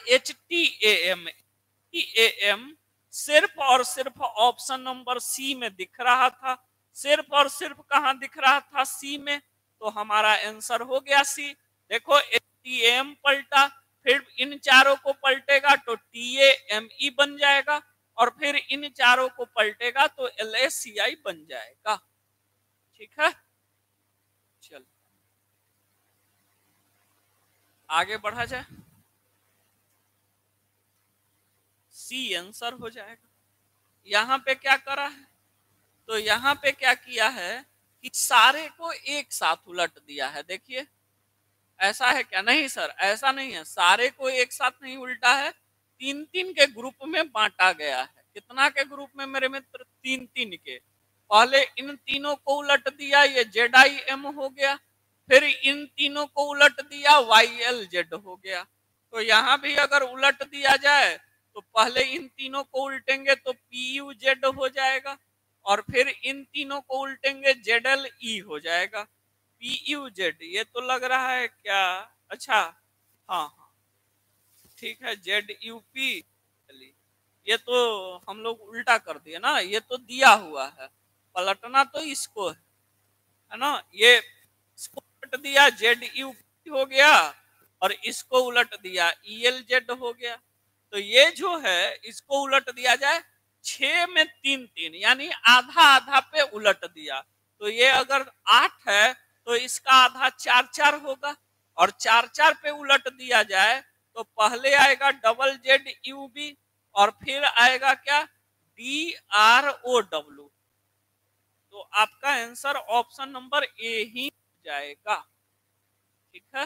HTAM सिर्फ और सिर्फ ऑप्शन नंबर सी में दिख रहा था, सिर्फ और सिर्फ कहां दिख रहा था, सी में। तो हमारा आंसर हो गया सी। देखो HTAM पलटा, फिर इन चारों को पलटेगा तो TAME बन जाएगा और फिर इन चारों को पलटेगा तो LACI बन जाएगा। ठीक है, चल आगे बढ़ा जाए। सी आंसर हो जाएगा। यहाँ पे क्या करा है, तो यहाँ पे क्या किया है कि सारे को एक साथ उलट दिया है। देखिए ऐसा है क्या, नहीं सर ऐसा नहीं है, सारे को एक साथ नहीं उल्टा है, तीन तीन के ग्रुप में बांटा गया है। कितना के ग्रुप में मेरे मित्र, तीन तीन के। पहले इन तीनों को उलट दिया, ये ZIM हो गया, फिर इन तीनों को उलट दिया YLZ हो गया। तो यहाँ भी अगर उलट दिया जाए तो पहले इन तीनों को उल्टेंगे तो PUZ हो जाएगा और फिर इन तीनों को उल्टेंगे ZLE हो जाएगा। PUZ ये तो लग रहा है क्या, अच्छा हाँ हाँ ठीक है, ZUP ये तो हम लोग उल्टा कर दिए ना, ये तो दिया हुआ है, पलटना तो इसको है ना, ये इसको उलट दिया ZUP हो गया और इसको उलट दिया ELZ हो गया। तो ये जो है इसको उलट दिया जाए 6 में 3 3 यानी आधा आधा पे उलट दिया, तो ये अगर 8 है तो इसका आधा 4 4 होगा और 4 4 पे उलट दिया जाए तो पहले आएगा ZZUB और फिर आएगा क्या DROW। तो आपका आंसर ऑप्शन नंबर ए ही हो जाएगा। ठीक है,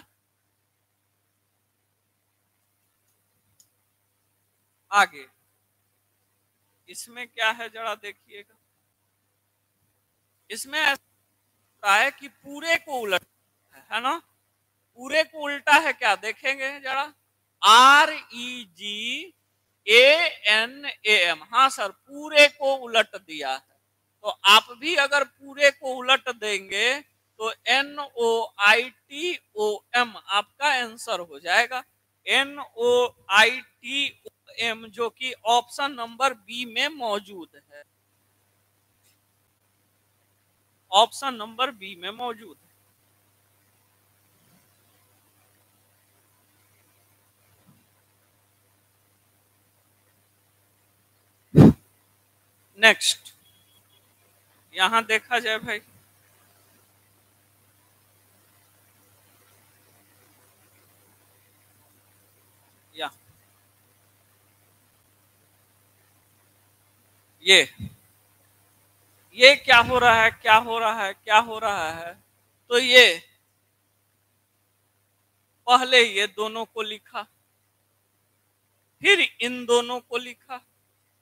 आगे इसमें क्या है जरा देखिएगा। इसमें ऐसा है कि पूरे को उलट है ना, पूरे को उल्टा है क्या देखेंगे जरा, REGANAM, हाँ सर पूरे को उलट दिया है। तो आप भी अगर पूरे को उलट देंगे तो NOITOM आपका आंसर हो जाएगा। NOITOM जो कि ऑप्शन नंबर बी में मौजूद है, ऑप्शन नंबर बी में मौजूद है। नेक्स्ट यहां देखा जाए भाई, या ये क्या हो रहा है, क्या हो रहा है, क्या हो रहा है, तो ये पहले ये दोनों को लिखा, फिर इन दोनों को लिखा,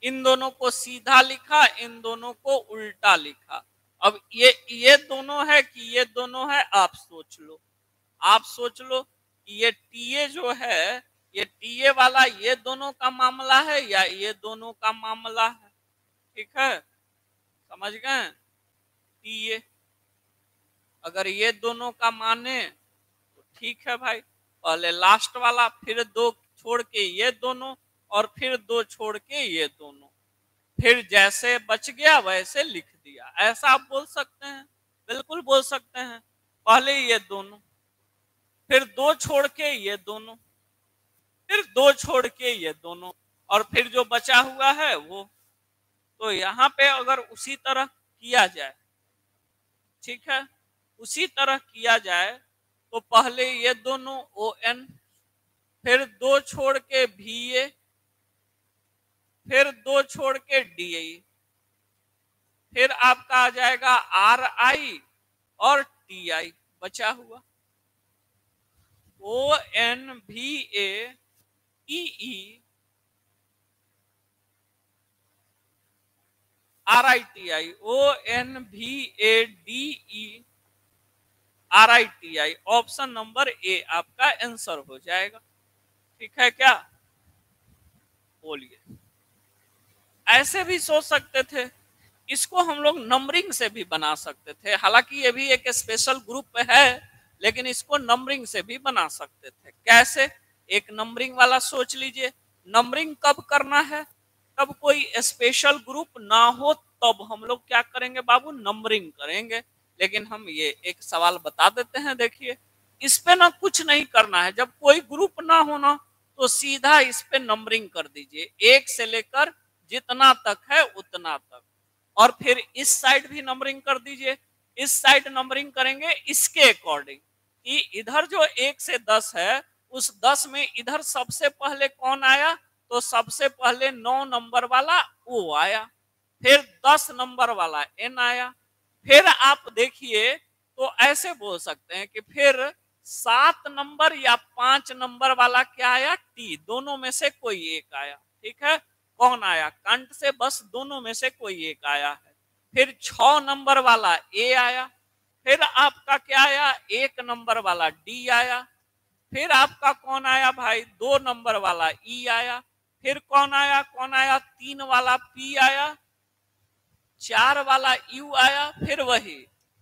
इन दोनों को सीधा लिखा, इन दोनों को उल्टा लिखा। अब ये दोनों है कि ये दोनों है, आप सोच लो। आप सोच लो कि ये टीए जो है, ये टीए वाला ये दोनों का मामला है या ये दोनों का मामला है। ठीक है, समझ गए। टीए अगर ये दोनों का माने तो ठीक है भाई, पहले लास्ट वाला, फिर दो छोड़ के ये दोनों, और फिर दो छोड़ के ये दोनों, फिर जैसे बच गया वैसे लिख दिया। ऐसा आप बोल सकते हैं, बिल्कुल बोल सकते हैं। पहले ये दोनों, फिर दो छोड़ के ये दोनों, फिर दो छोड़ के ये दोनों, और फिर जो बचा हुआ है वो। तो यहाँ पे अगर उसी तरह किया जाए, ठीक है, उसी तरह किया जाए तो पहले ये दोनों ओ एन, फिर दो छोड़ के भी ए, फिर दो छोड़ के डी आई, फिर आपका आ जाएगा आर आई और टी आई बचा हुआ। ओ एन भी A E E R I T I, O N भी A D E R I T I. Option number A आपका आंसर हो जाएगा। ठीक है क्या, बोलिए। ऐसे भी सोच सकते थे, इसको हम लोग नंबरिंग से भी बना सकते थे। हालांकि ये भी एक स्पेशल ग्रुप है, लेकिन इसको नंबरिंग से भी बना सकते थे। कैसे, एक नंबरिंग वाला सोच लीजिए। नंबरिंग कब करना है, कब कोई स्पेशल ग्रुप ना हो तब हम लोग क्या करेंगे बाबू, नंबरिंग करेंगे। लेकिन हम ये एक सवाल बता देते हैं, देखिए इस पे ना कुछ नहीं करना है। जब कोई ग्रुप ना होना तो सीधा इस पे नंबरिंग कर दीजिए, एक से लेकर जितना तक है उतना तक, और फिर इस साइड भी नंबरिंग कर दीजिए। इस साइड नंबरिंग करेंगे इसके अकॉर्डिंग कि इधर जो 1 से 10 है, उस 10 में इधर सबसे पहले कौन आया, तो सबसे पहले 9 नंबर वाला ओ आया, फिर 10 नंबर वाला एन आया। फिर आप देखिए तो ऐसे बोल सकते हैं कि फिर 7 नंबर या 5 नंबर वाला क्या आया, टी, दोनों में से कोई एक आया। ठीक है, कौन आया, कंट से बस दोनों में से कोई एक आया है। फिर 6 नंबर वाला ए आया, फिर आपका क्या आया, 1 नंबर वाला डी आया, फिर आपका कौन आया भाई, 2 नंबर वाला ई आया, फिर कौन आया, 3 वाला पी आया, 4 वाला यू आया, फिर वही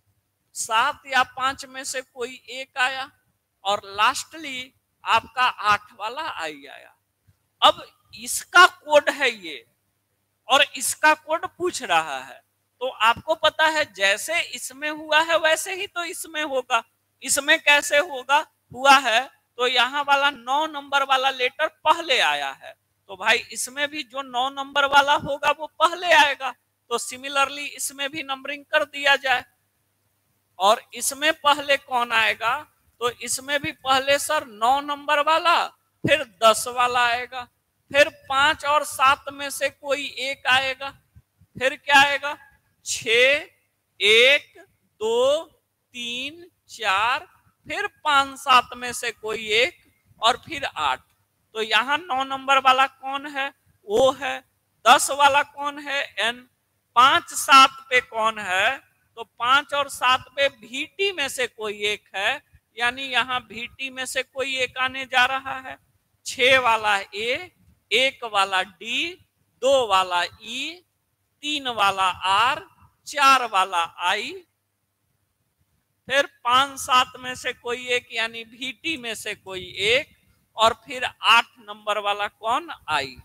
7 या 5 में से कोई एक आया, और लास्टली आपका 8 वाला आई आया। अब इसका कोड है ये, और इसका कोड पूछ रहा है, तो आपको पता है जैसे इसमें हुआ है वैसे ही तो इसमें होगा। इसमें कैसे होगा, हुआ है तो यहाँ वाला 9 नंबर वाला लेटर पहले आया है, तो भाई इसमें भी जो 9 नंबर वाला होगा वो पहले आएगा। तो सिमिलरली इसमें भी नंबरिंग कर दिया जाए, और इसमें पहले कौन आएगा, तो इसमें भी पहले सर 9 नंबर वाला, फिर 10 वाला आएगा, फिर 5 और 7 में से कोई एक आएगा, फिर क्या आएगा, 6, 1, 2, 3, 4, फिर 5, 7 में से कोई एक, और फिर 8। तो यहाँ 9 नंबर वाला कौन है, वो है। 10 वाला कौन है, एन। 5, 7 पे कौन है, तो 5 और 7 पे भीटी में से कोई एक है, यानी यहाँ भीटी में से कोई एक आने जा रहा है। 6 वाला ए, 1 वाला डी, 2 वाला ई, 3 वाला आर, 4 वाला आई, फिर 5, 7 में से कोई एक यानी भीटी में से कोई एक, और फिर 8 नंबर वाला कौन, आई।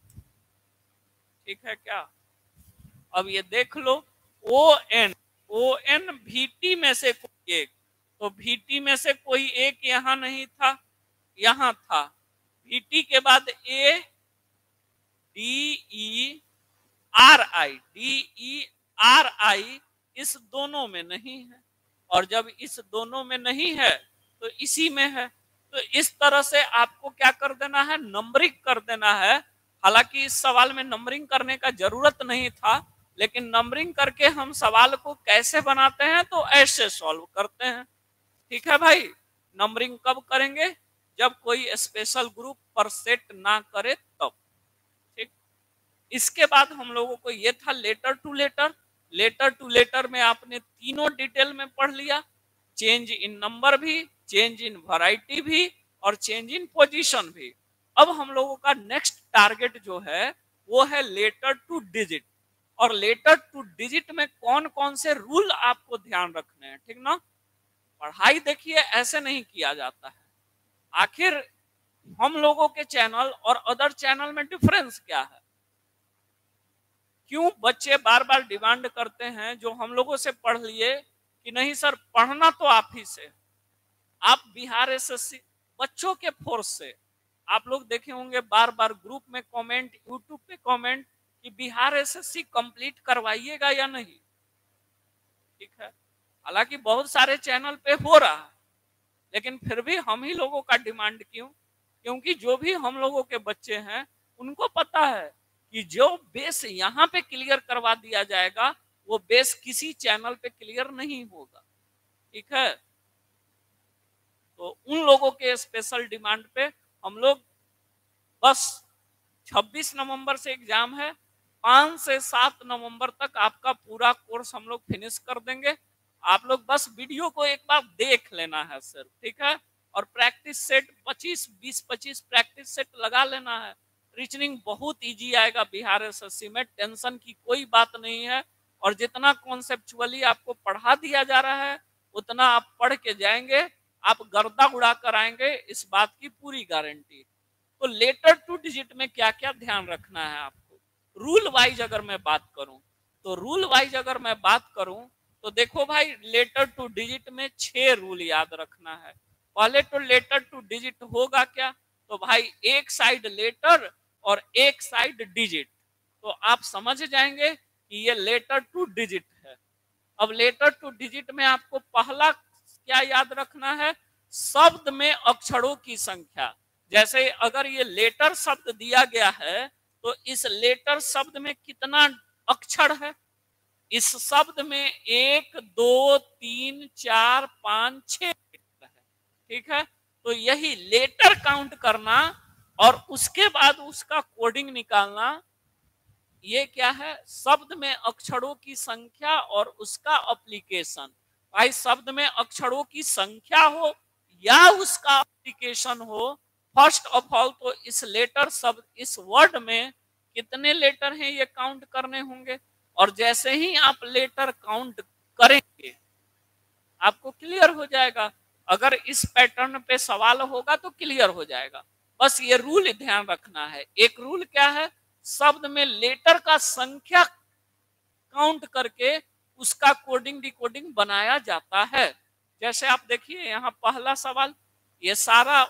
ठीक है क्या, अब ये देख लो, ओ एन भीटी में से कोई एक, तो भीटी में से कोई एक यहां नहीं था, यहां था। भीटी के बाद A D E R I, D E R I इस दोनों में नहीं है, और जब इस दोनों में नहीं है तो इसी में है। तो इस तरह से आपको क्या कर देना है, नंबरिंग कर देना है। हालांकि इस सवाल में नंबरिंग करने का जरूरत नहीं था, लेकिन नंबरिंग करके हम सवाल को कैसे बनाते हैं, तो ऐसे सॉल्व करते हैं। ठीक है भाई, नंबरिंग कब करेंगे, जब कोई स्पेशल ग्रुप पर सेट ना करे तब। ठीक, इसके बाद हम लोगों को ये था letter to letter. Letter to letter में आपने तीनों डिटेल में पढ़ लिया, चेंज इन नंबर भी, चेंज इन वैरायटी भी और चेंज इन पोजीशन भी। अब हम लोगों का नेक्स्ट टारगेट जो है वो है लेटर टू डिजिट। और लेटर टू डिजिट में कौन कौन से रूल आपको ध्यान रखने हैं, ठीक ना। पढ़ाई देखिए ऐसे नहीं किया जाता है। आखिर हम लोगों के चैनल और अदर चैनल में डिफरेंस क्या है? क्यों बच्चे बार बार डिमांड करते हैं जो हम लोगों से पढ़ लिए कि नहीं सर पढ़ना तो आप ही से। आप बिहार एसएससी बच्चों के फोर्स से आप लोग देखे होंगे बार बार ग्रुप में कमेंट, यूट्यूब पे कमेंट कि बिहार एसएससी कंप्लीट करवाइएगा या नहीं। ठीक है, हालांकि बहुत सारे चैनल पे हो रहा है, लेकिन फिर भी हम ही लोगों का डिमांड क्यों? क्योंकि जो भी हम लोगों के बच्चे हैं उनको पता है कि जो बेस यहाँ पे क्लियर करवा दिया जाएगा वो बेस किसी चैनल पे क्लियर नहीं होगा। ठीक है, तो उन लोगों के स्पेशल डिमांड पे हम लोग बस 26 नवंबर से एग्जाम है, 5 से 7 नवंबर तक आपका पूरा कोर्स हम लोग फिनिश कर देंगे। आप लोग बस वीडियो को एक बार देख लेना है सिर्फ, ठीक है। और प्रैक्टिस सेट 25 प्रैक्टिस सेट लगा लेना है। रीजनिंग बहुत इजी आएगा बिहार एसएससी में, टेंशन की कोई बात नहीं है। और जितना कॉन्सेप्चुअली आपको पढ़ा दिया जा रहा है उतना आप पढ़ के जाएंगे, आप गर्दा उड़ा कर आएंगे, इस बात की पूरी गारंटी। तो लेटर टू डिजिट में क्या क्या ध्यान रखना है आपको, रूल वाइज अगर मैं बात करूं तो रूल वाइज अगर मैं बात करूं तो देखो भाई, लेटर टू डिजिट में 6 रूल याद रखना है। पहले तो लेटर टू डिजिट होगा क्या, तो भाई एक साइड लेटर और एक साइड डिजिट, तो आप समझ जाएंगे कि ये लेटर टू डिजिट है। अब लेटर टू डिजिट में आपको पहला क्या याद रखना है, शब्द में अक्षरों की संख्या। जैसे अगर ये लेटर शब्द दिया गया है तो इस लेटर शब्द में कितना अक्षर है? इस शब्द में 1 2 3 4 5 6 लेटर है। ठीक है, तो यही लेटर काउंट करना और उसके बाद उसका कोडिंग निकालना, ये क्या है, शब्द में अक्षरों की संख्या और उसका एप्लीकेशन। भाई शब्द में अक्षरों की संख्या हो या उसका एप्लीकेशन हो, फर्स्ट ऑफ ऑल तो इस लेटर शब्द, इस वर्ड में कितने लेटर हैं ये काउंट करने होंगे। और जैसे ही आप लेटर काउंट करेंगे आपको क्लियर हो जाएगा। अगर इस पैटर्न पे सवाल होगा तो क्लियर हो जाएगा। बस ये रूल ध्यान रखना है। एक रूल क्या है, शब्द में लेटर का संख्या काउंट करके उसका कोडिंग डिकोडिंग बनाया जाता है। जैसे आप देखिए यहाँ पहला सवाल, ये सारा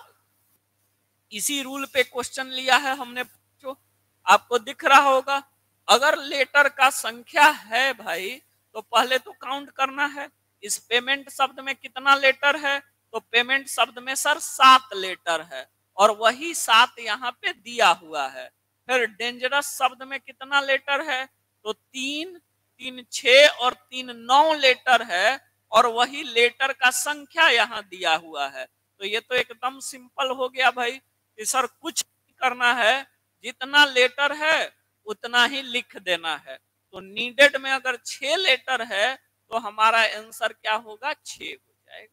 इसी रूल पे क्वेश्चन लिया है हमने, जो आपको दिख रहा होगा। अगर लेटर का संख्या है भाई तो पहले तो काउंट करना है। इस पेमेंट शब्द में कितना लेटर है, तो पेमेंट शब्द में सर 7 लेटर है और वही 7 यहाँ पे दिया हुआ है। फिर डेंजरस शब्द में कितना लेटर है, तो 3 3 6 और 3 9 लेटर है और वही लेटर का संख्या यहाँ दिया हुआ है। तो ये तो एकदम सिंपल हो गया भाई कि सर कुछ नहीं करना है, जितना लेटर है उतना ही लिख देना है। तो नीडेड में अगर 6 लेटर है तो हमारा आंसर क्या होगा, 6 हो जाएगा।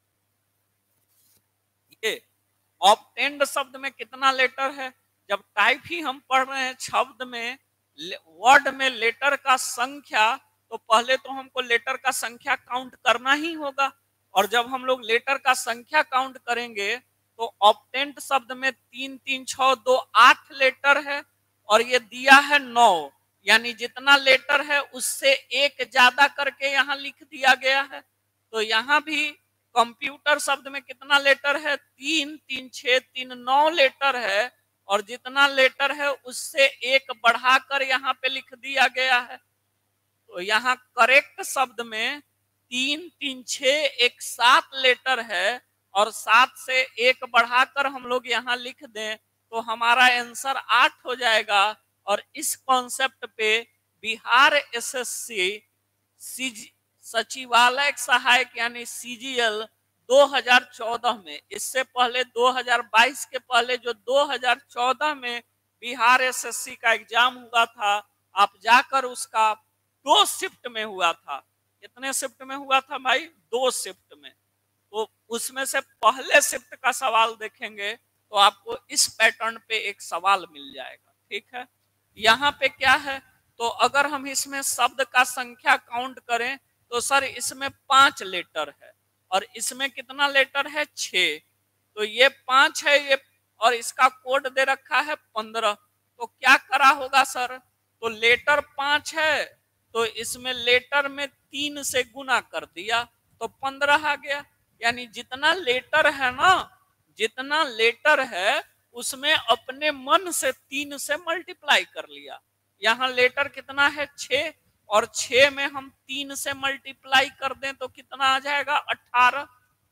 ये ऑब्टेंड शब्द में कितना लेटर है, जब टाइप ही हम पढ़ रहे हैं शब्द में, वर्ड में लेटर का संख्या, तो पहले तो हमको लेटर का संख्या काउंट करना ही होगा। और जब हम लोग लेटर का संख्या काउंट करेंगे तो ऑब्टेंड शब्द में 3 3 6 2 8 लेटर है और ये दिया है 9, यानी जितना लेटर है उससे एक ज्यादा करके यहाँ लिख दिया गया है। तो यहाँ भी कंप्यूटर शब्द में कितना लेटर है, 3 3 6 3 9 लेटर है और जितना लेटर है उससे एक बढ़ाकर यहाँ पे लिख दिया गया है। तो यहाँ करेक्ट शब्द में 3 3 6 एक 7 लेटर है और 7 से एक बढ़ाकर हम लोग यहाँ लिख दें तो हमारा आंसर 8 हो जाएगा। और इस कॉन्सेप्ट पे बिहार एसएससी सचिवालय सहायक यानी सीजीएल 2014 में, इससे पहले 2022 के पहले जो 2014 में बिहार एसएससी का एग्जाम हुआ था, आप जाकर उसका 2 शिफ्ट में हुआ था। कितने शिफ्ट में हुआ था भाई? 2 शिफ्ट में। तो उसमें से पहले शिफ्ट का सवाल देखेंगे तो आपको इस पैटर्न पे एक सवाल मिल जाएगा। ठीक है, यहाँ पे क्या है, तो अगर हम इसमें शब्द का संख्या काउंट करें तो सर इसमें 5 लेटर है और इसमें कितना लेटर है? 6। तो ये 5 है ये, और इसका कोड दे रखा है 15। तो क्या करा होगा सर? तो लेटर 5 है तो इसमें लेटर में 3 से गुना कर दिया तो 15 आ गया। यानी जितना लेटर है ना, जितना लेटर है उसमें अपने मन से 3 से मल्टीप्लाई कर लिया। यहाँ लेटर कितना है? 6, और 6 में हम 3 से मल्टीप्लाई कर दें तो कितना आ जाएगा? 18।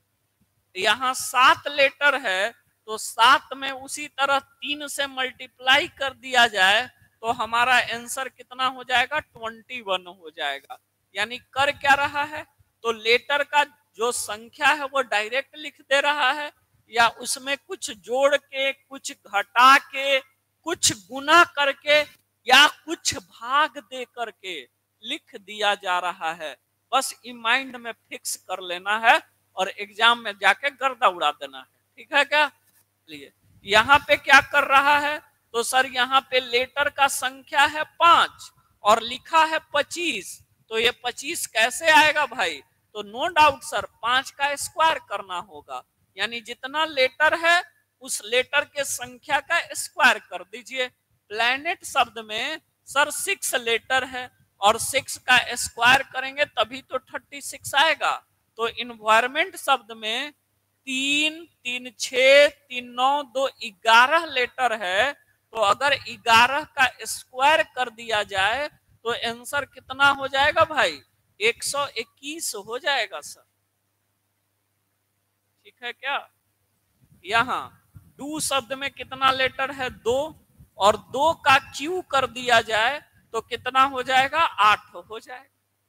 यहाँ 7 लेटर है तो 7 में उसी तरह 3 से मल्टीप्लाई कर दिया जाए तो हमारा आंसर कितना हो जाएगा? 21 हो जाएगा। यानी कर क्या रहा है, तो लेटर का जो संख्या है वो डायरेक्ट लिख दे रहा है, या उसमें कुछ जोड़ के, कुछ घटा के, कुछ गुना करके, या कुछ भाग दे करके लिख दिया जा रहा है। बस ये माइंड में फिक्स कर लेना है और एग्जाम में जाके गर्दा उड़ा देना है। ठीक है क्या? लिए यहाँ पे क्या कर रहा है, तो सर यहाँ पे लेटर का संख्या है 5 और लिखा है 25। तो ये 25 कैसे आएगा भाई? तो नो डाउट सर 5 का स्क्वायर करना होगा। यानी जितना लेटर है उस लेटर के संख्या का स्क्वायर कर दीजिए। प्लैनेट शब्द में सर 6 लेटर है और 6 का स्क्वायर करेंगे तभी तो 36 आएगा। तो इन्वायरमेंट शब्द में 3, 3, 6, 3, 9, 2, 11 लेटर है। तो अगर 11 का स्क्वायर कर दिया जाए तो आंसर कितना हो जाएगा भाई? 121 हो जाएगा सर। ठीक है क्या? यहाँ डू शब्द में कितना लेटर है? 2, और 2 का क्यू कर दिया जाए तो कितना हो जाएगा? 8 हो जाएगा।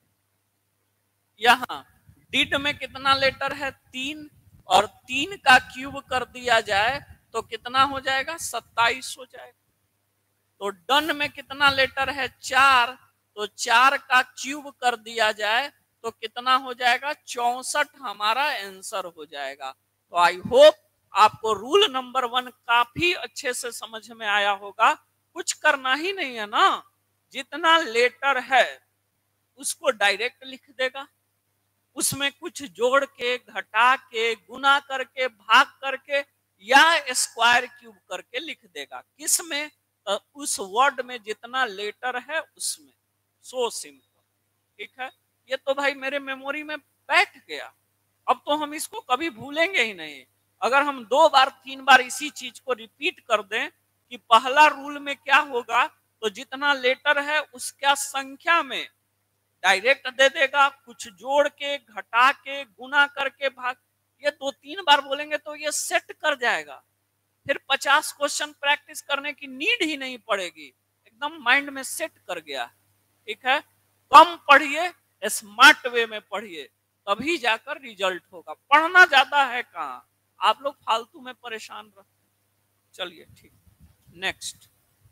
यहाँ डिड में कितना लेटर है? 3, और 3 का क्यूब कर दिया जाए तो कितना हो जाएगा? 27 हो जाएगा। तो डन में कितना लेटर है? 4, तो 4 का क्यूब कर दिया जाए तो कितना हो जाएगा? 64 हमारा आंसर हो जाएगा। तो आई होप आपको रूल नंबर 1 काफी अच्छे से समझ में आया होगा। कुछ करना ही नहीं है ना, जितना लेटर है उसको डायरेक्ट लिख देगा, उसमें कुछ जोड़ के, घटा के, गुना करके, भाग करके या स्क्वायर क्यूब करके लिख देगा। किस में? उस वर्ड में जितना लेटर है उसमें। So simple. ठीक है, ये तो भाई मेरे मेमोरी में बैठ गया। अब तो हम इसको कभी भूलेंगे ही नहीं। अगर हम 2 बार 3 बार इसी चीज को रिपीट कर दें कि पहला रूल में क्या होगा, तो जितना लेटर है उसका संख्या में डायरेक्ट दे देगा, कुछ जोड़ के, घटा के, गुना करके, भाग। ये 2-3 बार बोलेंगे तो ये सेट कर जाएगा। फिर 50 क्वेश्चन प्रैक्टिस करने की नीड ही नहीं पड़ेगी, एकदम माइंड में सेट कर गया। ठीक है, कम पढ़िए, स्मार्ट वे में पढ़िए, तभी जाकर रिजल्ट होगा। पढ़ना ज्यादा है कहाँ, आप लोग फालतू में परेशान रहते। चलिए ठीक, नेक्स्ट।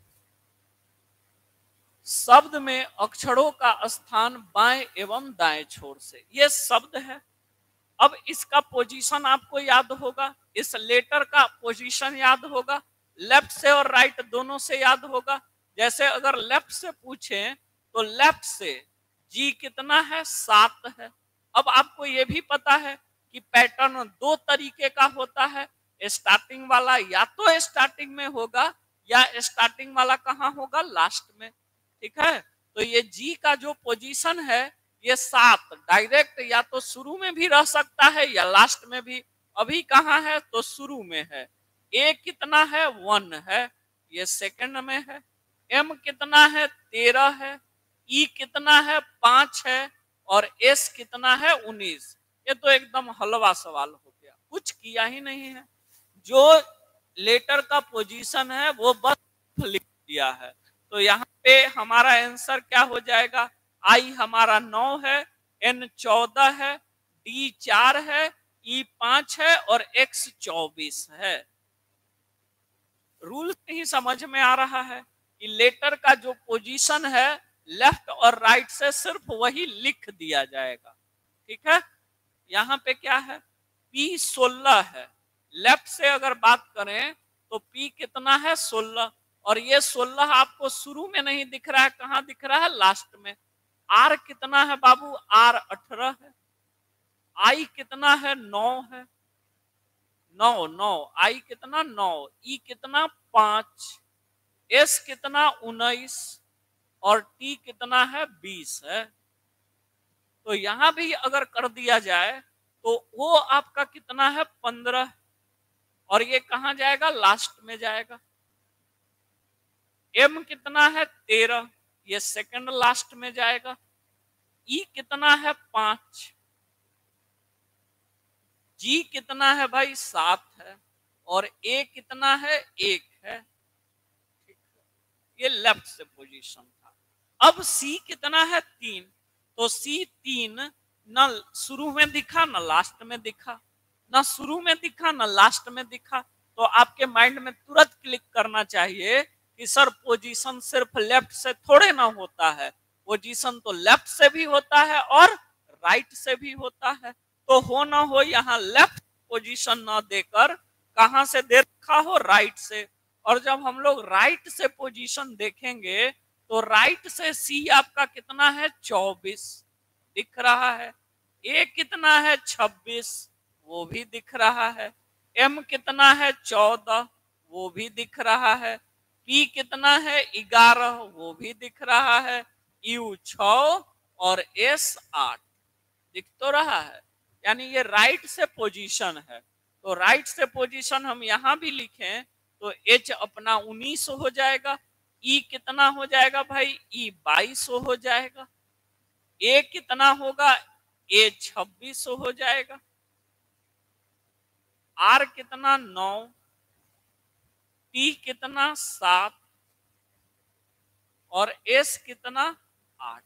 शब्द में अक्षरों का स्थान बाएं एवं दाएं छोर से, ये शब्द है। अब इसका पोजीशन आपको याद होगा, इस लेटर का पोजीशन याद होगा, लेफ्ट से और राइट दोनों से याद होगा। जैसे अगर लेफ्ट से पूछें तो लेफ्ट से जी कितना है? 7 है। अब आपको यह भी पता है कि पैटर्न 2 तरीके का होता है। स्टार्टिंग वाला या तो स्टार्टिंग में होगा या स्टार्टिंग वाला कहाँ होगा? लास्ट में। ठीक है, तो ये जी का जो पोजीशन है ये 7 डायरेक्ट या तो शुरू में भी रह सकता है या लास्ट में भी। अभी कहाँ है? तो शुरू में है। ए कितना है? 1 है, ये सेकंड में है। एम कितना है? 13 है। ई कितना है? 5 है। और एस कितना है? 19। ये तो एकदम हलवा सवाल हो गया, कुछ किया ही नहीं है। जो लेटर का पोजीशन है वो बस लिख दिया है। तो यहाँ पे हमारा आंसर क्या हो जाएगा? आई हमारा 9 है, एन 14 है, डी 4 है, ई 5 है और एक्स 24 है। रूल नहीं नहीं समझ में आ रहा है कि लेटर का जो पोजीशन है लेफ्ट और राइट से सिर्फ वही लिख दिया जाएगा। ठीक है, यहां पे क्या है, P 16 है। लेफ्ट से अगर बात करें तो P कितना है 16, और ये 16 आपको शुरू में नहीं दिख रहा है, कहां दिख रहा है, लास्ट में। R कितना है बाबू, R 18 है। I कितना है, 9 है, 9 I कितना 9, E कितना 5, S कितना 19 और T कितना है 20 है। तो यहां भी अगर कर दिया जाए तो वो आपका कितना है 15, और ये कहां जाएगा, लास्ट में जाएगा। M कितना है 13, ये सेकंड लास्ट में जाएगा। E कितना है 5, G कितना है भाई 7 है, और A कितना है 1 है। ठीक है, ये लेफ्ट से पोजीशन था। अब C कितना है 3, तो C 3 न शुरू में दिखा न लास्ट में दिखा, ना शुरू में दिखा ना लास्ट में दिखा। तो आपके माइंड में तुरंत क्लिक करना चाहिए कि सर पोजीशन सिर्फ लेफ्ट से थोड़े ना होता है, पोजीशन तो लेफ्ट से भी होता है और राइट से भी होता है। तो हो ना हो यहाँ लेफ्ट पोजीशन ना देकर कहां से दे रखा हो, राइट से। और जब हम लोग राइट से पोजीशन देखेंगे तो राइट से सी आपका कितना है 24 दिख रहा है, ए कितना है 26 वो भी दिख रहा है, एम कितना है 14 वो भी दिख रहा है, पी कितना है 11 वो भी दिख रहा है, यू 6 और एस 8 दिख तो रहा है। यानी ये राइट से पोजीशन है। तो राइट से पोजीशन हम यहां भी लिखें तो एच अपना 19 हो जाएगा, ई कितना हो जाएगा भाई, ई 22 हो जाएगा, ए कितना होगा, ए 26 हो जाएगा, आर कितना 9, टी कितना 7 और एस कितना 8।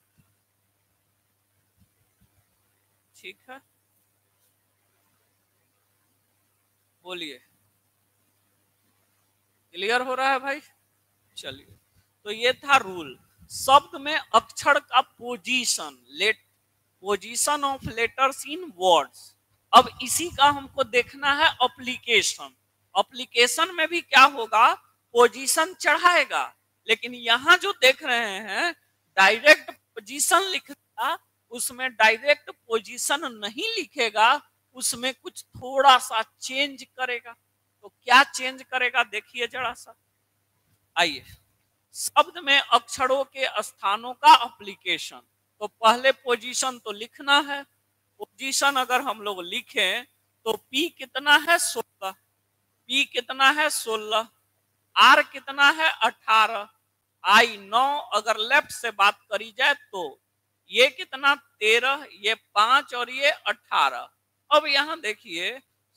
ठीक है, बोलिए, क्लियर हो रहा है भाई। चलिए, तो ये था रूल। शब्द में अक्षर का position, position of letters in words. अब इसी का हमको देखना है एप्लीकेशन। एप्लीकेशन में भी क्या होगा, पोजीशन चढ़ाएगा, लेकिन यहां जो देख रहे हैं डायरेक्ट पोजीशन लिखा, उसमें डायरेक्ट पोजीशन नहीं लिखेगा, उसमें कुछ थोड़ा सा चेंज करेगा। तो क्या चेंज करेगा देखिए जरा सा, आइए। शब्द में अक्षरों के स्थानों का एप्लीकेशन। तो पहले पोजीशन तो लिखना है। पोजीशन अगर हम लोग लिखें तो P कितना है 16, P कितना है 16, R कितना है 18, I 9 अगर लेफ्ट से बात करी जाए तो, ये कितना 13, ये 5 और ये 18। अब यहां देखिए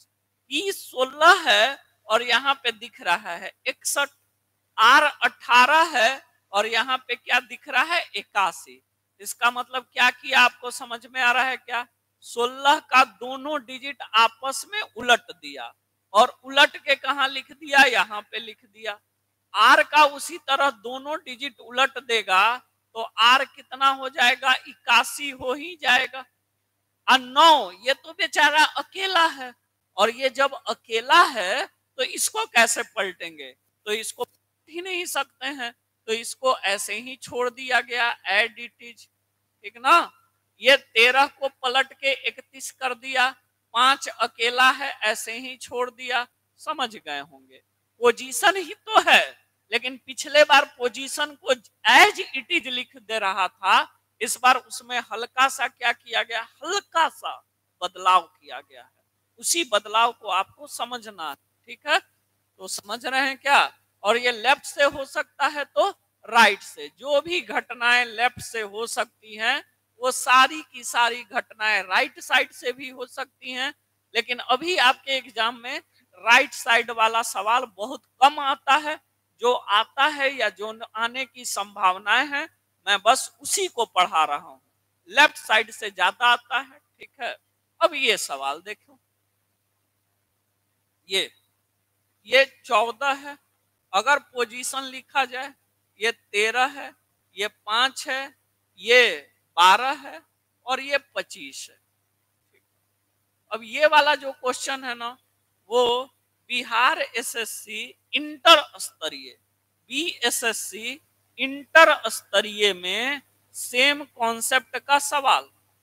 P 16 है और यहां पे दिख रहा है 61, R 18 है और यहाँ पे क्या दिख रहा है 81। इसका मतलब क्या किया आपको समझ में आ रहा है क्या, 16 का दोनों डिजिट आपस में उलट दिया और उलट के कहा लिख दिया, यहाँ पे लिख दिया। R का उसी तरह दोनों डिजिट उलट देगा तो R कितना हो जाएगा, 81 हो ही जाएगा। और 9 ये तो बेचारा अकेला है, और ये जब अकेला है तो इसको कैसे पलटेंगे, तो इसको ही नहीं सकते हैं, तो इसको ऐसे ही छोड़ दिया गया, एड इट इज। ठीक ना, ये 13 को पलट के 31 कर दिया, 5 अकेला है ऐसे ही छोड़ दिया। समझ गए होंगे, पोजीशन ही तो है, लेकिन पिछले बार पोजीशन को एज इट इज लिख दे रहा था, इस बार उसमें हल्का सा क्या किया गया, हल्का सा बदलाव किया गया है। उसी बदलाव को आपको समझना है। ठीक है, तो समझ रहे हैं क्या। और ये लेफ्ट से हो सकता है तो राइट से, जो भी घटनाएं लेफ्ट से हो सकती हैं वो सारी की सारी घटनाएं राइट साइड से भी हो सकती हैं। लेकिन अभी आपके एग्जाम में राइट साइड वाला सवाल बहुत कम आता है, जो आता है या जो आने की संभावनाएं हैं मैं बस उसी को पढ़ा रहा हूं, लेफ्ट साइड से ज्यादा आता है। ठीक है, अब ये सवाल देखो, ये 14 है अगर पोजीशन लिखा जाए, ये 13 है, ये 5 है, ये 12 है और ये 25 है। अब ये वाला जो क्वेश्चन है ना, वो बिहार एसएससी इंटर स्तरीय, बीएसएससी इंटर स्तरीय में सेम कॉन्सेप्ट का सवाल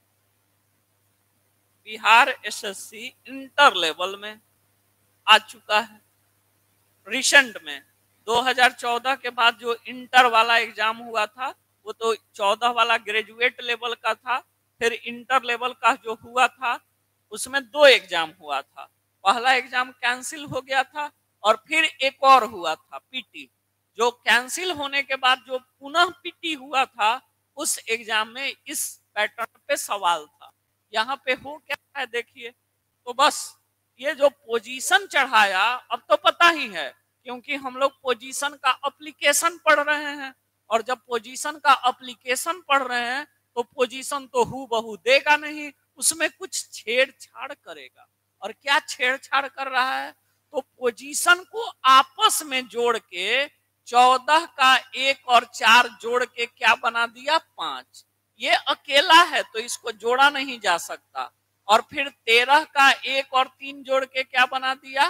बिहार एसएससी इंटर लेवल में आ चुका है। रिसेंट में 2014 के बाद जो इंटर वाला एग्जाम हुआ था, वो तो 14 वाला ग्रेजुएट लेवल का था। फिर इंटर लेवल का जो हुआ था, उसमें 2 एग्जाम हुआ था। पहला एग्जाम कैंसिल हो गया था और फिर एक और हुआ था पीटी। जो कैंसिल होने के बाद जो पुनः पीटी हुआ था, उस एग्जाम में इस पैटर्न पे सवाल था। यहाँ पे हो क्या है देखिए। तो बस ये जो पोजीशन चढ़ाया, अब तो पता ही है, क्योंकि हम लोग पोजीशन का एप्लीकेशन पढ़ रहे हैं। और जब पोजीशन का एप्लीकेशन पढ़ रहे हैं तो पोजीशन तो हूबहू देगा नहीं, उसमें कुछ छेड़छाड़ करेगा। और क्या छेड़छाड़ कर रहा है? तो पोजीशन को आपस में जोड़ के 14 का 1 और 4 जोड़ के क्या बना दिया? 5। ये अकेला है तो इसको जोड़ा नहीं जा सकता। और फिर 13 का 1 और 3 जोड़ के क्या बना दिया?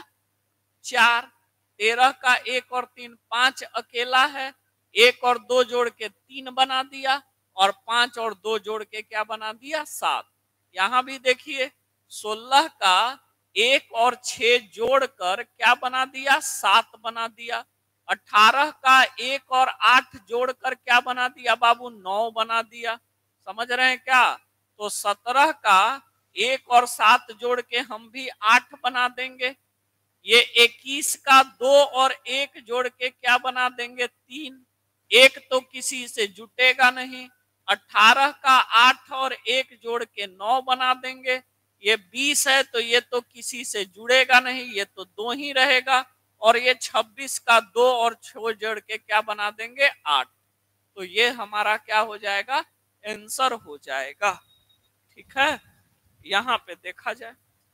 4। 13 का 1 और 3, 5 अकेला है, 1 और 2 जोड़ के 3 बना दिया, और 5 और 2 जोड़ के क्या बना दिया? 7। यहां भी देखिए 16 का 1 और 6 जोड़कर क्या बना दिया? 7 बना दिया। 18 का 1 और 8 जोड़कर क्या बना दिया बाबू? 9 बना दिया। समझ रहे हैं क्या? तो 17 का 1 और 7 जोड़ के हम भी 8 बना देंगे। ये 21 का 2 और 1 जोड़ के क्या बना देंगे? 3। 1 तो किसी से जुटेगा नहीं। 18 का 8 और 1 जोड़ के 9 बना देंगे। ये 20 है तो ये तो किसी से जुड़ेगा नहीं, ये तो 2 ही रहेगा। और ये 26 का 2 और 6 जोड़ के क्या बना देंगे? 8। तो ये हमारा क्या हो जाएगा? आंसर हो जाएगा। ठीक है, यहां पे देखा जाए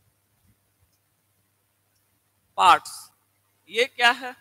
पार्ट्स। ये क्या है?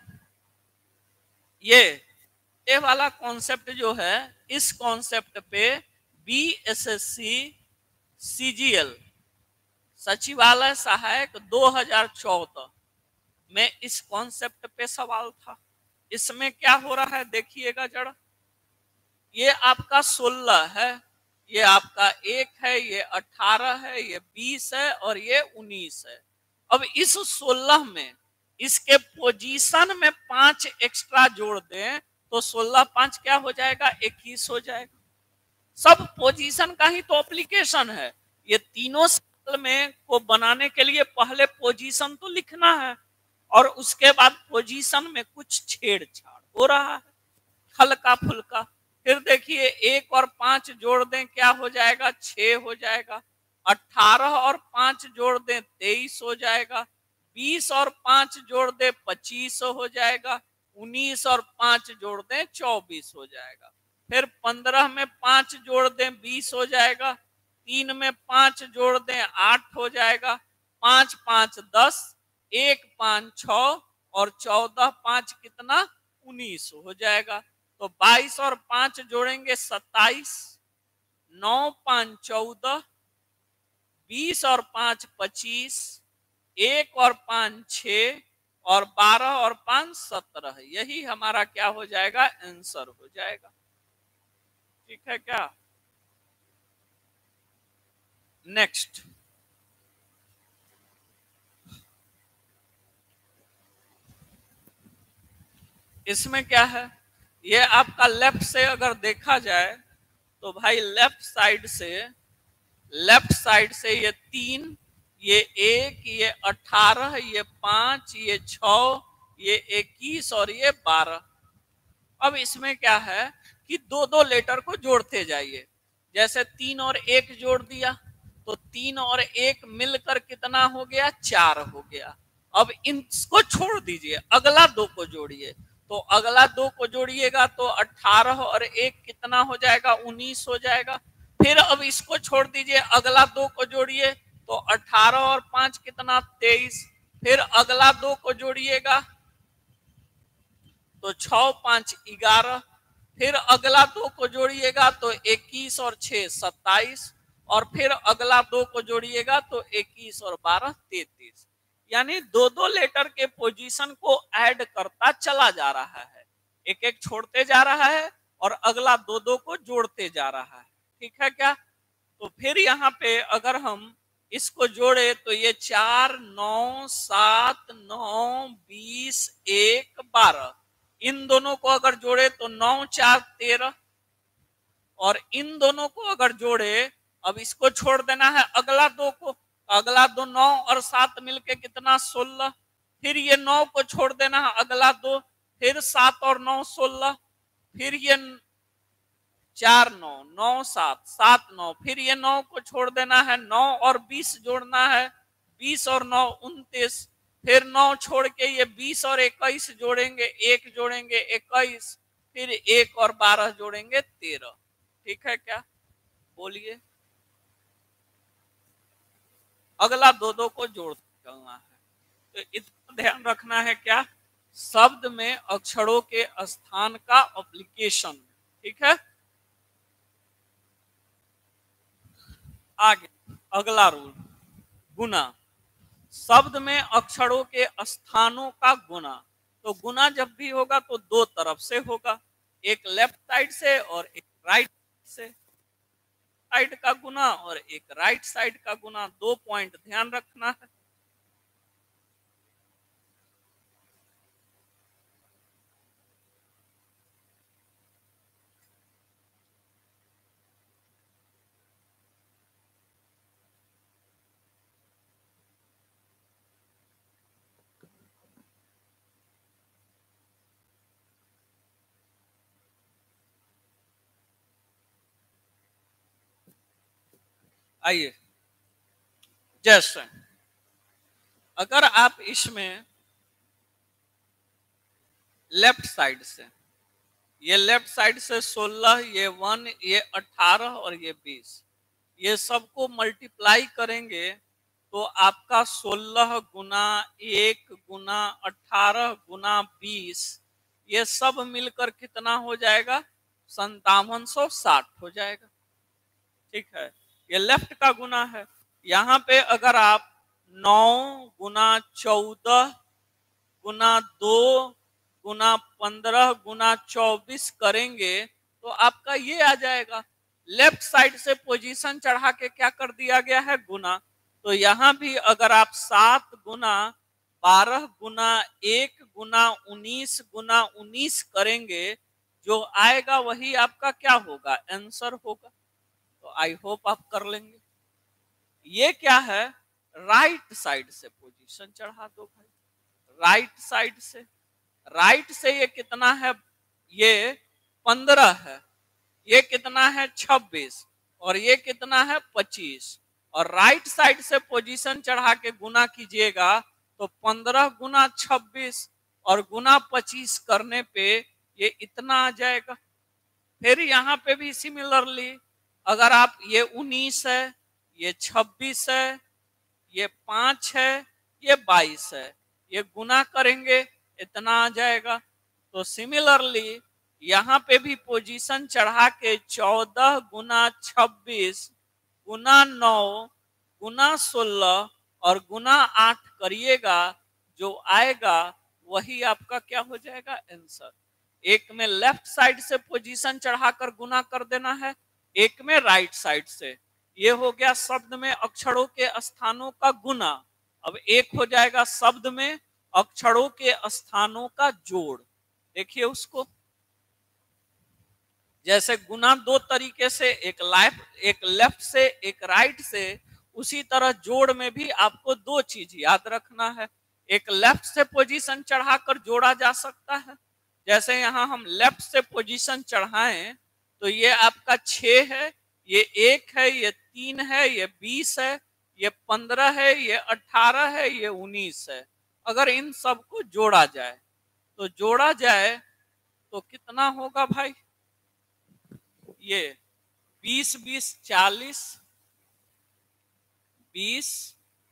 ये वाला कॉन्सेप्ट जो है, इस कॉन्सेप्ट पे बीएसएससी सीजीएल सचिवालय सहायक 2014 में इस कॉन्सेप्ट पे सवाल था। इसमें क्या हो रहा है देखिएगा जरा। ये आपका 16 है, ये आपका 1 है, ये 18 है, ये 20 है और ये 19 है। अब इस 16 में इसके पोजीशन में 5 एक्स्ट्रा जोड़ दें तो 16 5 क्या हो जाएगा? 21 हो जाएगा। सब पोजीशन का ही तो एप्लीकेशन है। ये तीनों साल में को बनाने के लिए पहले पोजीशन तो लिखना है, और उसके बाद पोजीशन में कुछ छेड़छाड़ हो रहा है हल्का फुल्का। फिर देखिए 1 और 5 जोड़ दें, क्या हो जाएगा? 6 हो जाएगा। 18 और 5 जोड़ दें, 23 हो जाएगा। 20 और 5 जोड़ दें, 25 हो जाएगा। 19 और 5 जोड़ दें, 24 हो जाएगा। फिर 15 में 5 जोड़ दें, 20 हो जाएगा। 3 में 5 जोड़ दें, 8 हो जाएगा। 5 5 10, 1 5 6 और 14 5 कितना? 19 हो जाएगा। तो 22 और 5 जोड़ेंगे 27, 9 5 14, 20 और 5 25, 1 और 5 6 और 12 और 5 17। यही हमारा क्या हो जाएगा? आंसर हो जाएगा। ठीक है क्या? नेक्स्ट, इसमें क्या है? ये आपका लेफ्ट से अगर देखा जाए तो भाई लेफ्ट साइड से ये 3, ये 1, ये 18, ये 5, ये 6, ये 21 और ये 12। अब इसमें क्या है कि 2-2 लेटर को जोड़ते जाइए। जैसे 3 और 1 जोड़ दिया तो 3 और 1 मिलकर कितना हो गया? 4 हो गया। अब इनको छोड़ दीजिए, अगला 2 को जोड़िए। तो अगला 2 को जोड़िएगा तो 18 और 1 कितना हो जाएगा? 19 हो जाएगा। फिर अब इसको छोड़ दीजिए, अगला 2 को जोड़िए तो 18 और 5 कितना? 23। फिर अगला 2 को जोड़िएगा तो 6 5 11, फिर अगला 2 को जोड़िएगा तो 21 और 6 27, और फिर अगला 2 को जोड़िएगा तो 21 और 12 33। यानी दो दो लेटर के पोजीशन को ऐड करता चला जा रहा है, एक एक छोड़ते जा रहा है और अगला दो दो को जोड़ते जा रहा है। ठीक है क्या? तो फिर यहाँ पे अगर हम इसको जोड़े तो ये 4 9 7 9 20 1 12, इन दोनों को अगर जोड़े तो 9 4 13, और इन दोनों को अगर जोड़े, अब इसको छोड़ देना है अगला दो को, अगला दो 9 और 7 मिलके कितना 16, फिर ये 9 को छोड़ देना है अगला दो, फिर 7 और 9 16, फिर ये 4 9 9 7 7 9, फिर ये 9 को छोड़ देना है, 9 और 20 जोड़ना है, 20 और 9 29, फिर 9 छोड़ के ये 20 और 21 जोड़ेंगे, 1 जोड़ेंगे 21, फिर 1 और 12 जोड़ेंगे 13। ठीक है क्या? बोलिए। अगला दो दो को जोड़ चलना है। तो इतना ध्यान रखना है क्या? शब्द में अक्षरों के स्थान का एप्लीकेशन। ठीक है, आगे अगला रूल, गुना। शब्द में अक्षरों के स्थानों का गुना। तो गुना जब भी होगा तो दो तरफ से होगा, एक लेफ्ट साइड से और एक राइट से। साइड का गुना और एक राइट साइड का गुना, 2 पॉइंट ध्यान रखना है। आइए, जैसे अगर आप इसमें लेफ्ट साइड से, ये लेफ्ट साइड से 16, ये 1, ये 18 और ये 20, ये सबको मल्टीप्लाई करेंगे तो आपका 16 गुना 1 गुना 18 गुना 20, ये सब मिलकर कितना हो जाएगा? 5760 हो जाएगा। ठीक है, ये लेफ्ट का गुना है। यहाँ पे अगर आप 9 गुना 14 गुना 2 गुना 15 गुना 24 करेंगे तो आपका ये आ जाएगा। लेफ्ट साइड से पोजीशन चढ़ा के क्या कर दिया गया है? गुना। तो यहाँ भी अगर आप 7 गुना 12 गुना 1 गुना 19 करेंगे, जो आएगा वही आपका क्या होगा? आंसर होगा। तो आई होप आप कर लेंगे। ये क्या है? राइट साइड से पोजीशन चढ़ा दो भाई, राइट साइड से। राइट से ये कितना है? ये 15 है, ये कितना है? 26, और ये कितना है? 25। और राइट साइड से पोजीशन चढ़ा के गुना कीजिएगा तो 15 गुना 26 और गुना 25 करने पे ये इतना आ जाएगा। फिर यहाँ पे भी सिमिलरली अगर आप, ये 19 है, ये 26 है, ये 5 है, ये 22 है, ये गुना करेंगे इतना आ जाएगा। तो सिमिलरली यहाँ पे भी पोजीशन चढ़ा के 14 गुना 26 गुना 9 गुना 16 और गुना 8 करिएगा, जो आएगा वही आपका क्या हो जाएगा? आंसर। एक में लेफ्ट साइड से पोजीशन चढ़ाकर गुना कर देना है, एक में राइट साइड से। ये हो गया शब्द में अक्षरों के स्थानों का गुना। अब एक हो जाएगा शब्द में अक्षरों के स्थानों का जोड़। देखिए उसको, जैसे गुना दो तरीके से, एक लेफ्ट से एक राइट से, उसी तरह जोड़ में भी आपको दो चीज याद रखना है। एक लेफ्ट से पोजीशन चढ़ाकर जोड़ा जा सकता है, जैसे यहां हम लेफ्ट से पोजीशन चढ़ाएं तो ये आपका 6 है, ये 1 है, ये 3 है, ये 20 है, ये 15 है, ये 18 है, ये 19 है। अगर इन सबको जोड़ा जाए तो कितना होगा भाई? ये 20 20 40, 20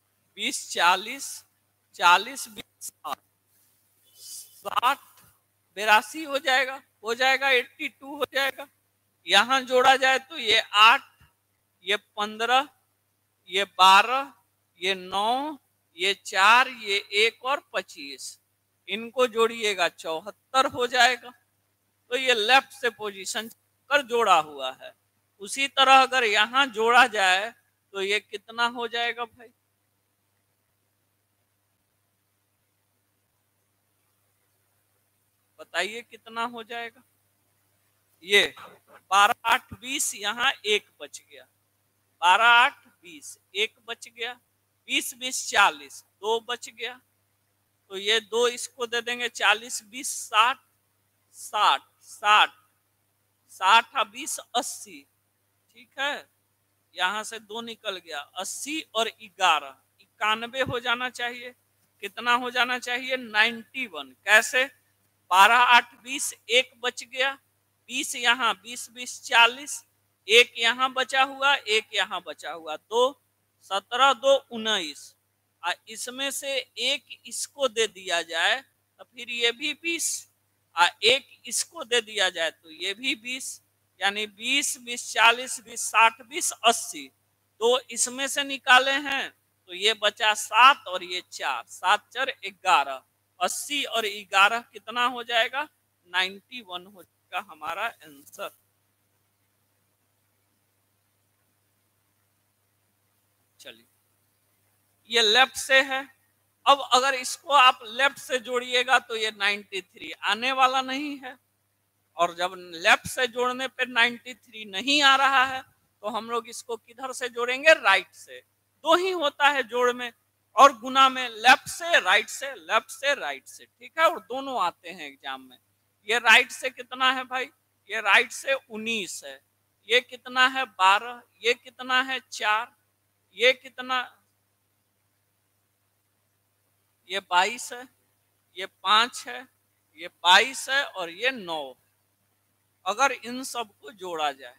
20 40 40 20 60,
82 हो जाएगा 82 हो जाएगा। यहाँ जोड़ा जाए तो ये 8, ये 15, ये 12, ये 9, ये 4, ये 1 और 25, इनको जोड़िएगा 74 हो जाएगा। तो ये लेफ्ट से पोजीशन कर जोड़ा हुआ है। उसी तरह अगर यहाँ जोड़ा जाए तो ये कितना हो जाएगा भाई? बताइए कितना हो जाएगा? ये 12, 8, 20, यहाँ 1 बच गया। 12, 8, 20, 1 बच गया। 20, 20, 40, 2 बच गया। तो ये 2 इसको दे देंगे। 40, 20, 60, 60, 60, 60 और 20, 80। ठीक है, यहाँ से 2 निकल गया। 80 और 11, 91 हो जाना चाहिए। कितना हो जाना चाहिए? 91। कैसे? 12, 8, 20, 1 बच गया। 20 यहाँ, 20, 20, 40, 1 यहाँ बचा हुआ, 1 यहाँ बचा हुआ। 2, 17, 2, 19। इसमें से 1 इसको दे दिया जाए तो फिर ये भी 20, 1 इसको दे दिया जाए तो ये भी 20, यानी 20, 20, 40, 20, 60, 20, 80। तो इसमें से निकाले हैं तो ये बचा 7 और ये 4, 7, 4, 11। 80 और 11 कितना हो जाएगा? 91 हो जाएगा हमारा आंसर। चलिए, ये लेफ्ट से है। अब अगर इसको आप लेफ्ट से जोड़िएगा तो ये 93 आने वाला नहीं है। और जब लेफ्ट से जोड़ने पे 93 नहीं आ रहा है तो हम लोग इसको किधर से जोड़ेंगे? राइट से। 2 ही होता है जोड़ में और गुना में, लेफ्ट से राइट से, लेफ्ट से राइट से। ठीक है, और दोनों आते हैं एग्जाम में। ये राइट से कितना है भाई? ये राइट से 19 है। ये कितना है? 12। ये कितना है? 4। ये कितना? ये 22 है। ये 5 है। ये 22 है और ये 9। अगर इन सब को जोड़ा जाए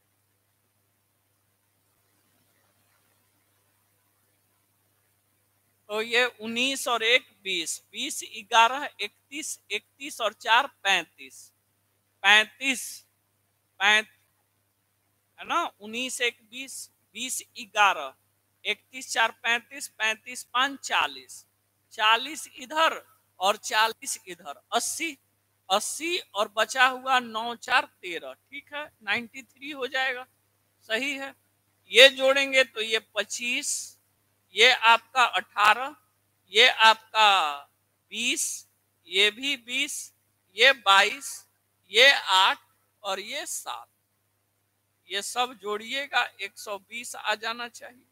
तो ये 19 और 1, 20, 20, 11, 31, 31 और 4, 35, 35, 35 है ना। 19, 1, 20, 20, 11, 31, 4, 35, 35, 5, 40, 40 इधर और 40 इधर, 80, 80 और बचा हुआ 9, 4, 13। ठीक है, 93 हो जाएगा। सही है। ये जोड़ेंगे तो ये 25, ये आपका 18, ये आपका 20, ये भी 20, ये 22, ये 8 और ये 7। ये सब जोड़िएगा 120 आ जाना चाहिए।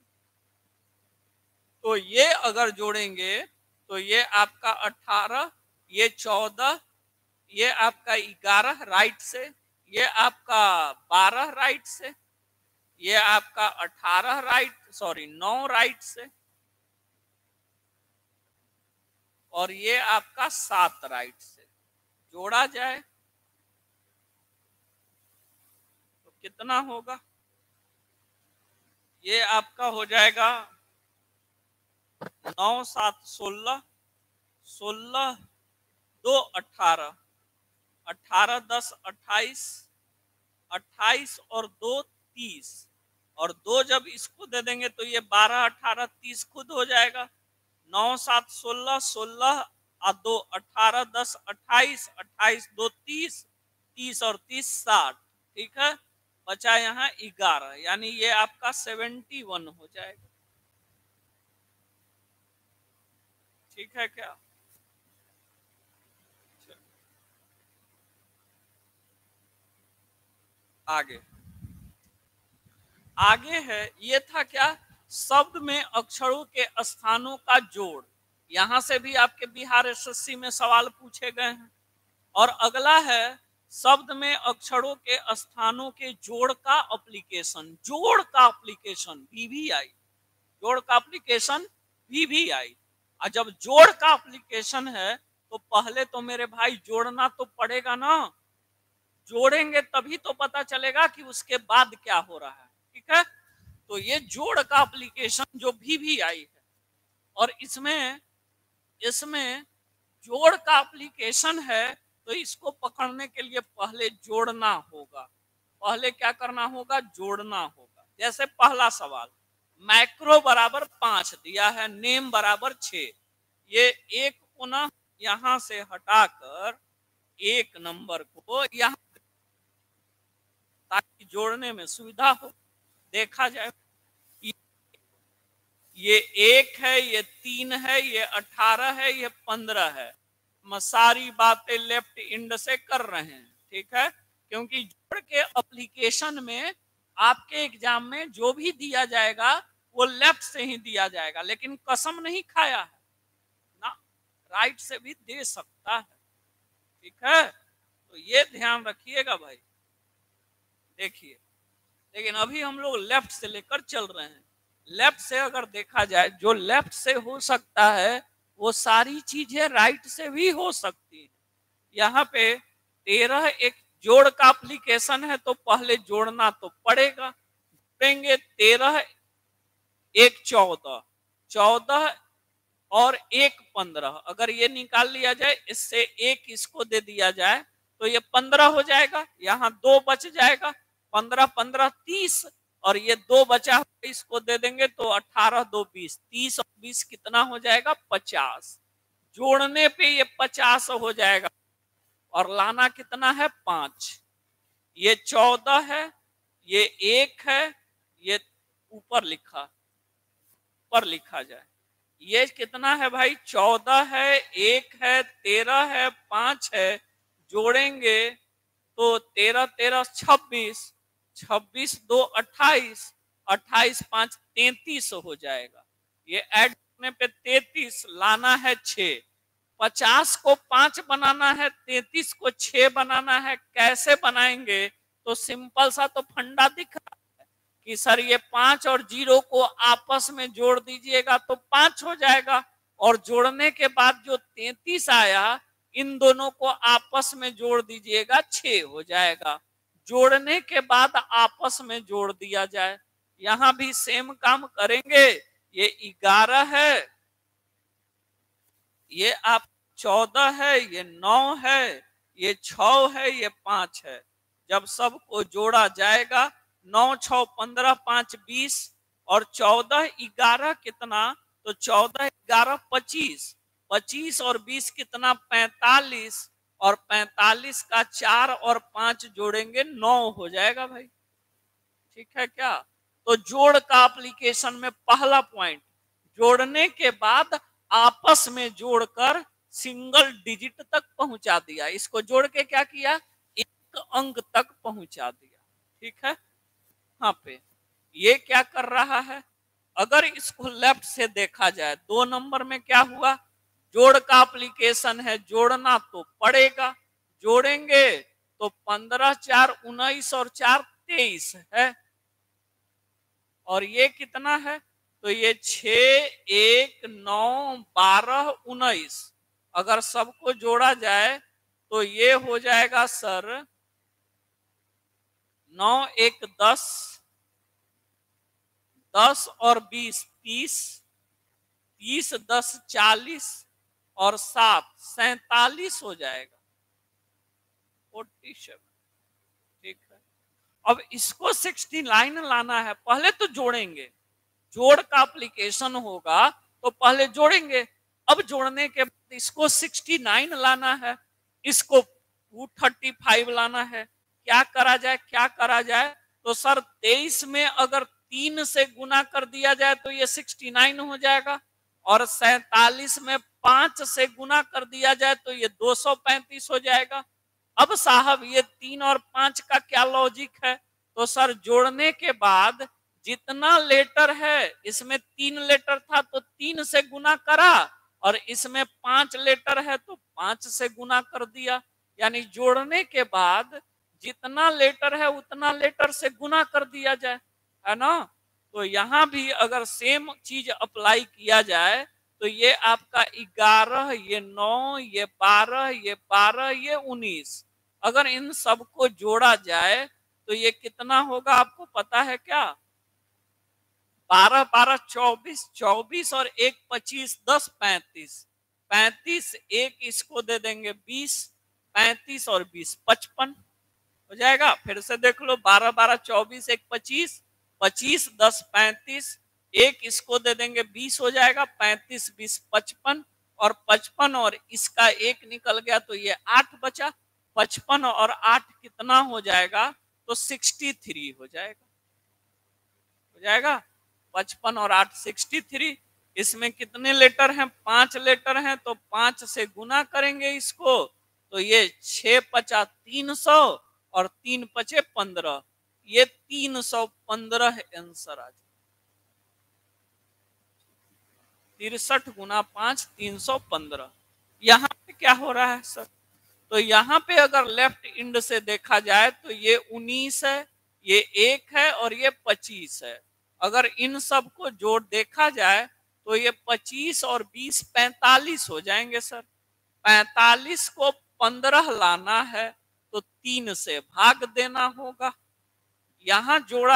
तो ये अगर जोड़ेंगे तो ये आपका 18, ये 14, ये आपका 11 राइट से, ये आपका 12 राइट से, ये आपका 18 राइट, सॉरी 9 राइट से, और ये आपका 7 राइट से। जोड़ा जाए तो कितना होगा? ये आपका हो जाएगा 9, 7, 16, 16, 2, 18, 18, 10, 28, 28 और 2, 30, और 2 जब इसको दे देंगे तो ये 12, 18, 30 खुद हो जाएगा। 9, 7, 16, 16 और 2, 18, 10, 28, 28, 2, 30, 30 और 30, 60। ठीक है, बचा यहाँ 11, यानी ये आपका 71 हो जाएगा। ठीक है क्या? आगे आगे है, ये था क्या? शब्द में अक्षरों के स्थानों का जोड़। यहां से भी आपके बिहार एसएससी में सवाल पूछे गए हैं। और अगला है शब्द में अक्षरों के स्थानों के जोड़ का एप्लीकेशन। जोड़ का एप्लीकेशन वीवीआई, जोड़ का एप्लीकेशन वीवीआई। और जब जोड़ का एप्लीकेशन है तो पहले तो मेरे भाई जोड़ना तो पड़ेगा ना। जोड़ेंगे तभी तो पता चलेगा कि उसके बाद क्या हो रहा है। ठीक है, तो ये जोड़ का एप्लीकेशन जो वीवीआई है, और इसमें जोड़ का एप्लीकेशन है तो इसको पकड़ने के लिए पहले जोड़ना होगा। पहले क्या करना होगा? जोड़ना होगा। जैसे पहला सवाल, मैक्रो बराबर 5 दिया है, नेम बराबर 6। ये एक पुनः यहां से हटाकर एक नंबर को यहां, ताकि जोड़ने में सुविधा हो। देखा जाए, ये 1 है, ये 3 है, ये 18 है, ये 15 है। हम सारी बातें लेफ्ट इंड से कर रहे हैं, ठीक है, क्योंकि जोड़ के एप्लीकेशन में आपके एग्जाम में जो भी दिया जाएगा वो लेफ्ट से ही दिया जाएगा, लेकिन कसम नहीं खाया है ना, राइट से भी दे सकता है, ठीक है। तो ये ध्यान रखिएगा भाई। देखिए, लेकिन अभी हम लोग लेफ्ट से लेकर चल रहे हैं। लेफ्ट से अगर देखा जाए, जो लेफ्ट से हो सकता है वो सारी चीजें राइट से भी हो सकती है। यहाँ पे 13 एक जोड़ का एप्लीकेशन है, तो पहले जोड़ना तो पड़ेगा। जोड़ेंगे 13 एक 14, 14 और एक 15। अगर ये निकाल लिया जाए, इससे एक इसको दे दिया जाए तो ये 15 हो जाएगा। यहाँ 2 बच जाएगा, 15 15 30, और ये 2 बचा हुआ इसको दे देंगे तो 18 2 20, 30 और 20 कितना हो जाएगा? 50। जोड़ने पे ये 50 हो जाएगा, और लाना कितना है? 5। ये 14 है, ये 1 है, ये ऊपर लिखा जाए, ये कितना है भाई? 14 है, 1 है, 13 है, 5 है। जोड़ेंगे तो 13 13 26, 26 2 28, 28 5 33 हो जाएगा। ये ऐड करने पे 33, लाना है 6। 50 को 5 बनाना है, 33 को 6 बनाना है। कैसे बनाएंगे? तो सिंपल सा तो फंडा दिख रहा है कि सर ये 5 और 0 को आपस में जोड़ दीजिएगा तो 5 हो जाएगा, और जोड़ने के बाद जो 33 आया, इन दोनों को आपस में जोड़ दीजिएगा, 6 हो जाएगा। जोड़ने के बाद आपस में जोड़ दिया जाए। यहां भी सेम काम करेंगे। ये 11 है, ये आप 14 है, ये 9 है, ये 6 है, ये 5 है। जब सबको जोड़ा जाएगा, 9 6 15 5 20, और 14 11 कितना? तो 14 11 25, 25 और 20 कितना? 45, और 45 का 4 और 5 जोड़ेंगे 9 हो जाएगा भाई, ठीक है क्या? तो जोड़ का एप्लीकेशन में पहला पॉइंट, जोड़ने के बाद आपस में जोड़कर सिंगल डिजिट तक पहुंचा दिया। इसको जोड़ के क्या किया? एक अंक तक पहुंचा दिया, ठीक है। यहाँ पे ये क्या कर रहा है? अगर इसको लेफ्ट से देखा जाए, 2 नंबर में क्या हुआ? जोड़ का एप्लीकेशन है, जोड़ना तो पड़ेगा। जोड़ेंगे तो 15 4 19 और 4 23 है, और ये कितना है? तो ये 6 1 9 12 19। अगर सबको जोड़ा जाए तो ये हो जाएगा सर 9 1 10, 10 और 20 30, 30 10 40, और 7 47 हो जाएगा, 47, ठीक है। अब इसको 69 लाना है, पहले तो जोड़ेंगे। जोड़ का एप्लीकेशन होगा तो पहले जोड़ेंगे। अब जोड़ने के बाद इसको 69 लाना है, इसको 235 लाना है। क्या करा जाए? क्या करा जाए? तो सर 23 में अगर 3 से गुना कर दिया जाए तो ये 69 हो जाएगा, और 47 में 5 से गुना कर दिया जाए तो ये 235 हो जाएगा। अब साहब ये 3 और 5 का क्या लॉजिक है? तो सर जोड़ने के बाद जितना लेटर है, इसमें 3 लेटर था तो 3 से गुना करा, और इसमें 5 लेटर है तो 5 से गुना कर दिया। यानी जोड़ने के बाद जितना लेटर है उतना लेटर से गुना कर दिया जाए, है ना। तो यहां भी अगर सेम चीज अप्लाई किया जाए तो ये आपका 11, ये 9, ये 12, ये 12, ये 19, अगर इन सबको जोड़ा जाए तो ये कितना होगा? आपको पता है क्या? 12 12 24, 24 और 1 25, 10 35, 35 एक इसको दे देंगे 20, 35 और 20 55 हो जाएगा। फिर से देख लो, 12 12 24, 1 25, 25 10 35, एक इसको दे देंगे 20 हो जाएगा, 35 20 55, और 55 और इसका एक निकल गया तो ये 8 बचा। 55 और 8 कितना हो जाएगा, तो 63 हो जाएगा। हो जाएगा 55 और 8 63। इसमें कितने लेटर हैं, 5 लेटर हैं, तो 5 से गुना करेंगे इसको, तो ये 6 पचा 300 और 3 पचे 15, ये 315 आंसर आ जाए। 63 गुना 5 315। यहाँ पे क्या हो रहा है सर, तो यहाँ पे अगर लेफ्ट इंड से देखा जाए तो ये 19 है, ये 1 है और ये 25 है। अगर इन सब को जोड़ देखा जाए तो ये 25 और 20 45 हो जाएंगे सर। 45 को 15 लाना है तो 3 से भाग देना होगा। यहाँ जोड़ा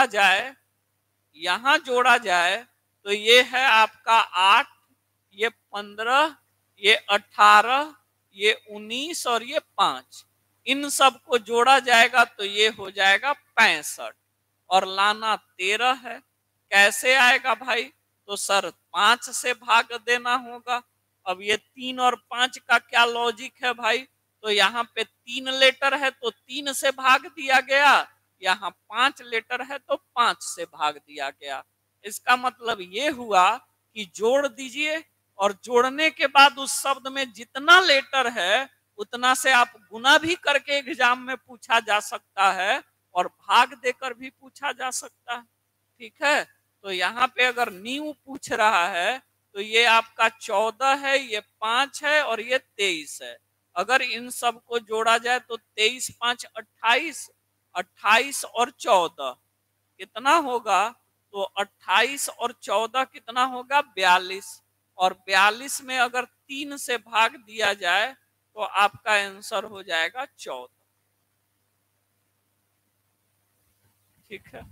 जाए तो ये है आपका 8, ये 15, ये 18, ये 19 और ये 5। इन सब को जोड़ा जाएगा तो ये हो जाएगा 65 और लाना 13 है। कैसे आएगा भाई, तो सर 5 से भाग देना होगा। अब ये 3 और 5 का क्या लॉजिक है भाई, तो यहाँ पे 3 लेटर है तो 3 से भाग दिया गया, यहाँ 5 लेटर है तो 5 से भाग दिया गया। इसका मतलब ये हुआ कि जोड़ दीजिए और जोड़ने के बाद उस शब्द में जितना लेटर है उतना से आप गुना भी करके एग्जाम में पूछा जा सकता है और भाग देकर भी पूछा जा सकता है। ठीक है, तो यहाँ पे अगर न्यू पूछ रहा है तो ये आपका 14 है, ये 5 है और ये 23 है। अगर इन सब को जोड़ा जाए तो 23 5 28, 28 और 14 कितना होगा, तो 28 और 14 कितना होगा 42, और 42 में अगर 3 से भाग दिया जाए तो आपका आंसर हो जाएगा 14। ठीक है,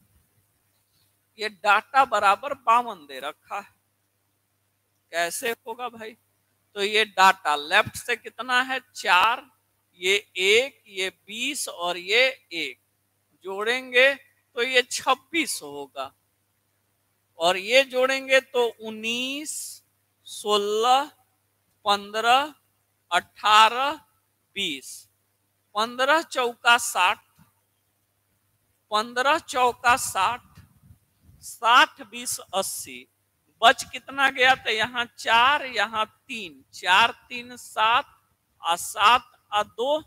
ये डाटा बराबर 52 दे रखा है, कैसे होगा भाई, तो ये डाटा लेफ्ट से कितना है 4, ये 1, ये 20 और ये 1 जोड़ेंगे तो ये 26 होगा, और ये जोड़ेंगे तो 19 16 15 18 20, 15 चौका 60, 15 चौका 60, 60 20 80, बच कितना गया, तो यहाँ 4, यहाँ 3, 4 3 7 और 7 और 2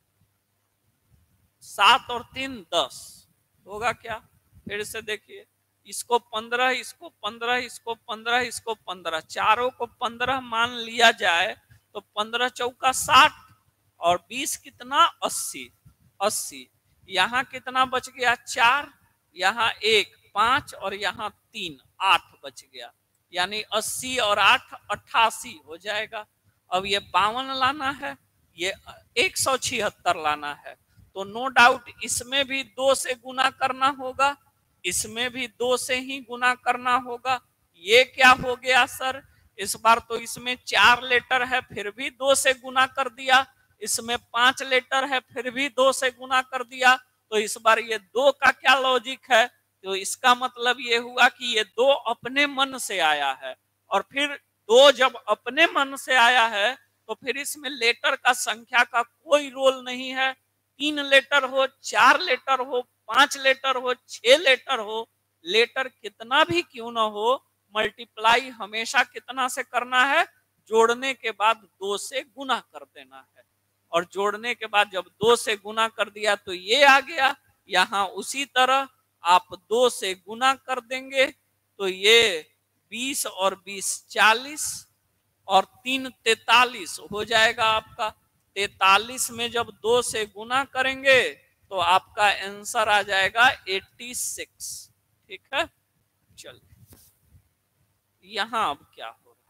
7 और 3 10 होगा क्या। फिर से देखिए, इसको 15, इसको 15, इसको 15, इसको 15, चारों को 15 मान लिया जाए तो 15 चौका 60 और 20 कितना 80, 80, यहाँ कितना बच गया 4, यहाँ 1 5 और यहाँ 3 8 बच गया, यानी 80 और 8 88 हो जाएगा। अब ये 52 लाना है, ये 176 लाना है, तो नो डाउट इसमें भी 2 से गुना करना होगा, इसमें भी 2 से ही गुना करना होगा। ये क्या हो गया सर, इस बार तो इसमें 4 लेटर है फिर भी 2 से गुना कर दिया, इसमें 5 लेटर है फिर भी 2 से गुना कर दिया, तो इस बार ये 2 का क्या लॉजिक है, तो इसका मतलब ये हुआ कि ये 2 अपने मन से आया है, और फिर 2 जब अपने मन से आया है तो फिर इसमें लेटर का संख्या का कोई रोल नहीं है। 3 लेटर हो, 4 लेटर हो, 5 लेटर हो, 6 लेटर हो, लेटर कितना भी क्यों ना हो, मल्टीप्लाई हमेशा कितना से करना है, जोड़ने के बाद 2 से गुना कर देना है, और जोड़ने के बाद जब 2 से गुना कर दिया तो ये आ गया, यहाँ उसी तरह आप 2 से गुना कर देंगे तो ये 20 और 20 40 और 3 43 हो जाएगा आपका। 43 में जब 2 से गुना करेंगे तो आपका आंसर आ जाएगा 86। ठीक है, चलिए यहां अब क्या हो रहा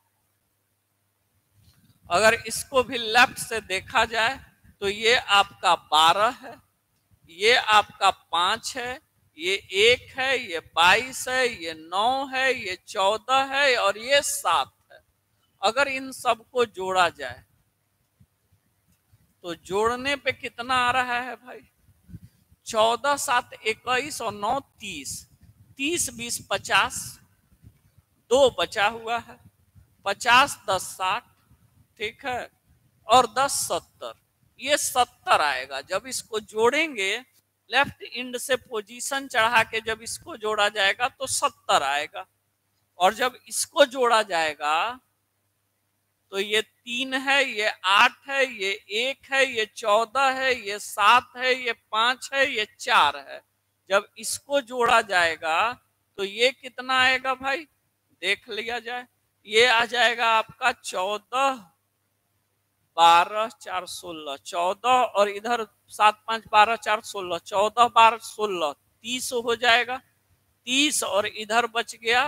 है, अगर इसको भी लेफ्ट से देखा जाए तो ये आपका 12 है, ये आपका 5 है, ये 1 है, ये 22 है, ये 9 है, ये 14 है और ये 7 है। अगर इन सबको जोड़ा जाए तो जोड़ने पे कितना आ रहा है भाई? 14 7 21 और 9 30, 30 20 50, 2 बचा हुआ है, 50 10 60, ठीक है, और 10 70, ये 70 आएगा। जब इसको जोड़ेंगे लेफ्ट इंड से पोजीशन चढ़ा के जब इसको जोड़ा जाएगा तो 70 आएगा। और जब इसको जोड़ा जाएगा तो ये 3 है, ये 8 है, ये 1 है, ये 14 है, ये 7 है, ये 5 है, ये 4 है। जब इसको जोड़ा जाएगा तो ये कितना आएगा भाई? देख लिया जाए, ये आ जाएगा आपका 14 12 4 16, 14 और इधर 7 5 12 4 16, 14 12 16 30 हो जाएगा। 30 और इधर बच गया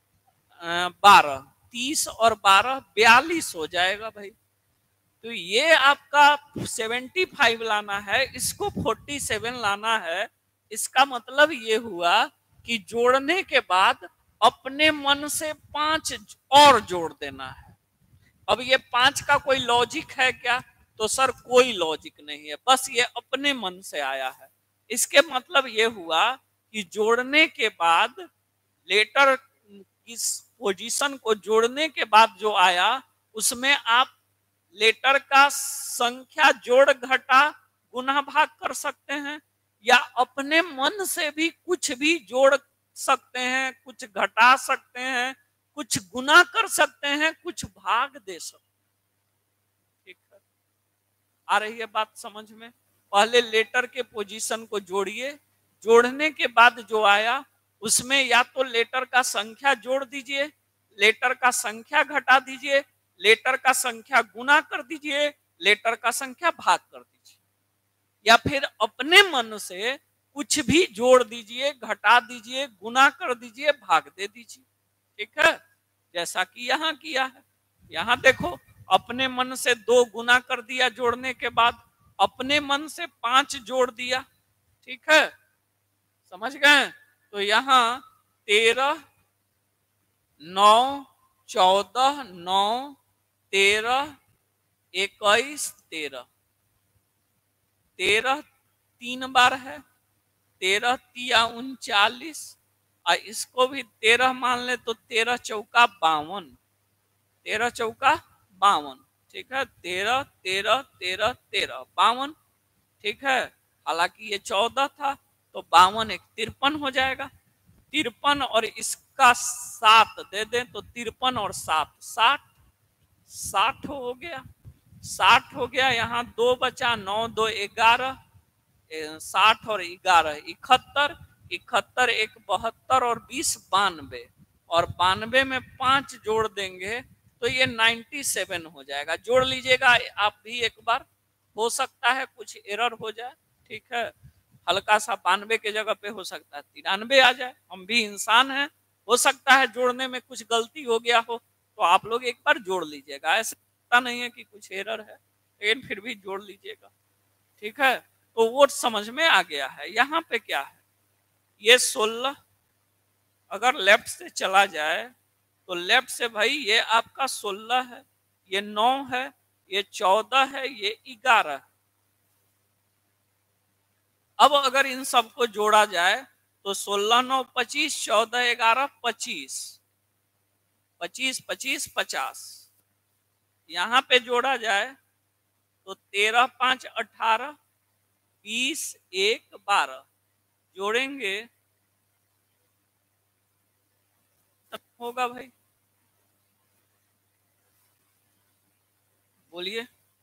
12, 30 और 12 42 हो जाएगा भाई। तो ये आपका 75 लाना है, इसको 47 लाना है। इसका मतलब ये हुआ कि जोड़ने के बाद अपने मन से 5 और जोड़ देना है। अब ये 5 का कोई लॉजिक है क्या? तो सर कोई लॉजिक नहीं है, बस ये अपने मन से आया है। इसके मतलब ये हुआ कि जोड़ने के बाद लेटर इस पोजीशन को जोड़ने के बाद जो आया उसमें आप लेटर का संख्या जोड़ घटा गुना भाग कर सकते हैं, या अपने मन से भी कुछ भी जोड़ सकते हैं, कुछ घटा सकते हैं, कुछ गुना कर सकते हैं, कुछ भाग दे सकते हैं। ठीक है, आ रही है बात समझ में? पहले लेटर के पोजीशन को जोड़िए, जोड़ने के बाद जो आया उसमें या तो लेटर का संख्या जोड़ दीजिए, लेटर का संख्या घटा दीजिए, लेटर का संख्या गुना कर दीजिए, लेटर का संख्या भाग कर दीजिए, या फिर अपने मन से कुछ भी जोड़ दीजिए, घटा दीजिए, गुना कर दीजिए, भाग दे दीजिए। ठीक है, जैसा कि यहां किया है। यहां देखो, अपने मन से 2 गुना कर दिया जोड़ने के बाद, अपने मन से 5 जोड़ दिया। ठीक है, समझ गए? तो यहां 13 9 14 9 13 21 13, 13 3 बार है, 13 तिया 39, और इसको भी 13 मान ले तो 13 चौका 52, 13 चौका 52। ठीक है, 13 13 13 13 52। ठीक है, हालांकि ये 14 था तो 52 एक 53 हो जाएगा। 53 और इसका 7 दे दें तो 53 और 7 60, 60 हो गया, 60 हो गया। यहाँ 2 बचा, 9 2 11, 60 और 11 71, 71 1 72 और 20 92, और 92 में 5 जोड़ देंगे तो ये 97 हो जाएगा। जोड़ लीजिएगा आप भी एक बार, हो सकता है कुछ एरर हो जाए। ठीक है, हल्का सा 92 के जगह पे हो सकता है 93 आ जाए, हम भी इंसान हैं, हो सकता है जोड़ने में कुछ गलती हो गया हो, तो आप लोग एक बार जोड़ लीजिएगा। ऐसा नहीं है कि कुछ एरर है, लेकिन फिर भी जोड़ लीजिएगा। ठीक है, तो वो समझ में आ गया है। यहाँ पे क्या है, ये 16 अगर लेफ्ट से चला जाए तो लेफ्ट से भाई ये आपका 16 है, ये 9 है, ये 14 है, ये 11 है। अब अगर इन सबको जोड़ा जाए तो 16 9 25, 14 11 25, 25 25 50। यहाँ पे जोड़ा जाए तो 13 5 18, 20 1 12, जोड़ेंगे तब होगा भाई, बोलिए।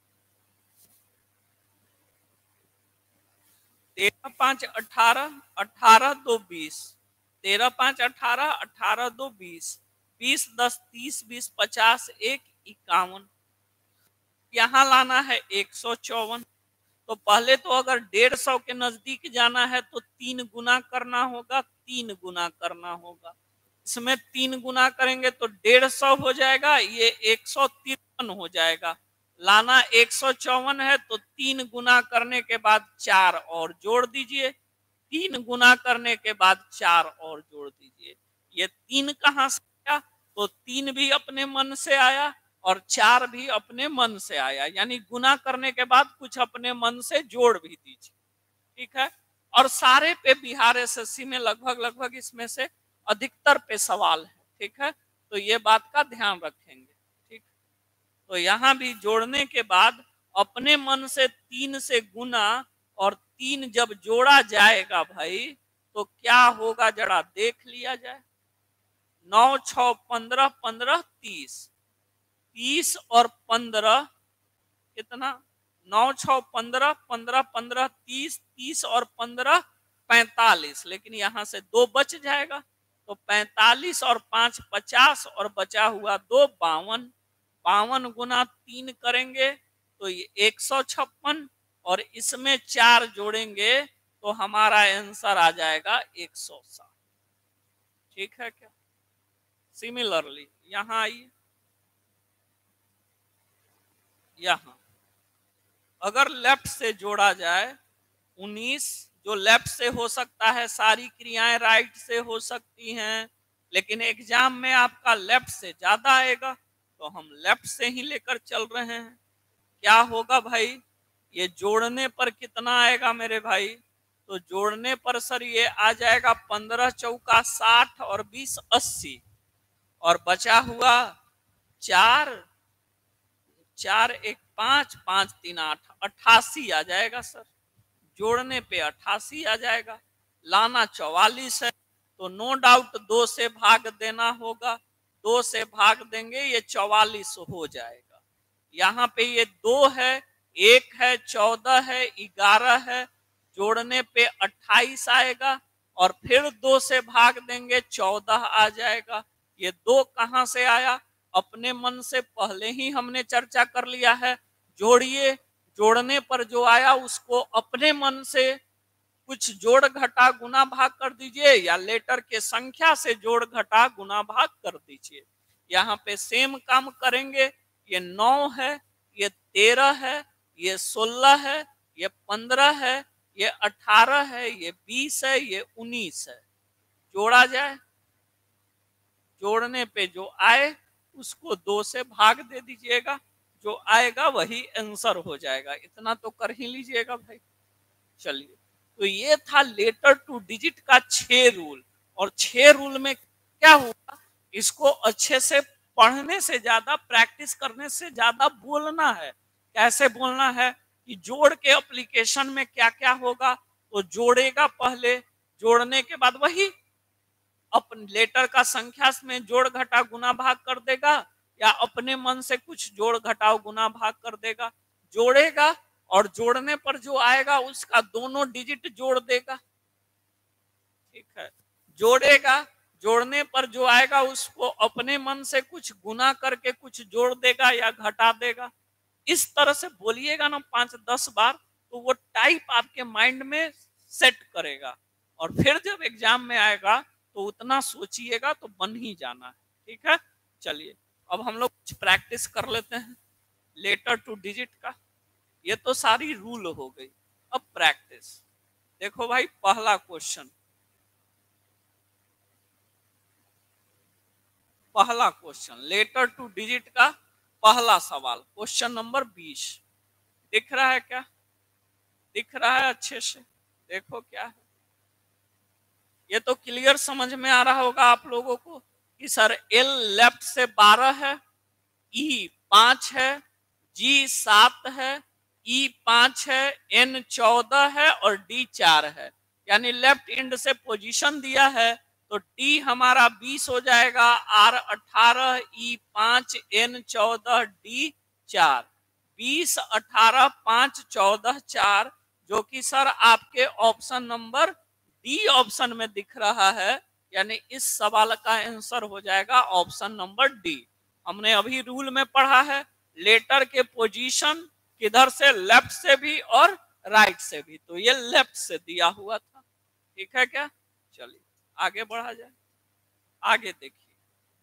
13 5 18, 18 2 20, 13 5 18, 18 2 20, 20 10 30 20 50 1 51। यहाँ लाना है 154। तो पहले तो अगर 150 के नजदीक जाना है तो 3 गुना करना होगा, 3 गुना करना होगा। इसमें 3 गुना करेंगे तो 150 हो जाएगा, ये 153 हो जाएगा। लाना 154 है तो 3 गुना करने के बाद 4 और जोड़ दीजिए, 3 गुना करने के बाद 4 और जोड़ दीजिए। ये 3 कहां से आया? तो 3 भी अपने मन से आया और 4 भी अपने मन से आया, यानी गुना करने के बाद कुछ अपने मन से जोड़ भी दीजिए। ठीक है, और सारे पे बिहार एसएससी में लगभग इसमें से अधिकतर पे सवाल है। ठीक है, तो ये बात का ध्यान रखेंगे। ठीक, तो यहाँ भी जोड़ने के बाद अपने मन से 3 से गुना और 3 जब जोड़ा जाएगा भाई तो क्या होगा जरा देख लिया जाए। 9 6 15 15 30, 30 और 15 कितना, 9 6 15 15 15 30, 30 और 15 45, लेकिन यहाँ से 2 बच जाएगा तो 45 और 5 50 और बचा हुआ 2 52, 52 गुना 3 करेंगे तो ये 156 और इसमें 4 जोड़ेंगे तो हमारा आंसर आ जाएगा 160। ठीक है क्या? सिमिलरली यहाँ आइए, यहाँ अगर लेफ्ट से जोड़ा जाए 19, जो लेफ्ट से हो सकता है, सारी क्रियाएं राइट से हो सकती हैं, लेकिन एग्जाम में आपका लेफ्ट से ज्यादा आएगा तो हम लेफ्ट से ही लेकर चल रहे हैं। क्या होगा भाई, ये जोड़ने पर कितना आएगा मेरे भाई, तो जोड़ने पर सर ये आ जाएगा 15 चौका 60 और 20 80 और बचा हुआ 4 4 1 5 5 3 8 88 आ जाएगा सर। जोड़ने पे 88 आ जाएगा, लाना 44 है तो नो डाउट 2 से भाग देना होगा, 2 से भाग देंगे ये 44 हो जाएगा। यहाँ पे ये 2 है, 1 है, 14 है, 11 है, जोड़ने पे 28 आएगा और फिर 2 से भाग देंगे 14 आ जाएगा। ये 2 कहाँ से आया, अपने मन से पहले ही हमने चर्चा कर लिया है। जोड़िए, जोड़ने पर जो आया उसको अपने मन से कुछ जोड़ घटा गुना भाग कर दीजिए या लेटर के संख्या से जोड़ घटा गुना भाग कर दीजिए। यहाँ पे सेम काम करेंगे, ये 9 है, ये 13 है, ये 16 है, ये 15 है, ये 18 है, ये 20 है, ये 19 है। जोड़ा जाए, जोड़ने पे जो आए उसको 2 से भाग दे दीजिएगा, जो आएगा वही आंसर हो जाएगा। इतना तो कर ही लीजिएगा भाई। चलिए, तो ये था लेटर टू डिजिट का 6 रूल। और 6 रूल में क्या हुआ, इसको अच्छे से पढ़ने से ज्यादा, प्रैक्टिस करने से ज्यादा बोलना है। कैसे बोलना है कि जोड़ के एप्लीकेशन में क्या क्या होगा, तो जोड़ेगा पहले, जोड़ने के बाद वही अपन लेटर का संख्या में जोड़ घटा गुना भाग कर देगा या अपने मन से कुछ जोड़ घटाओ गुना भाग कर देगा। जोड़ेगा और जोड़ने पर जो आएगा उसका दोनों डिजिट जोड़ देगा। ठीक है, जोड़ेगा, जोड़ने पर जो आएगा उसको अपने मन से कुछ गुना करके कुछ जोड़ देगा या घटा देगा। इस तरह से बोलिएगा ना 5-10 बार तो वो टाइप आपके माइंड में सेट करेगा और फिर जब एग्जाम में आएगा तो उतना सोचिएगा तो बन ही जाना है। ठीक है, चलिए अब हम लोग कुछ प्रैक्टिस कर लेते हैं लेटर टू डिजिट का। ये तो सारी रूल हो गई, अब प्रैक्टिस देखो भाई। पहला क्वेश्चन, पहला क्वेश्चन लेटर टू डिजिट का पहला सवाल, क्वेश्चन नंबर 20। दिख रहा है क्या, दिख रहा है अच्छे से, देखो क्या है। ये तो क्लियर समझ में आ रहा होगा आप लोगों को कि सर एल लेफ्ट से 12 है, ई 5 है, जी 7 है, ई 5 है, एन 14 है और डी 4 है। यानी लेफ्ट एंड से पोजीशन दिया है तो डी हमारा 20 हो जाएगा, आर 18, ई 5, एन 14, डी 4। 20 18 5 14 4 जो कि सर आपके ऑप्शन नंबर डी ऑप्शन में दिख रहा है। यानी इस सवाल का आंसर हो जाएगा ऑप्शन नंबर डी। हमने अभी रूल में पढ़ा है लेटर के पोजीशन किधर से, लेफ्ट से भी और राइट से भी, तो ये लेफ्ट से दिया हुआ था। ठीक है क्या, चलिए आगे बढ़ा जाए। आगे देखिए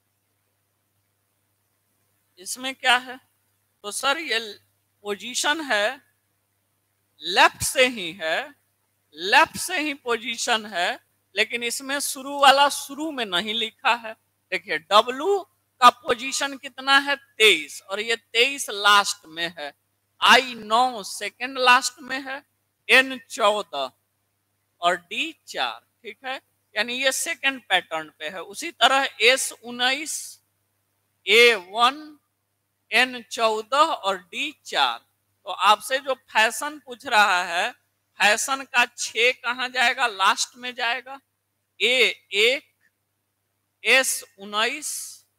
इसमें क्या है, तो सर ये पोजीशन है लेफ्ट से ही है, लेफ्ट से ही पोजीशन है, लेकिन इसमें शुरू वाला शुरू में नहीं लिखा है। देखिए डब्लू का पोजीशन कितना है 23 और ये 23 लास्ट में है, I 9 सेकेंड लास्ट में है, N 14 और D 4, ठीक है, यानी ये सेकेंड पैटर्न पे है। उसी तरह S 19 A 1 N 14 और D 4। तो आपसे जो फैशन पूछ रहा है, फैशन का 6 कहां जाएगा, लास्ट में जाएगा, A 1 S 19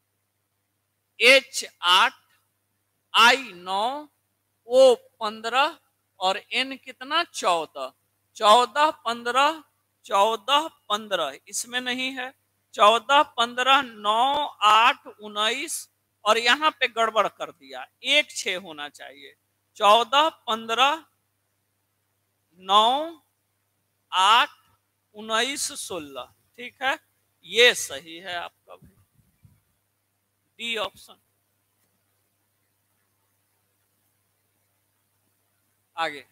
H 8 I 9 O 15 और N कितना 14, 14 15 14 15 इसमें नहीं है, 14 15 9 8 19 और यहाँ पे गड़बड़ कर दिया, 1 6 होना चाहिए, 14 15 9 8 19 16, ठीक है, ये सही है आपका भी, डी ऑप्शन। आगे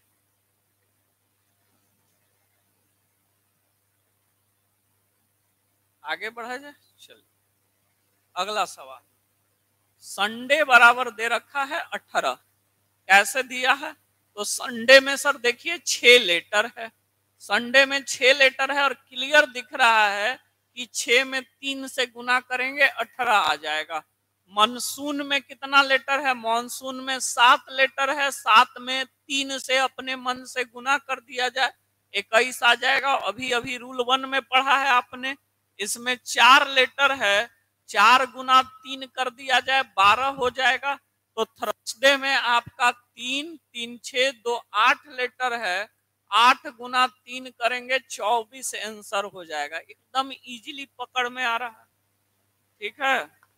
आगे बढ़ा जाए, चलिए अगला सवाल। संडे बराबर दे रखा है 18, कैसे दिया है, तो संडे में सर देखिए 6 लेटर है, संडे में 6 लेटर है और क्लियर दिख रहा है कि 6 में 3 से गुना करेंगे 18 आ जाएगा। मानसून में कितना लेटर है, मानसून में 7 लेटर है, 7 में 3 से अपने मन से गुना कर दिया जाए 21 आ जाएगा। अभी अभी रूल 1 में पढ़ा है आपने, इसमें 4 लेटर है, 4 गुना 3 कर दिया जाए 12 हो जाएगा। तो थर्सडे में आपका 3 3 6 2 8 लेटर है, 8 गुना 3 करेंगे 24 आंसर हो जाएगा। एकदम इजीली पकड़ में आ रहा है, ठीक है।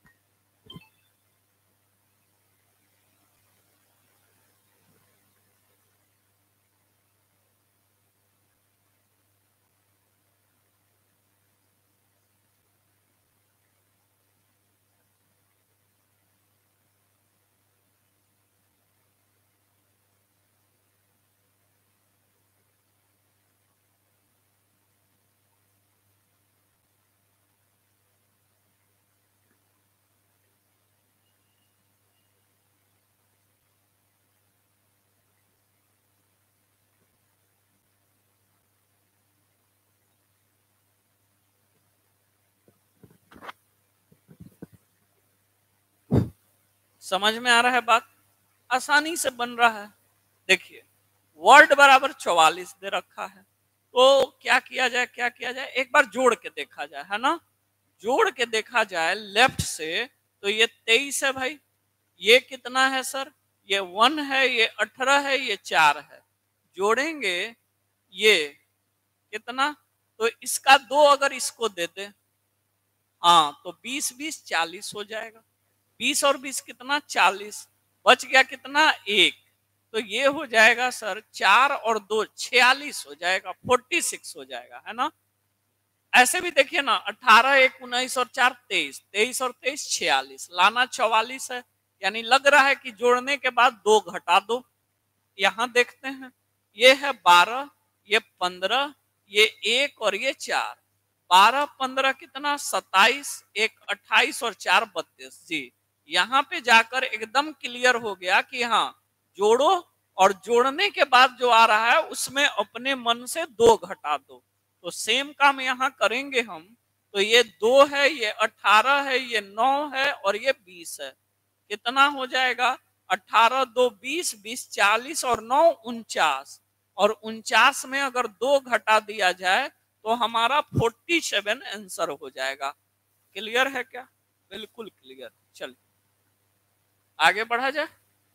समझ में आ रहा है बात, आसानी से बन रहा है। देखिए वर्ड बराबर 44 दे रखा है, तो क्या किया जाए, क्या किया जाए, एक बार जोड़ के देखा जाए, है ना, जोड़ के देखा जाए लेफ्ट से, तो ये 23 है भाई, ये कितना है सर, ये 1 है, ये 18 है, ये 4 है, जोड़ेंगे ये कितना, तो इसका 2 अगर इसको दे दे, हाँ तो 20 20 40 हो जाएगा, 20 और 20 कितना 40, बच गया कितना 1, तो ये हो जाएगा सर 4 और 2 46 हो जाएगा, 46 हो जाएगा, है ना। ऐसे भी देखिए ना, 18 1 19 और 4 23, 23 और 23 46, लाना 44 है, यानी लग रहा है कि जोड़ने के बाद 2 घटा दो। यहां देखते हैं, ये है 12, ये 15, ये 1 और ये 4, 12 15 कितना 27, 1 28 और 4 32 जी। यहाँ पे जाकर एकदम क्लियर हो गया कि हाँ जोड़ो, और जोड़ने के बाद जो आ रहा है उसमें अपने मन से 2 घटा दो। तो सेम काम यहाँ करेंगे हम, तो ये 2 है, ये 18 है, ये 9 है और ये 20 है, कितना हो जाएगा 18 2 20, 20 40 और 9 49, और 49 में अगर 2 घटा दिया जाए तो हमारा 47 आंसर हो जाएगा। क्लियर है क्या, बिल्कुल क्लियर। चलिए आगे बढ़ा जाए।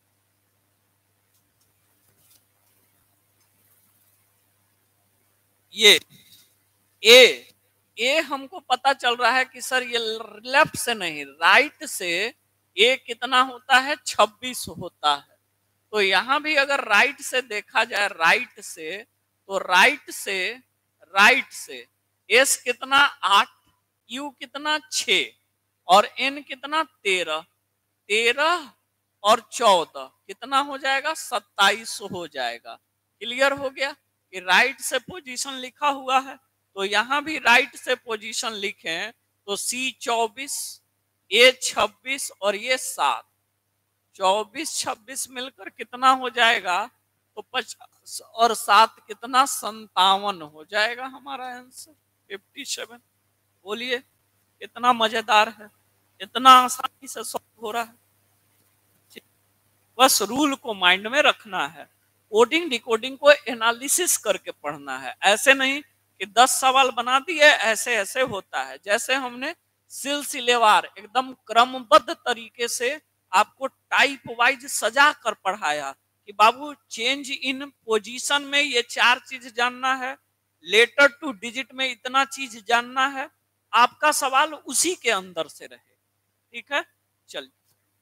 ये ए हमको पता चल रहा है कि सर ये लेफ्ट से नहीं राइट से ए कितना होता है 26 होता है। तो यहां भी अगर राइट से देखा जाए, राइट से, तो राइट से एस कितना 8, यू कितना 6 और एन कितना 13, 13 और 14 कितना हो जाएगा 27 हो जाएगा। क्लियर हो गया कि राइट से पोजीशन लिखा हुआ है, तो यहां भी राइट से पोजीशन लिखें तो सी 24, ये 26 और ये 7, 24 26 मिलकर कितना हो जाएगा? तो 50 और 7 कितना? 57 हो जाएगा हमारा आंसर 57। बोलिए कितना मजेदार है, इतना आसानी से सॉल्व हो रहा है। बस रूल को माइंड में रखना है, कोडिंग डिकोडिंग को एनालिसिस करके पढ़ना है। ऐसे नहीं कि 10 सवाल बना दिए ऐसे ऐसे होता है। जैसे हमने सिलसिलेवार एकदम क्रमबद्ध तरीके से आपको टाइप वाइज सजा कर पढ़ाया कि बाबू चेंज इन पोजीशन में ये 4 चीज जानना है, लेटर टू डिजिट में इतना चीज जानना है। आपका सवाल उसी के अंदर से रहे। ठीक है, चलिए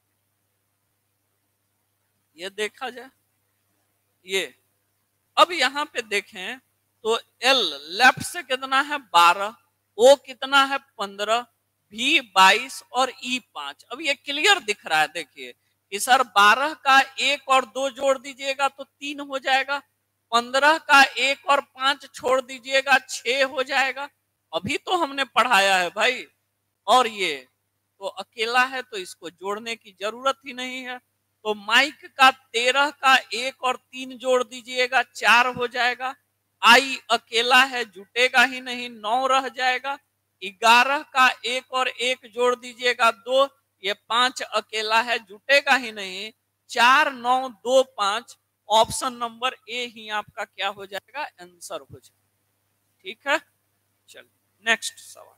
ये देखा जाए। ये अब यहां पे देखें तो एल लेफ्ट से कितना है? 12, ओ कितना है? 15, भी 22 और ई 5। अब ये क्लियर दिख रहा है, देखिए कि सर 12 का 1 और 2 जोड़ दीजिएगा तो 3 हो जाएगा, 15 का 1 और 5 छोड़ दीजिएगा 6 हो जाएगा। अभी तो हमने पढ़ाया है भाई। और ये तो अकेला है तो इसको जोड़ने की जरूरत ही नहीं है। तो माइक का 13 का 1 और 3 जोड़ दीजिएगा 4 हो जाएगा। आई अकेला है जुटेगा ही नहीं, 9 रह जाएगा। 11 का 1 और 1 जोड़ दीजिएगा 2, ये 5 अकेला है जुटेगा ही नहीं। 4 9 2 5, ऑप्शन नंबर ए ही आपका क्या हो जाएगा? आंसर हो जाएगा। ठीक है, चलिए नेक्स्ट सवाल।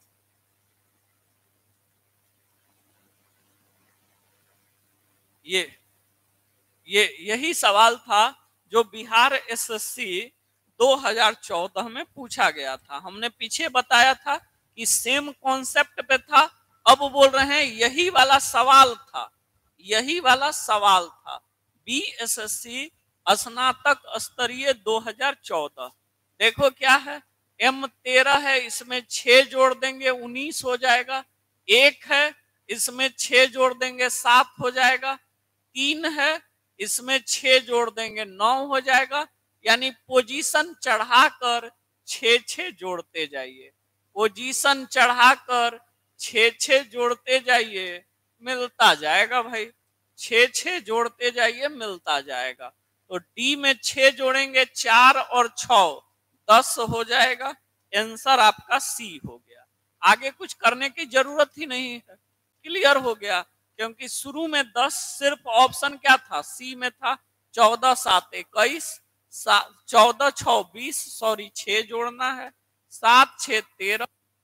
यही सवाल था जो बिहार एसएससी 2014 में पूछा गया था। हमने पीछे बताया था कि सेम कॉन्सेप्ट पे था। अब बोल रहे हैं यही वाला सवाल था, यही वाला सवाल था। बीएसएससी स्नातक स्तरीय 2014। देखो क्या है, M13 है, इसमें 6 जोड़ देंगे 19 हो जाएगा। 1 है, इसमें 6 जोड़ देंगे 7 हो जाएगा। 3 है, इसमें 6 जोड़ देंगे 9 हो जाएगा। यानी पोजीशन चढ़ाकर 6 जोड़ते जाइए, पोजीशन चढ़ाकर 6 जोड़ते जाइए, मिलता जाएगा भाई। 6 जोड़ते जाइए, मिलता जाएगा। तो डी में 6 जोड़ेंगे 4 और 6 10 हो जाएगा। आंसर आपका सी हो गया। आगे कुछ करने की जरूरत ही नहीं है, क्लियर हो गया। क्योंकि शुरू में 10 सिर्फ ऑप्शन क्या था? सी में था। 14 7 21, 14 6 20, सॉरी 6 जोड़ना है। 7 6 13,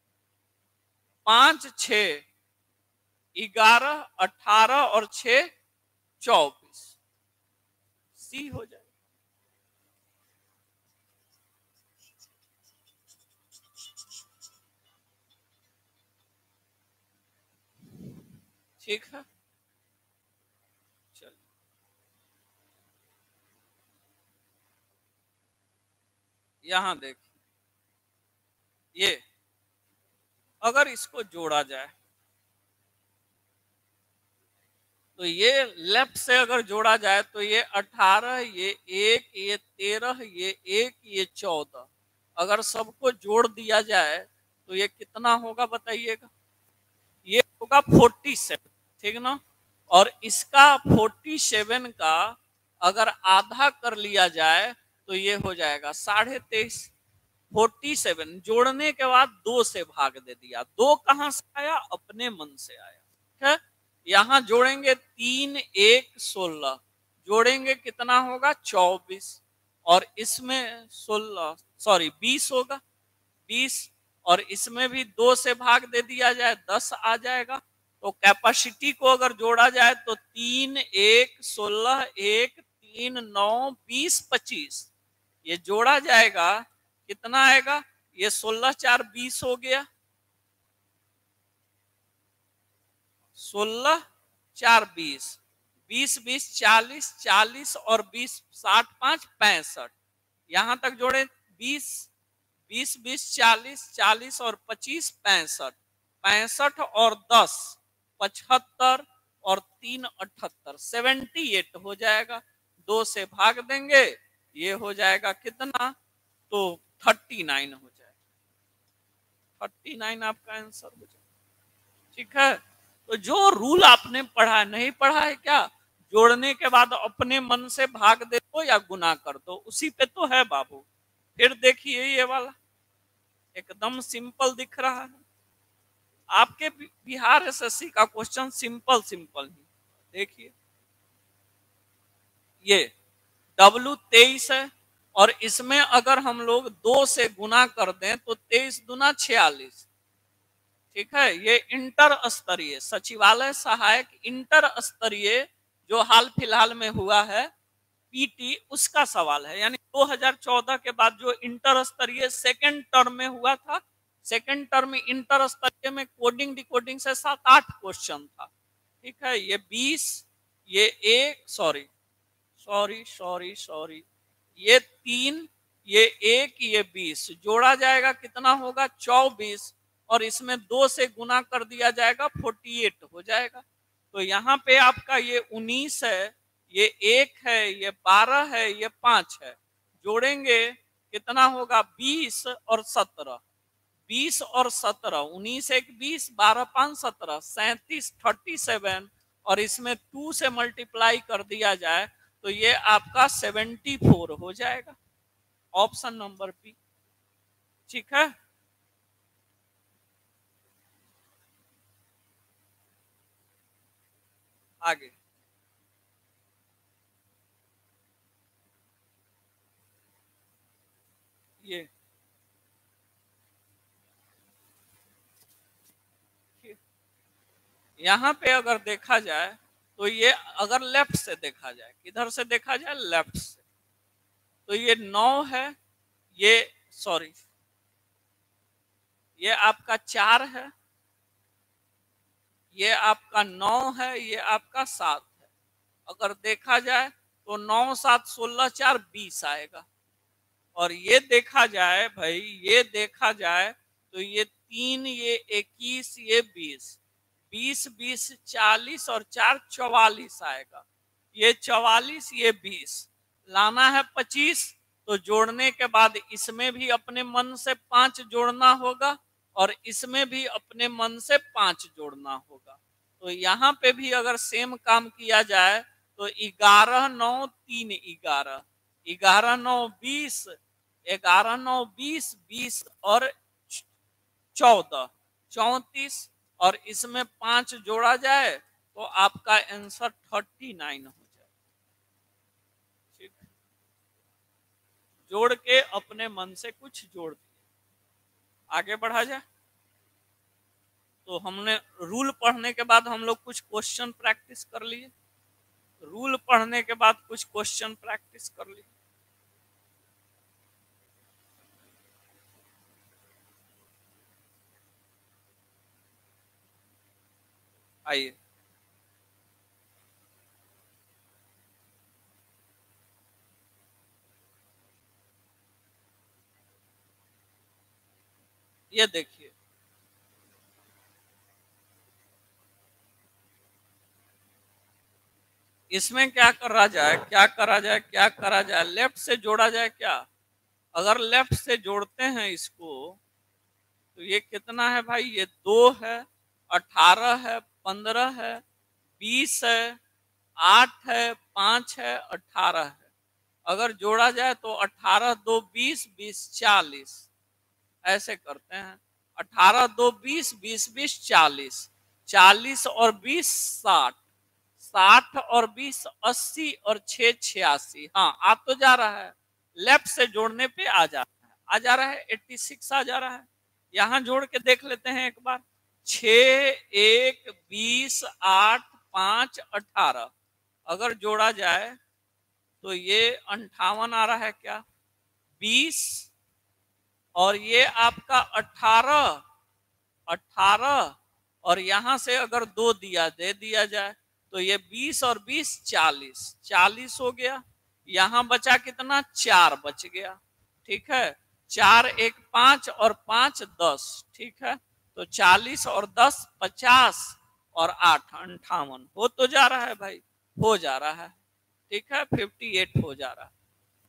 5 6 11, 18 और 6 24, सी हो जाए। ठीक है, चलिए यहां देखिए, ये अगर इसको जोड़ा जाए तो ये लेफ्ट से अगर जोड़ा जाए तो ये 18, ये 1, ये 13, ये 1, ये 14, अगर सबको जोड़ दिया जाए तो ये कितना होगा बताइएगा? ये होगा 47, ठीक ना। और इसका 47 का अगर आधा कर लिया जाए तो ये हो जाएगा 23.5। 47 जोड़ने के बाद 2 से भाग दे दिया। 2 कहां से आया? अपने मन से आया। ठीक है, यहां जोड़ेंगे 3 1 16, जोड़ेंगे कितना होगा? 24। और इसमें 16 सॉरी 20 होगा, 20। और इसमें भी 2 से भाग दे दिया जाए 10 आ जाएगा। तो कैपेसिटी को अगर जोड़ा जाए तो 3 1 16 1 3 9 20 25, ये जोड़ा जाएगा कितना आएगा? ये 16 4 20 हो गया, 16 4 20, 20 20 40, 40 और 20 60 5 65, यहां तक जोड़े 20 20 20 40, 40 और 25 65, 65 और 10 75 और 3 78, 78 हो जाएगा। 2 से भाग देंगे, ये हो जाएगा कितना? तो 39 हो जाएगा। 39 आपका आंसर हो जाएगा। ठीक है, तो जो रूल आपने पढ़ा है, नहीं पढ़ा है क्या, जोड़ने के बाद अपने मन से भाग दे दो या गुना कर दो, उसी पे तो है बाबू। फिर देखिए ये वाला एकदम सिंपल दिख रहा है आपके बिहार एसएससी का क्वेश्चन, सिंपल सिंपल ही। देखिए ये W23 है और इसमें अगर हम लोग 2 से गुना कर दें तो 23 दूना 46, ठीक है। ये इंटर स्तरीय सचिवालय सहायक इंटर स्तरीय जो हाल फिलहाल में हुआ है पीटी, उसका सवाल है। यानी 2014 के बाद जो इंटर स्तरीय सेकेंड टर्म में हुआ था, सेकेंड टर्म इंटर स्तरीय में कोडिंग डिकोडिंग से 7-8 क्वेश्चन था, ठीक है। ये 20, ये एक सॉरी ये 3, ये 1, ये 20 जोड़ा जाएगा कितना होगा 24, और इसमें 2 से गुना कर दिया जाएगा 48 हो जाएगा। तो यहाँ पे आपका ये 19 है, ये 1 है, ये 12 है, ये 5 है, जोड़ेंगे कितना होगा 20 और 17, 20 और 17, 19 1 20, 12 5 17, 37 37, और इसमें 2 से मल्टीप्लाई कर दिया जाए तो ये आपका 74 हो जाएगा, ऑप्शन नंबर बी, ठीक है। आगे ये यहाँ पे अगर देखा जाए तो ये अगर लेफ्ट से देखा जाए, किधर से देखा जाए, लेफ्ट से, तो ये 9 है, ये सॉरी ये आपका 4 है, ये आपका 9 है, ये आपका 7 है। अगर देखा जाए तो 9 7 16 4 20 आएगा। और ये देखा जाए भाई, ये देखा जाए तो ये 3, ये 21, ये 20, 20 20 40 और 4 44 आएगा। ये 44, ये 20, लाना है 25, तो जोड़ने के बाद इसमें भी अपने मन से 5 जोड़ना होगा और इसमें भी अपने मन से 5 जोड़ना होगा। तो यहाँ पे भी अगर सेम काम किया जाए तो 11 9 3 11, 11 9 20, 11 9 20, 20 और 14 34, और इसमें 5 जोड़ा जाए तो आपका आंसर 39 हो जाए, ठीक। जोड़ के अपने मन से कुछ जोड़ दिए, आगे बढ़ा जाए। तो हमने रूल पढ़ने के बाद हम लोग कुछ क्वेश्चन प्रैक्टिस कर लिए, रूल पढ़ने के बाद कुछ क्वेश्चन प्रैक्टिस कर लिए। आइए ये देखिए, इसमें क्या करा जाए, क्या करा जाए, क्या करा जाए, लेफ्ट से जोड़ा जाए क्या। अगर लेफ्ट से जोड़ते हैं इसको तो ये कितना है भाई, ये 2 है, 18 है, 15 है, 20 है, 8 है, 5 है, 18 है। अगर जोड़ा जाए तो 18 2 20, 20 40, ऐसे करते हैं। 18 2 20, 20 20 40, 40 और 20 60, 60 और 20 80 और 6 86। हाँ आ तो जा रहा है, लेफ्ट से जोड़ने पे आ जा रहा है, आ जा रहा है 86 आ जा रहा है। यहां जोड़ के देख लेते हैं एक बार, 6 1 20 8 5 18, अगर जोड़ा जाए तो ये 58 आ रहा है क्या, 20 और ये आपका 18 18, और यहां से अगर 2 दे दिया जाए तो ये 20 और 20 40, 40 हो गया। यहां बचा कितना, 4 बच गया, ठीक है। 4 1 5 और 5 10, ठीक है। तो 40 और 10 50 और 8 58, हो तो जा रहा है भाई, हो जा रहा है, ठीक है। 58 हो जा रहा है।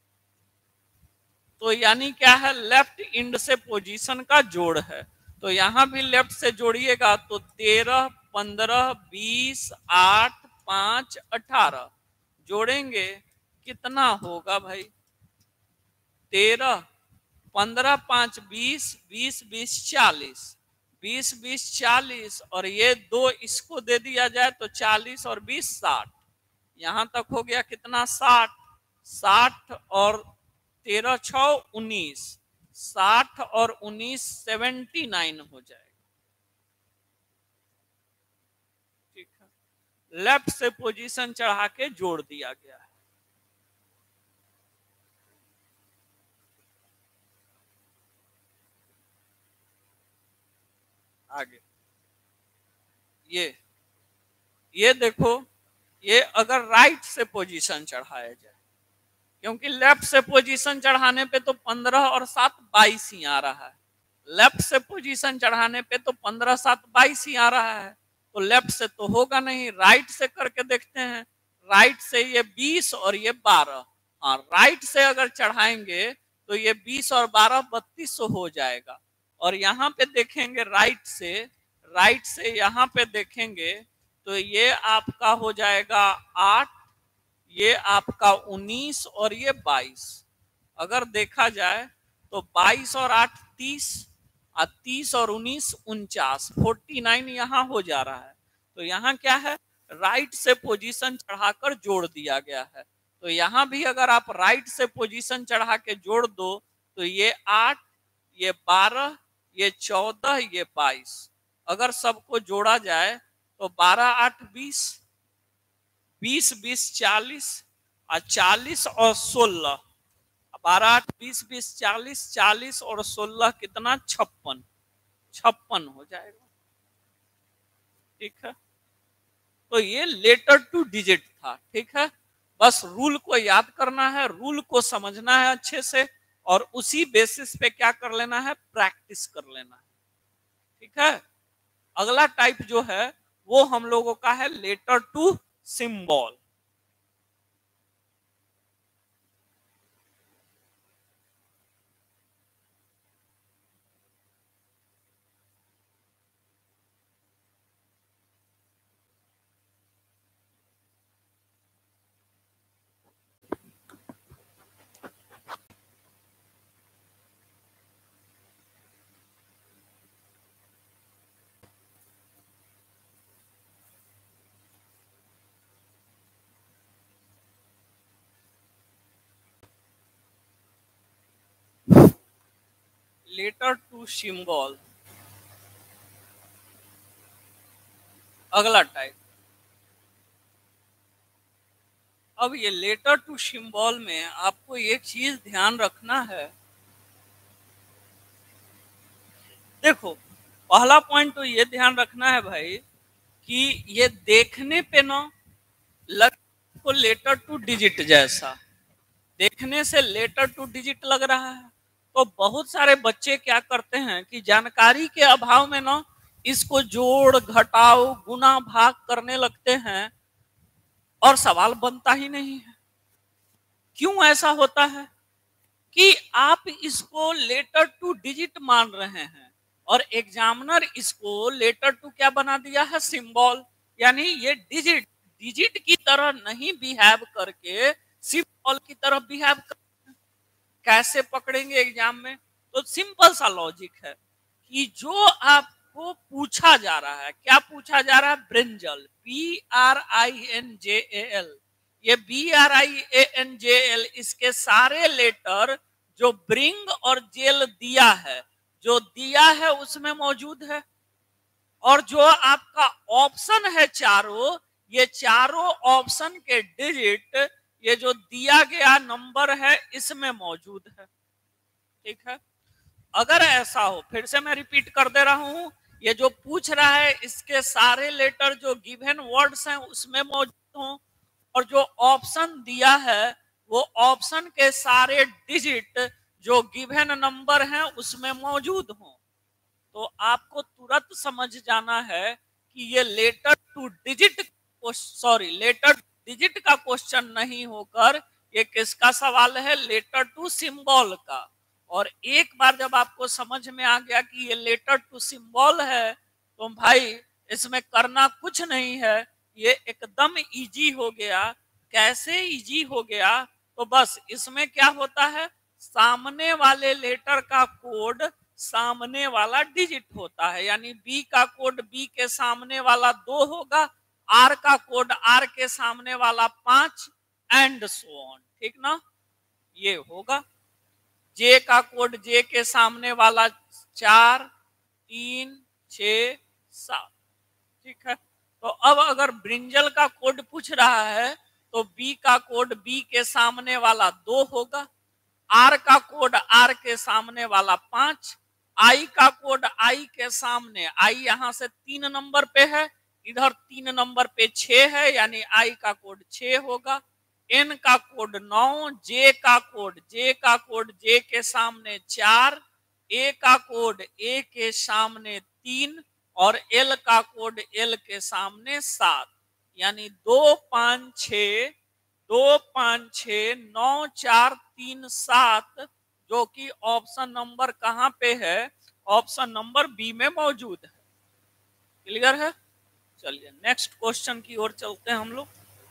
तो यानी क्या है, लेफ्ट इंड से पोजीशन का जोड़ है। तो यहां भी लेफ्ट से जोड़िएगा तो 13 15, 20, 8, 5, 18 जोड़ेंगे कितना होगा भाई? 13, 15, 5, 20, 20, 20, 40, 20, 20, 40 और ये 2 इसको दे दिया जाए तो 40 और 20, 60। यहां तक हो गया कितना? 60। 60 और 13 6 19, 60 और 19 79 हो जाएगा। ठीक है, लेफ्ट से पोजीशन चढ़ा के जोड़ दिया गया है। आगे ये देखो, ये अगर राइट से पोजीशन चढ़ाया जाए, क्योंकि लेफ्ट से पोजीशन चढ़ाने पे तो 15 और 7 22 ही आ रहा है। लेफ्ट से पोजीशन चढ़ाने पे तो 15 7 22 ही आ रहा है, तो लेफ्ट से तो होगा नहीं, राइट से करके देखते हैं। राइट से ये 20 और ये 12, हाँ राइट से अगर चढ़ाएंगे तो ये 20 और 12 32 हो जाएगा। और यहाँ पे देखेंगे राइट से यहाँ पे देखेंगे तो ये आपका हो जाएगा 8, ये आपका 19 और ये 22। अगर देखा जाए तो 22 और 8 30, 30 और 19 49, 49 यहाँ हो जा रहा है। तो यहाँ क्या है? राइट से पोजीशन चढ़ाकर जोड़ दिया गया है। तो यहाँ भी अगर आप राइट से पोजीशन चढ़ा के जोड़ दो तो ये 8, ये 12, ये 14, ये 22। अगर सबको जोड़ा जाए तो 12 8 20, 20 20 40 और 40 और 16, 12 8 20 20 40, 40 और 16 कितना? 56, 56 हो जाएगा। ठीक है, तो ये लेटर टू डिजिट था। ठीक है, बस रूल को याद करना है, रूल को समझना है अच्छे से, और उसी बेसिस पे क्या कर लेना है? प्रैक्टिस कर लेना है। ठीक है, अगला टाइप जो है वो हम लोगों का है letter to symbol. Letter to symbol, अगला टाइप। अब ये लेटर टू सिंबल में आपको एक चीज ध्यान रखना है। देखो, पहला पॉइंट तो ये ध्यान रखना है भाई कि ये देखने पे ना लग को लेटर टू डिजिट जैसा, देखने से लेटर टू डिजिट लग रहा है। तो बहुत सारे बच्चे क्या करते हैं कि जानकारी के अभाव में ना इसको जोड़ घटाओ गुना भाग करने लगते हैं और सवाल बनता ही नहीं है। क्यों ऐसा होता है? कि आप इसको लेटर टू डिजिट मान रहे हैं और एग्जामिनर इसको लेटर टू क्या बना दिया है? सिंबल। यानी ये डिजिट डिजिट की तरह नहीं बिहेव करके सिंबल की तरह बिहेव कर। कैसे पकड़ेंगे एग्जाम में? तो सिंपल सा लॉजिक है कि जो आपको पूछा जा रहा है, क्या पूछा जा रहा है? Brinjal, BRINJAL। ये BRINJL, इसके सारे लेटर जो ब्रिंग और जेल दिया है, जो दिया है उसमें मौजूद है, और जो आपका ऑप्शन है चारों, ये चारों ऑप्शन के डिजिट ये जो दिया गया नंबर है इसमें मौजूद है। ठीक है, अगर ऐसा हो, फिर से मैं रिपीट कर दे रहा हूं, ये जो पूछ रहा है इसके सारे लेटर जो गिवन वर्ड्स हैं उसमें मौजूद हो, और जो ऑप्शन दिया है वो ऑप्शन के सारे डिजिट जो गिवन नंबर हैं उसमें मौजूद हो। तो आपको तुरंत समझ जाना है कि ये लेटर टू डिजिट का क्वेश्चन नहीं होकर ये किसका सवाल है? लेटर टू सिंबल का। और एक बार जब आपको समझ में आ गया कि ये लेटर टू सिंबल है तो भाई इसमें करना कुछ नहीं है, ये एकदम इजी हो गया। कैसे इजी हो गया? तो बस इसमें क्या होता है, सामने वाले लेटर का कोड सामने वाला डिजिट होता है, यानी बी का कोड बी के सामने वाला 2 होगा, आर का कोड आर के सामने वाला 5 एंड सो ऑन। ठीक ना? ये होगा। जे का कोड जे के सामने वाला 4, 3, 6, 7। ठीक है। तो अब अगर ब्रिंजल का कोड पूछ रहा है तो बी का कोड बी के सामने वाला 2 होगा, आर का कोड आर के सामने वाला 5, आई का कोड आई के सामने, आई यहां से 3 नंबर पे है, इधर 3 नंबर पे 6 है, यानी आई का कोड 6 होगा। एन का कोड 9, जे का कोड जे के सामने 4, ए का कोड ए के सामने 3 और एल का कोड एल के सामने 7, यानी 2 5 6 2 5 6 9 4 3 7, जो कि ऑप्शन नंबर कहां पे है? ऑप्शन नंबर बी में मौजूद है। क्लियर है? चलिए नेक्स्ट क्वेश्चन की ओर चलते हैं हम लोग।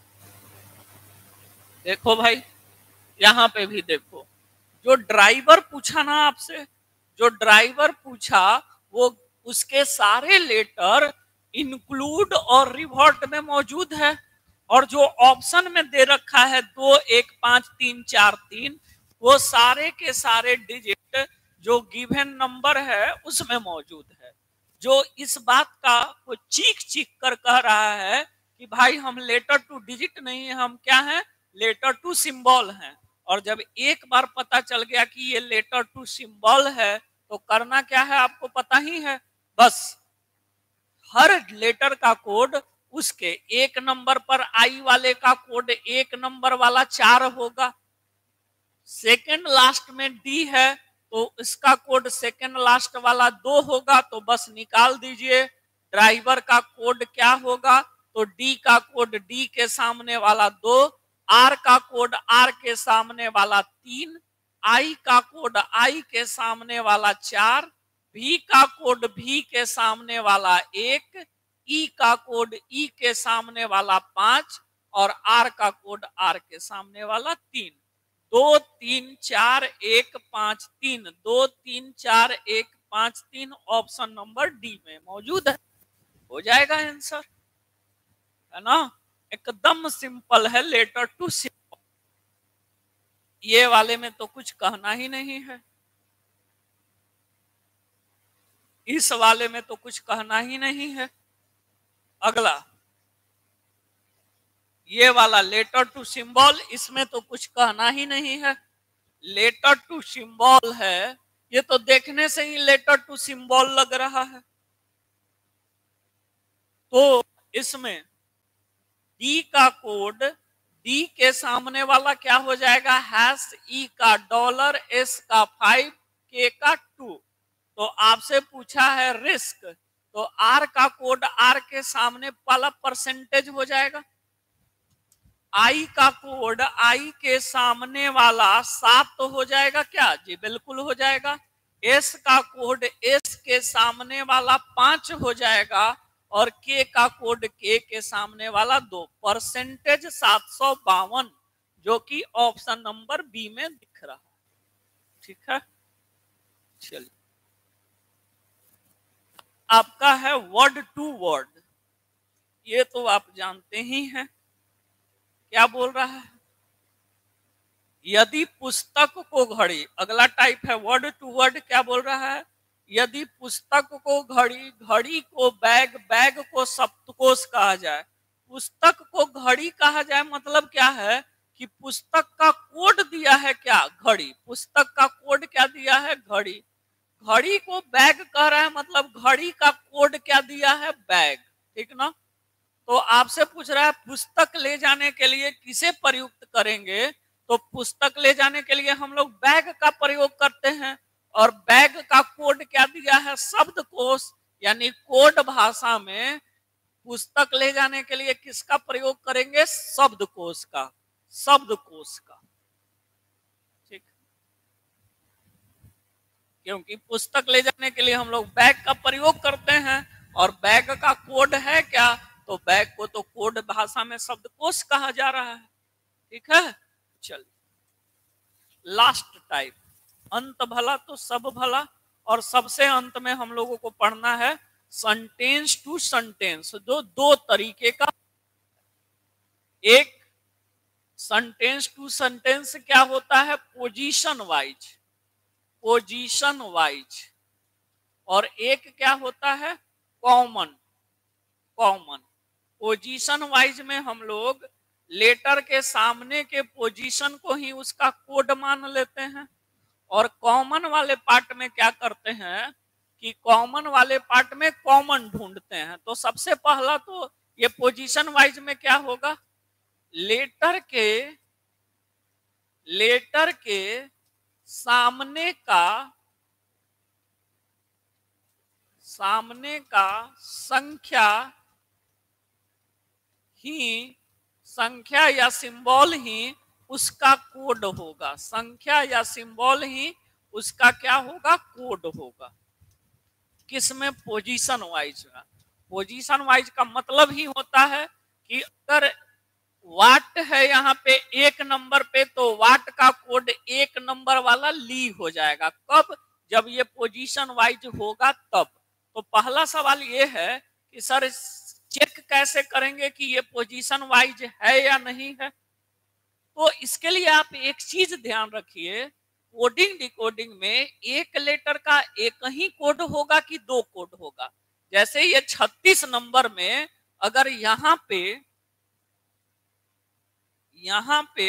देखो भाई, यहां पे भी देखो, जो ड्राइवर पूछा ना आपसे, जो ड्राइवर पूछा वो उसके सारे लेटर इंक्लूड और रिवर्ट में मौजूद है, और जो ऑप्शन में दे रखा है 2 1 5 3 4 3, वो सारे के सारे डिजिट जो गिवन नंबर है उसमें मौजूद है। जो इस बात का वो चीख चीख कर कह रहा है कि भाई हम लेटर टू डिजिट नहीं है, हम क्या है, लेटर टू सिंबल हैं। और जब एक बार पता चल गया कि ये लेटर टू सिंबल है तो करना क्या है आपको पता ही है, बस हर लेटर का कोड उसके एक नंबर पर, आई वाले का कोड एक नंबर वाला 4 होगा, सेकंड लास्ट में डी है तो इसका कोड सेकंड लास्ट वाला 2 होगा, तो बस निकाल दीजिए ड्राइवर का कोड क्या होगा। तो डी का कोड डी के सामने वाला 2, आर का कोड आर के सामने वाला 3, आई का कोड आई के सामने वाला 4, भी का कोड भी के सामने वाला 1, ई का कोड ई के सामने वाला 5 और आर का कोड आर के सामने वाला 3। 2 3 4 1 5 3, 2 3 4 1 5 3 ऑप्शन नंबर डी में मौजूद है। हो जाएगा आंसर, है ना? एकदम सिंपल है, लेटर टू सिंबल। ये वाले में तो कुछ कहना ही नहीं है, इस वाले में तो कुछ कहना ही नहीं है। अगला ये वाला लेटर टू सिंबल, इसमें तो कुछ कहना ही नहीं है। लेटर टू सिंबल है, ये तो देखने से ही लेटर टू सिंबल लग रहा है। तो इसमें डी का कोड डी के सामने वाला क्या हो जाएगा, हैश ई का $, एस का 5, के का 2। तो आपसे पूछा है रिस्क, तो आर का कोड आर के सामने वाला परसेंटेज हो जाएगा, आई का कोड आई के सामने वाला 7 तो हो जाएगा क्या? जी बिल्कुल हो जाएगा। एस का कोड एस के सामने वाला 5 हो जाएगा और के का कोड के सामने वाला 2। परसेंटेज 752, जो कि ऑप्शन नंबर बी में दिख रहा है। ठीक है, चलिए आपका है वर्ड टू वर्ड। ये तो आप जानते ही हैं क्या बोल रहा है। यदि पुस्तक को घड़ी, अगला टाइप है वर्ड टू वर्ड। क्या बोल रहा है, यदि पुस्तक को घड़ी, घड़ी को बैग, बैग को सप्तकोश कहा जाए, पुस्तक को घड़ी कहा जाए, मतलब क्या है कि पुस्तक का कोड दिया है क्या, घड़ी। पुस्तक का कोड क्या दिया है, घड़ी। घड़ी को बैग कह रहा है, मतलब घड़ी का कोड क्या दिया है, बैग। ठीक ना? तो आपसे पूछ रहा है पुस्तक ले जाने के लिए किसे प्रयुक्त करेंगे, तो पुस्तक ले जाने के लिए हम लोग बैग का प्रयोग करते हैं। और बैग का कोड क्या दिया है, शब्दकोश, यानी कोड भाषा में पुस्तक ले जाने के लिए किसका प्रयोग करेंगे, शब्दकोश का, शब्दकोश का। ठीक, क्योंकि पुस्तक ले जाने के लिए हम लोग बैग का प्रयोग करते हैं और बैग का कोड है क्या, तो बैग को तो कोड भाषा में शब्दकोश कहा जा रहा है। ठीक है, चलिए लास्ट टाइप, अंत भला तो सब भला, और सबसे अंत में हम लोगों को पढ़ना है सेंटेंस टू सेंटेंस। दो तरीके का, एक सेंटेंस टू सेंटेंस क्या होता है, पोजीशन वाइज, पोजीशन वाइज, और एक क्या होता है कॉमन। कॉमन पोजीशन वाइज में हम लोग लेटर के सामने के पोजीशन को ही उसका कोड मान लेते हैं, और कॉमन वाले पार्ट में क्या करते हैं कि कॉमन वाले पार्ट में कॉमन ढूंढते हैं। तो सबसे पहला तो ये पोजीशन वाइज में क्या होगा, लेटर के सामने का संख्या या सिंबल ही उसका कोड होगा, संख्या या सिंबल ही उसका क्या होगा, कोड होगा। किसमें, पोजीशन वाइज का। पोजीशन वाइज का मतलब ही होता है कि अगर वाट है यहाँ पे एक नंबर पे, तो वाट का कोड एक नंबर वाला ली हो जाएगा। कब, जब ये पोजीशन वाइज होगा तब। तो पहला सवाल ये है कि सर चेक कैसे करेंगे कि ये पोजीशन वाइज है या नहीं है। तो इसके लिए आप एक चीज ध्यान रखिए, कोडिंग डिकोडिंग में एक लेटर का एक ही कोड होगा कि दो कोड होगा। जैसे ये 36 नंबर में अगर यहाँ पे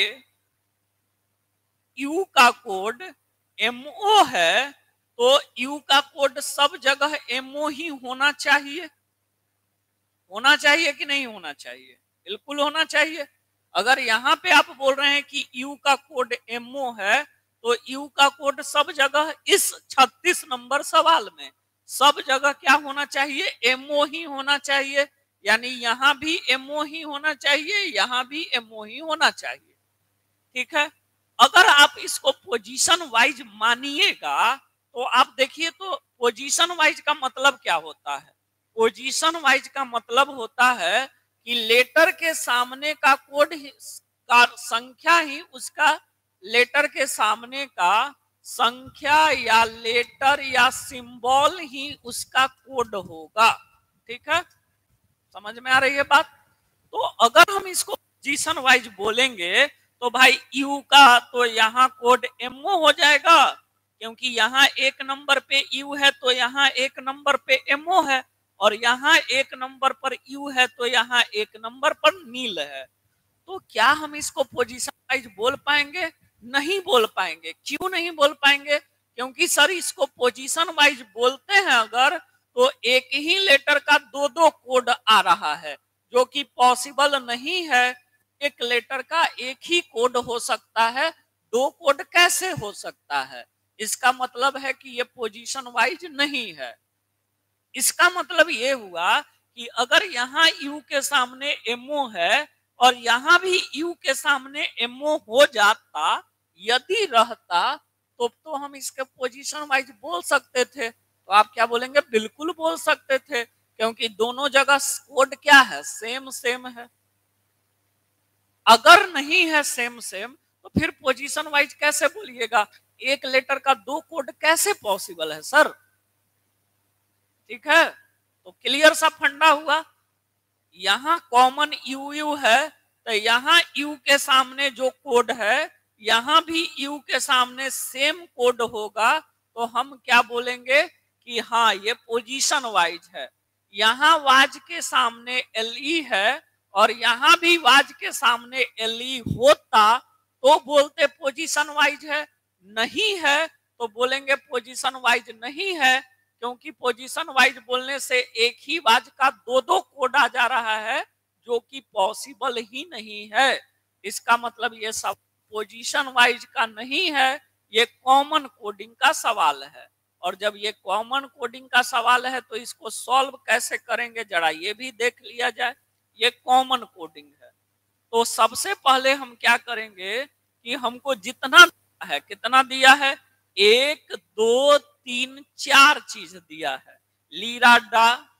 यू का कोड MO है, तो यू का कोड सब जगह MO ही होना चाहिए। होना चाहिए कि नहीं होना चाहिए, बिल्कुल होना चाहिए। अगर यहाँ पे आप बोल रहे हैं कि यू का कोड MO है, तो यू का कोड सब जगह इस 36 नंबर सवाल में सब जगह क्या होना चाहिए, MO ही होना चाहिए। यानी यहाँ भी MO ही होना चाहिए, यहाँ भी MO ही होना चाहिए। ठीक है, अगर आप इसको पोजीशन वाइज मानिएगा तो आप देखिए, तो पोजीशन वाइज का मतलब क्या होता है। पोजीशन वाइज का मतलब होता है कि लेटर के सामने का कोड का संख्या ही उसका, लेटर के सामने का संख्या या लेटर या सिंबल ही उसका कोड होगा। ठीक है, समझ में आ रही है बात। तो अगर हम इसको पोजीशन वाइज बोलेंगे तो भाई यू का तो यहाँ कोड MO हो जाएगा, क्योंकि यहाँ एक नंबर पे यू है तो यहाँ एक नंबर पे MO है, और यहाँ एक नंबर पर यू है तो यहाँ एक नंबर पर नील है। तो क्या हम इसको पोजीशन वाइज बोल पाएंगे, नहीं बोल पाएंगे। क्यों नहीं बोल पाएंगे, क्योंकि सर इसको पोजीशन वाइज बोलते हैं अगर, तो एक ही लेटर का दो दो कोड आ रहा है, जो कि पॉसिबल नहीं है। एक लेटर का एक ही कोड हो सकता है, दो कोड कैसे हो सकता है। इसका मतलब है कि ये पोजीशन वाइज नहीं है। इसका मतलब ये हुआ कि अगर यहाँ यू के सामने MO है और यहाँ भी यू के सामने MO हो जाता, यदि रहता, तो हम इसके पोजीशन वाइज बोल सकते थे। तो आप क्या बोलेंगे, बिल्कुल बोल सकते थे, क्योंकि दोनों जगह कोड क्या है, सेम सेम है। अगर नहीं है सेम सेम तो फिर पोजीशन वाइज कैसे बोलिएगा, एक लेटर का दो कोड कैसे पॉसिबल है सर। ठीक है, तो क्लियर सा फंडा हुआ। यहाँ कॉमन यू है, तो यहाँ यू के सामने जो कोड है यहाँ भी यू के सामने सेम कोड होगा, तो हम क्या बोलेंगे कि हाँ ये पोजीशन वाइज है। यहाँ वाज के सामने LE है और यहाँ भी वाज के सामने LE होता तो बोलते पोजीशन वाइज है, नहीं है तो बोलेंगे पोजीशन वाइज नहीं है, क्योंकि पोजीशन वाइज बोलने से एक ही वाज का दो दो कोड आ जा रहा है, जो कि पॉसिबल ही नहीं है। इसका मतलब ये सब पोजीशन वाइज का नहीं है, ये कॉमन कोडिंग का सवाल है। और जब ये कॉमन कोडिंग का सवाल है तो इसको सॉल्व कैसे करेंगे, जरा ये भी देख लिया जाए। ये कॉमन कोडिंग है, तो सबसे पहले हम क्या करेंगे कि हमको जितना है, कितना दिया है, 1 2 3 4 चीज दिया है। लीरा डा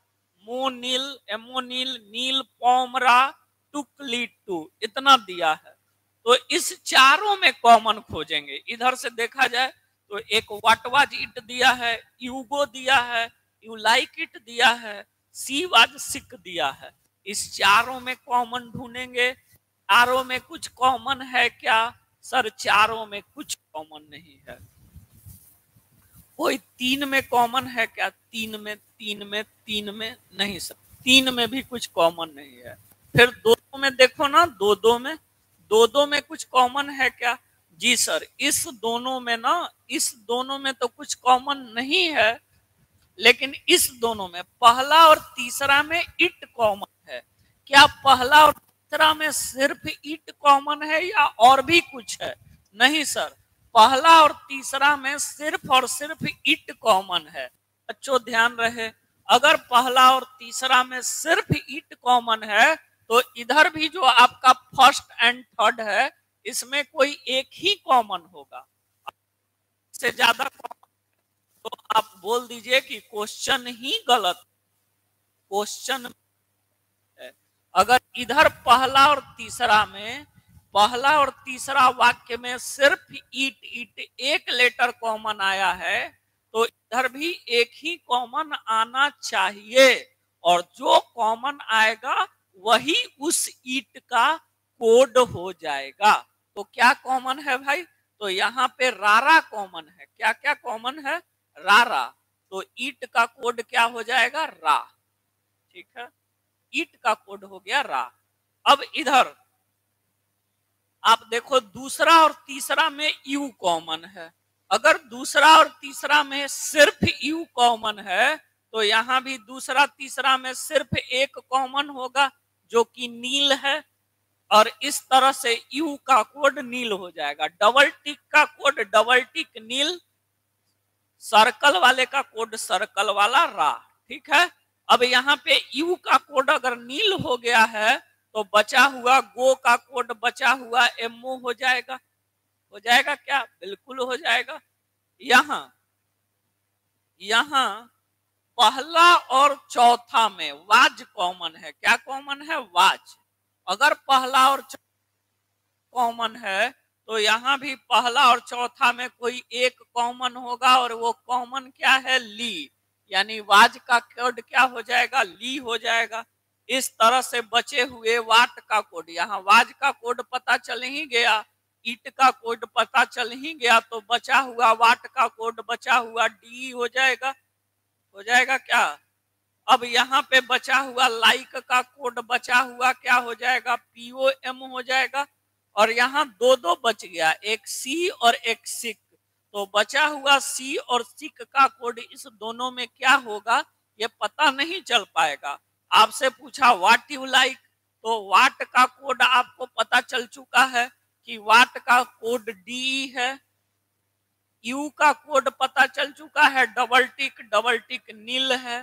मोनिल, एमोनिल, नील, पोमरा, टुकलिटू, इतना दिया है। तो इस चारों में कॉमन खोजेंगे। इधर से देखा जाए तो एक व्हाट वाज इट दिया है, यूगो दिया है, यू लाइक इट दिया है, सी वाज सिक दिया है। इस चारों में कॉमन ढूंढेंगे। चारों में कुछ कॉमन है क्या? सर चारों में कुछ कॉमन नहीं है। कोई तीन में कॉमन है क्या? तीन में नहीं सर, तीन में भी कुछ कॉमन नहीं है। फिर दो में देखो ना, दो में कुछ कॉमन है क्या? जी सर, इस दोनों में तो कुछ कॉमन नहीं है, लेकिन इस दोनों में पहला और तीसरा में इट कॉमन है। क्या पहला और तीसरा में सिर्फ इट कॉमन है या और भी कुछ है? नहीं सर, पहला और तीसरा में सिर्फ और सिर्फ इट कॉमन है। बच्चों ध्यान रहे, अगर पहला और तीसरा में सिर्फ इट कॉमन है तो इधर भी जो आपका फर्स्ट एंड थर्ड है इसमें कोई एक ही कॉमन होगा। इससे ज्यादा तो आप बोल दीजिए कि क्वेश्चन ही गलत। क्वेश्चन अगर इधर पहला और तीसरा वाक्य में सिर्फ इट एक लेटर कॉमन आया है तो इधर भी एक ही कॉमन आना चाहिए, और जो कॉमन आएगा वही उस इट का कोड हो जाएगा। तो क्या कॉमन है भाई? तो यहाँ पे रारा कॉमन है। क्या क्या कॉमन है? रारा। तो ईट का कोड क्या हो जाएगा? रा। ठीक है, ईट का कोड हो गया रा। अब इधर आप देखो, दूसरा और तीसरा में यू कॉमन है। अगर दूसरा और तीसरा में सिर्फ यू कॉमन है तो यहाँ भी दूसरा तीसरा में सिर्फ एक कॉमन होगा जो कि नील है, और इस तरह से यू का कोड नील हो जाएगा। डबल टिक का कोड डबल टिक नील, सर्कल वाले का कोड सर्कल वाला रा। ठीक है, अब यहाँ पे यू का कोड अगर नील हो गया है तो बचा हुआ गो का कोड बचा हुआ एमओ हो जाएगा। हो जाएगा क्या? बिल्कुल हो जाएगा। यहाँ पहला और चौथा में वाज कॉमन है। क्या कॉमन है? वाज। अगर पहला और कॉमन है तो यहाँ भी पहला और चौथा में कोई एक कॉमन होगा, और वो कॉमन क्या है? ली। यानी वाज का कोड क्या हो जाएगा? ली हो जाएगा। इस तरह से बचे हुए वाट का कोड, यहाँ वाज का कोड पता चल ही गया, ईट का कोड पता चल ही गया, तो बचा हुआ वाट का कोड बचा हुआ डी हो जाएगा। हो जाएगा क्या? अब यहाँ पे बचा हुआ लाइक का कोड बचा हुआ क्या हो जाएगा? पीओएम हो जाएगा। और यहाँ दो दो बच गया, एक सी और एक सिक। तो बचा हुआ सी और सिक का कोड इस दोनों में क्या होगा ये पता नहीं चल पाएगा। आपसे पूछा व्हाट यू लाइक, तो वाट का कोड आपको पता चल चुका है कि वाट का कोड डी है। यू का कोड पता चल चुका है, डबल टिक नील है।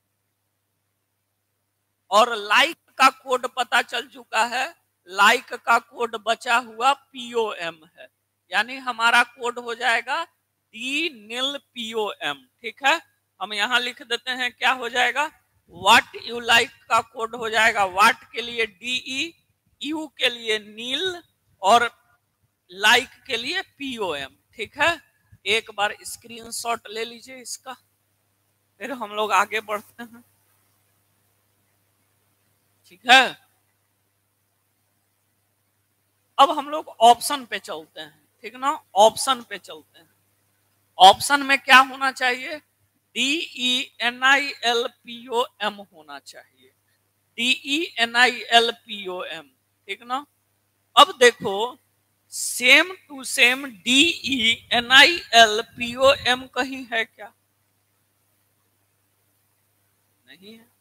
और लाइक का कोड पता चल चुका है, लाइक का कोड बचा हुआ पीओएम है। यानी हमारा कोड हो जाएगा डी नील पीओएम। ठीक है, हम यहाँ लिख देते हैं क्या हो जाएगा? व्हाट यू लाइक का कोड हो जाएगा व्हाट के लिए डीई, यू के लिए नील, और लाइक के लिए पीओएम। ठीक है, एक बार स्क्रीनशॉट ले लीजिए इसका, फिर हम लोग आगे बढ़ते हैं। ठीक है, अब हम लोग ऑप्शन पे चलते हैं। ठीक ना, ऑप्शन पे चलते हैं। ऑप्शन में क्या होना चाहिए? DENILPOM होना चाहिए। DENILPOM। ठीक ना, अब देखो सेम टू सेम DENILPOM कहीं है क्या? नहीं है।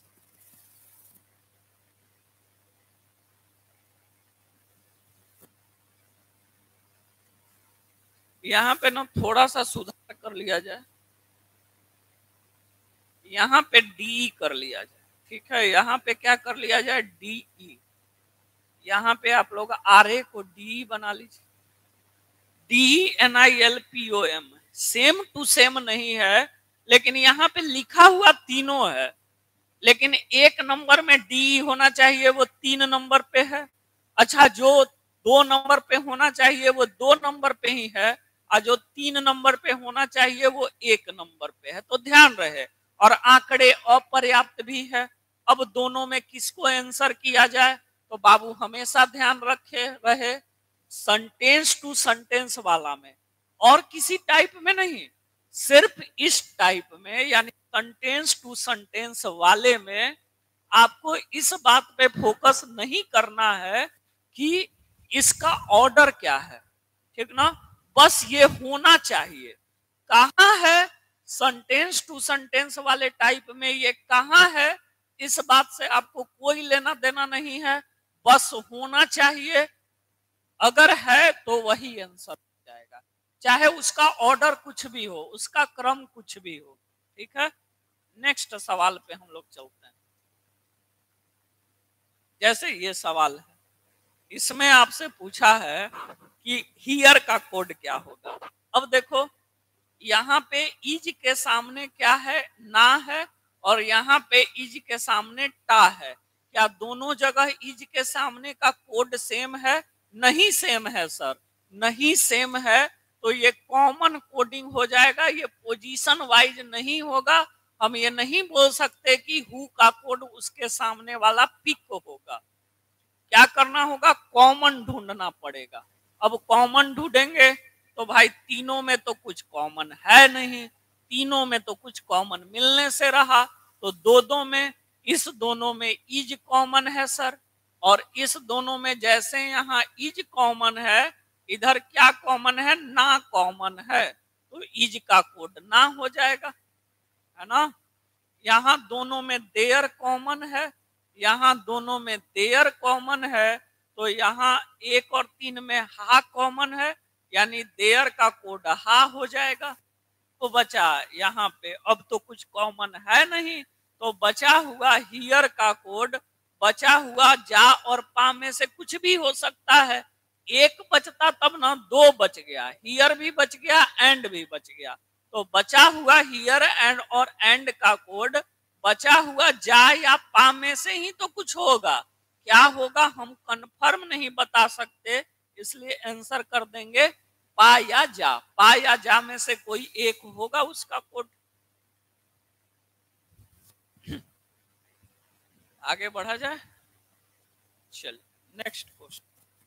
यहाँ पे ना थोड़ा सा सुधार कर लिया जाए, यहाँ पे डी कर लिया जाए। ठीक है, यहाँ पे क्या कर लिया जाए? DE। यहाँ पे आप लोग RA को DE बना लीजिए। DENILPOM सेम टू सेम नहीं है, लेकिन यहाँ पे लिखा हुआ तीनों है। लेकिन एक नंबर में डी होना चाहिए, वो 3 नंबर पे है। अच्छा, जो 2 नंबर पे होना चाहिए वो 2 नंबर पे ही है, और जो 3 नंबर पे होना चाहिए वो 1 नंबर पे है। तो ध्यान रहे, और आंकड़े अपर्याप्त भी है। अब दोनों में किसको आंसर किया जाए, तो बाबू हमेशा ध्यान रखे रहे सेंटेंस टू सेंटेंस वाला में, और किसी टाइप में नहीं, सिर्फ इस टाइप में, यानी सेंटेंस टू सेंटेंस वाले में आपको इस बात पे फोकस नहीं करना है कि इसका ऑर्डर क्या है, ठीक ना, बस ये होना चाहिए। कहाँ है सेंटेंस टू सेंटेंस वाले टाइप में, ये कहाँ है, इस बात से आपको कोई लेना देना नहीं है, बस होना चाहिए। अगर है तो वही आंसर हो जाएगा, चाहे उसका ऑर्डर कुछ भी हो, उसका क्रम कुछ भी हो। ठीक है, नेक्स्ट सवाल पे हम लोग चलते हैं। जैसे ये सवाल है, इसमें आपसे पूछा है कि हियर का कोड क्या होगा। अब देखो, यहाँ पे इज के सामने क्या है, ना है, और यहाँ पे इज के सामने टा है। क्या दोनों जगह इज के सामने का कोड सेम है? नहीं सेम है सर, नहीं सेम है, तो ये कॉमन कोडिंग हो जाएगा, ये पोजीशन वाइज नहीं होगा। हम ये नहीं बोल सकते कि हु का कोड उसके सामने वाला पिक होगा। क्या करना होगा, कॉमन ढूंढना पड़ेगा। अब कॉमन ढूंढेंगे तो भाई तीनों में तो कुछ कॉमन है नहीं, तीनों में तो कुछ कॉमन मिलने से रहा, तो दो दो में, इस दोनों में इज कॉमन है सर, और इस दोनों में जैसे यहाँ इज कॉमन है, इधर क्या कॉमन है, ना कॉमन है, तो इज का कोड ना हो जाएगा, है ना। यहाँ दोनों में देयर कॉमन है, यहाँ दोनों में देयर कॉमन है, तो यहाँ 1 और 3 में हा कॉमन है, यानी देयर का कोड हा हो जाएगा। तो बचा यहाँ पे, अब तो कुछ कॉमन है नहीं, तो बचा हुआ हियर का कोड, बचा हुआ जा और पा में से कुछ भी हो सकता है। एक बचता तब ना, 2 बच गया, हियर भी बच गया, एंड भी बच गया, तो बचा हुआ हियर एंड और एंड का कोड बचा हुआ जा या पा में से ही तो कुछ होगा। क्या होगा हम कंफर्म नहीं बता सकते, इसलिए आंसर कर देंगे पा या जा। पा या जा में से कोई एक होगा उसका कोड। आगे बढ़ा जाए, चल नेक्स्ट क्वेश्चन।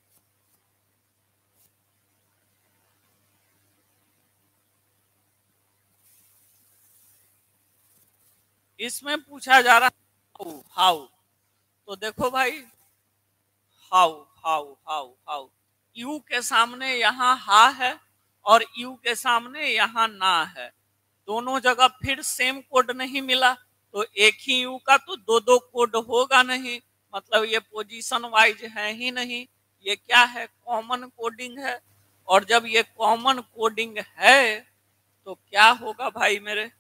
इसमें पूछा जा रहा है हाउ। तो देखो भाई, how how how how, U के सामने यहाँ हा है, और यू के सामने यहाँ ना है, दोनों जगह फिर सेम कोड नहीं मिला, तो एक ही यू का तो दो दो कोड होगा नहीं, मतलब ये पोजीशन वाइज है ही नहीं, ये क्या है, कॉमन कोडिंग है। और जब ये कॉमन कोडिंग है तो क्या होगा भाई मेरे,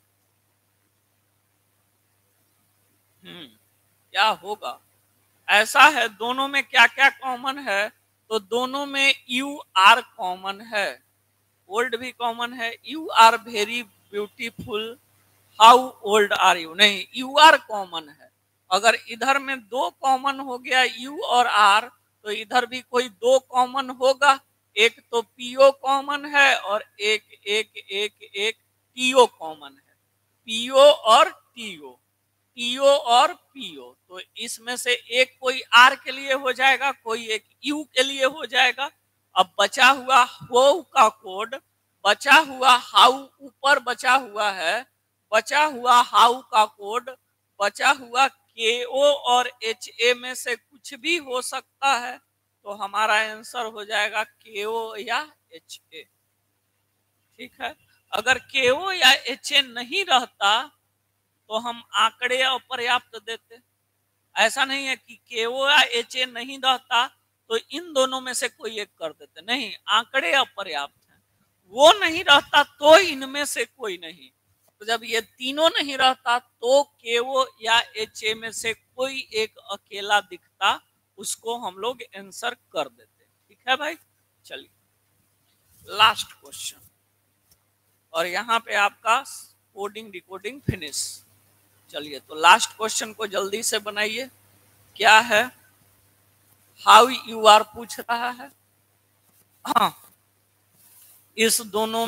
क्या होगा, ऐसा है, दोनों में क्या क्या कॉमन है, तो दोनों में यू आर कॉमन है, ओल्ड भी कॉमन है, you are very beautiful, how old are you, नहीं यू आर कॉमन है। अगर इधर में 2 कॉमन हो गया यू और आर, तो इधर भी कोई 2 कॉमन होगा, एक तो पीओ कॉमन है, और एक एक एक एक टीओ कॉमन है, पीओ और टीओ, टीओ और पीओ, तो इसमें से एक कोई आर के लिए हो जाएगा, कोई एक यू के लिए हो जाएगा। अब बचा हुआ हो का कोड, बचा हुआ हाउ ऊपर बचा हुआ है, बचा हुआ हाउ का कोड, बचा हुआ के ओ और एच ए में से कुछ भी हो सकता है, तो हमारा आंसर हो जाएगा के ओ या एच ए। ठीक है, अगर के ओ या एच ए नहीं रहता तो हम आंकड़े अपर्याप्त देते। ऐसा नहीं है कि केओ या एच ए नहीं रहता तो इन दोनों में से कोई एक कर देते, नहीं, आंकड़े अपर्याप्त हैं, वो नहीं रहता तो इनमें से कोई नहीं। तो जब ये तीनों नहीं रहता तो केओ या एच ए में से कोई एक अकेला दिखता, उसको हम लोग आंसर कर देते। ठीक है भाई, चलिए लास्ट क्वेश्चन, और यहाँ पे आपका कोडिंग डिकोडिंग फिनिश। चलिए तो लास्ट क्वेश्चन को जल्दी से बनाइए। क्या है? हाउ यू आर पूछ रहा है। हाँ, इस दोनों,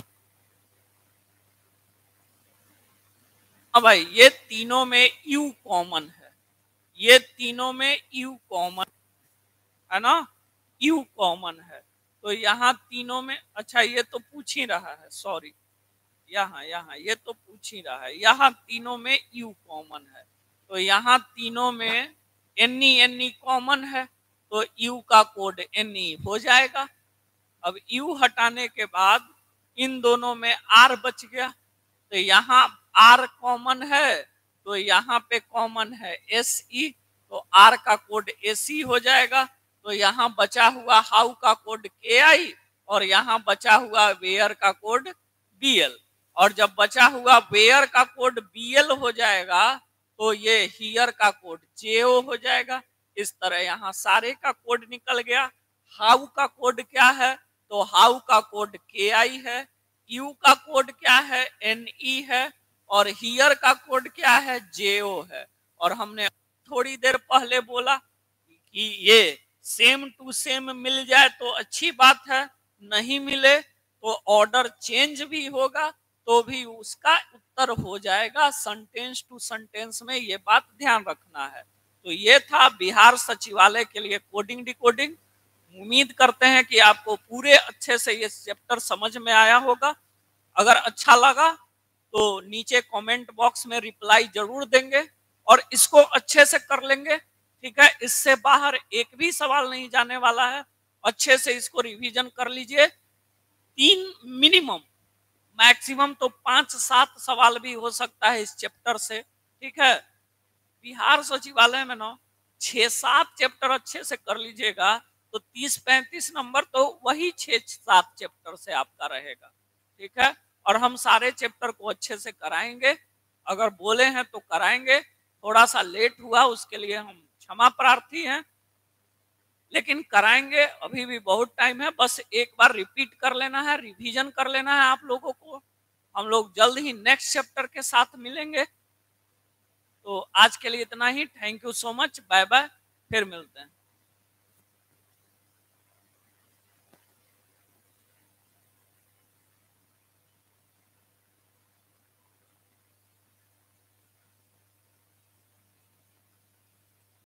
हाँ भाई, ये तीनों में यू कॉमन है, ये तीनों में यू कॉमन है ना, यू कॉमन है। तो यहाँ तीनों में, अच्छा ये तो पूछ ही रहा है, सॉरी, यहाँ यहाँ ये तो पूछ ही रहा है, यहाँ तीनों में यू कॉमन है। तो यहाँ तीनों में एनी कॉमन है, तो यू का कोड एनी हो जाएगा। अब यू हटाने के बाद इन दोनों में आर बच गया, तो यहाँ आर कॉमन है, तो यहाँ पे कॉमन है एस ई, तो आर का कोड एसी हो जाएगा। तो यहाँ बचा हुआ हाउ का कोड के आई, और यहाँ बचा हुआ वेयर का कोड बीएल। और जब बचा हुआ वेयर का कोड बीएल हो जाएगा, तो ये हियर का कोड जेओ हो जाएगा। इस तरह यहाँ सारे का कोड निकल गया। हाउ का कोड क्या है? तो हाउ का कोड के आई है, यू का कोड क्या है? एन ई है, और हियर का कोड क्या है? जेओ है। और हमने थोड़ी देर पहले बोला कि ये सेम टू सेम मिल जाए तो अच्छी बात है, नहीं मिले तो ऑर्डर चेंज भी होगा तो भी उसका उत्तर हो जाएगा सेंटेंस टू सेंटेंस में, ये बात ध्यान रखना है। तो ये था बिहार सचिवालय के लिए कोडिंग डिकोडिंग। उम्मीद करते हैं कि आपको पूरे अच्छे से ये चैप्टर समझ में आया होगा। अगर अच्छा लगा तो नीचे कमेंट बॉक्स में रिप्लाई जरूर देंगे और इसको अच्छे से कर लेंगे, ठीक है। इससे बाहर एक भी सवाल नहीं जाने वाला है। अच्छे से इसको रिवीजन कर लीजिए। 3 मिनिमम, मैक्सिमम तो 5-7 सवाल भी हो सकता है इस चैप्टर से, ठीक है। बिहार सचिवालय में ना 6-7 चैप्टर अच्छे से कर लीजिएगा तो 30-35 नंबर तो वही 6-7 चैप्टर से आपका रहेगा, ठीक है। और हम सारे चैप्टर को अच्छे से कराएंगे, अगर बोले हैं तो कराएंगे। थोड़ा सा लेट हुआ उसके लिए हम क्षमा प्रार्थी हैं, लेकिन कराएंगे। अभी भी बहुत टाइम है, बस एक बार रिपीट कर लेना है, रिवीजन कर लेना है आप लोगों को। हम लोग जल्द ही नेक्स्ट चैप्टर के साथ मिलेंगे। तो आज के लिए इतना ही। Thank you so much, bye bye, फिर मिलते हैं।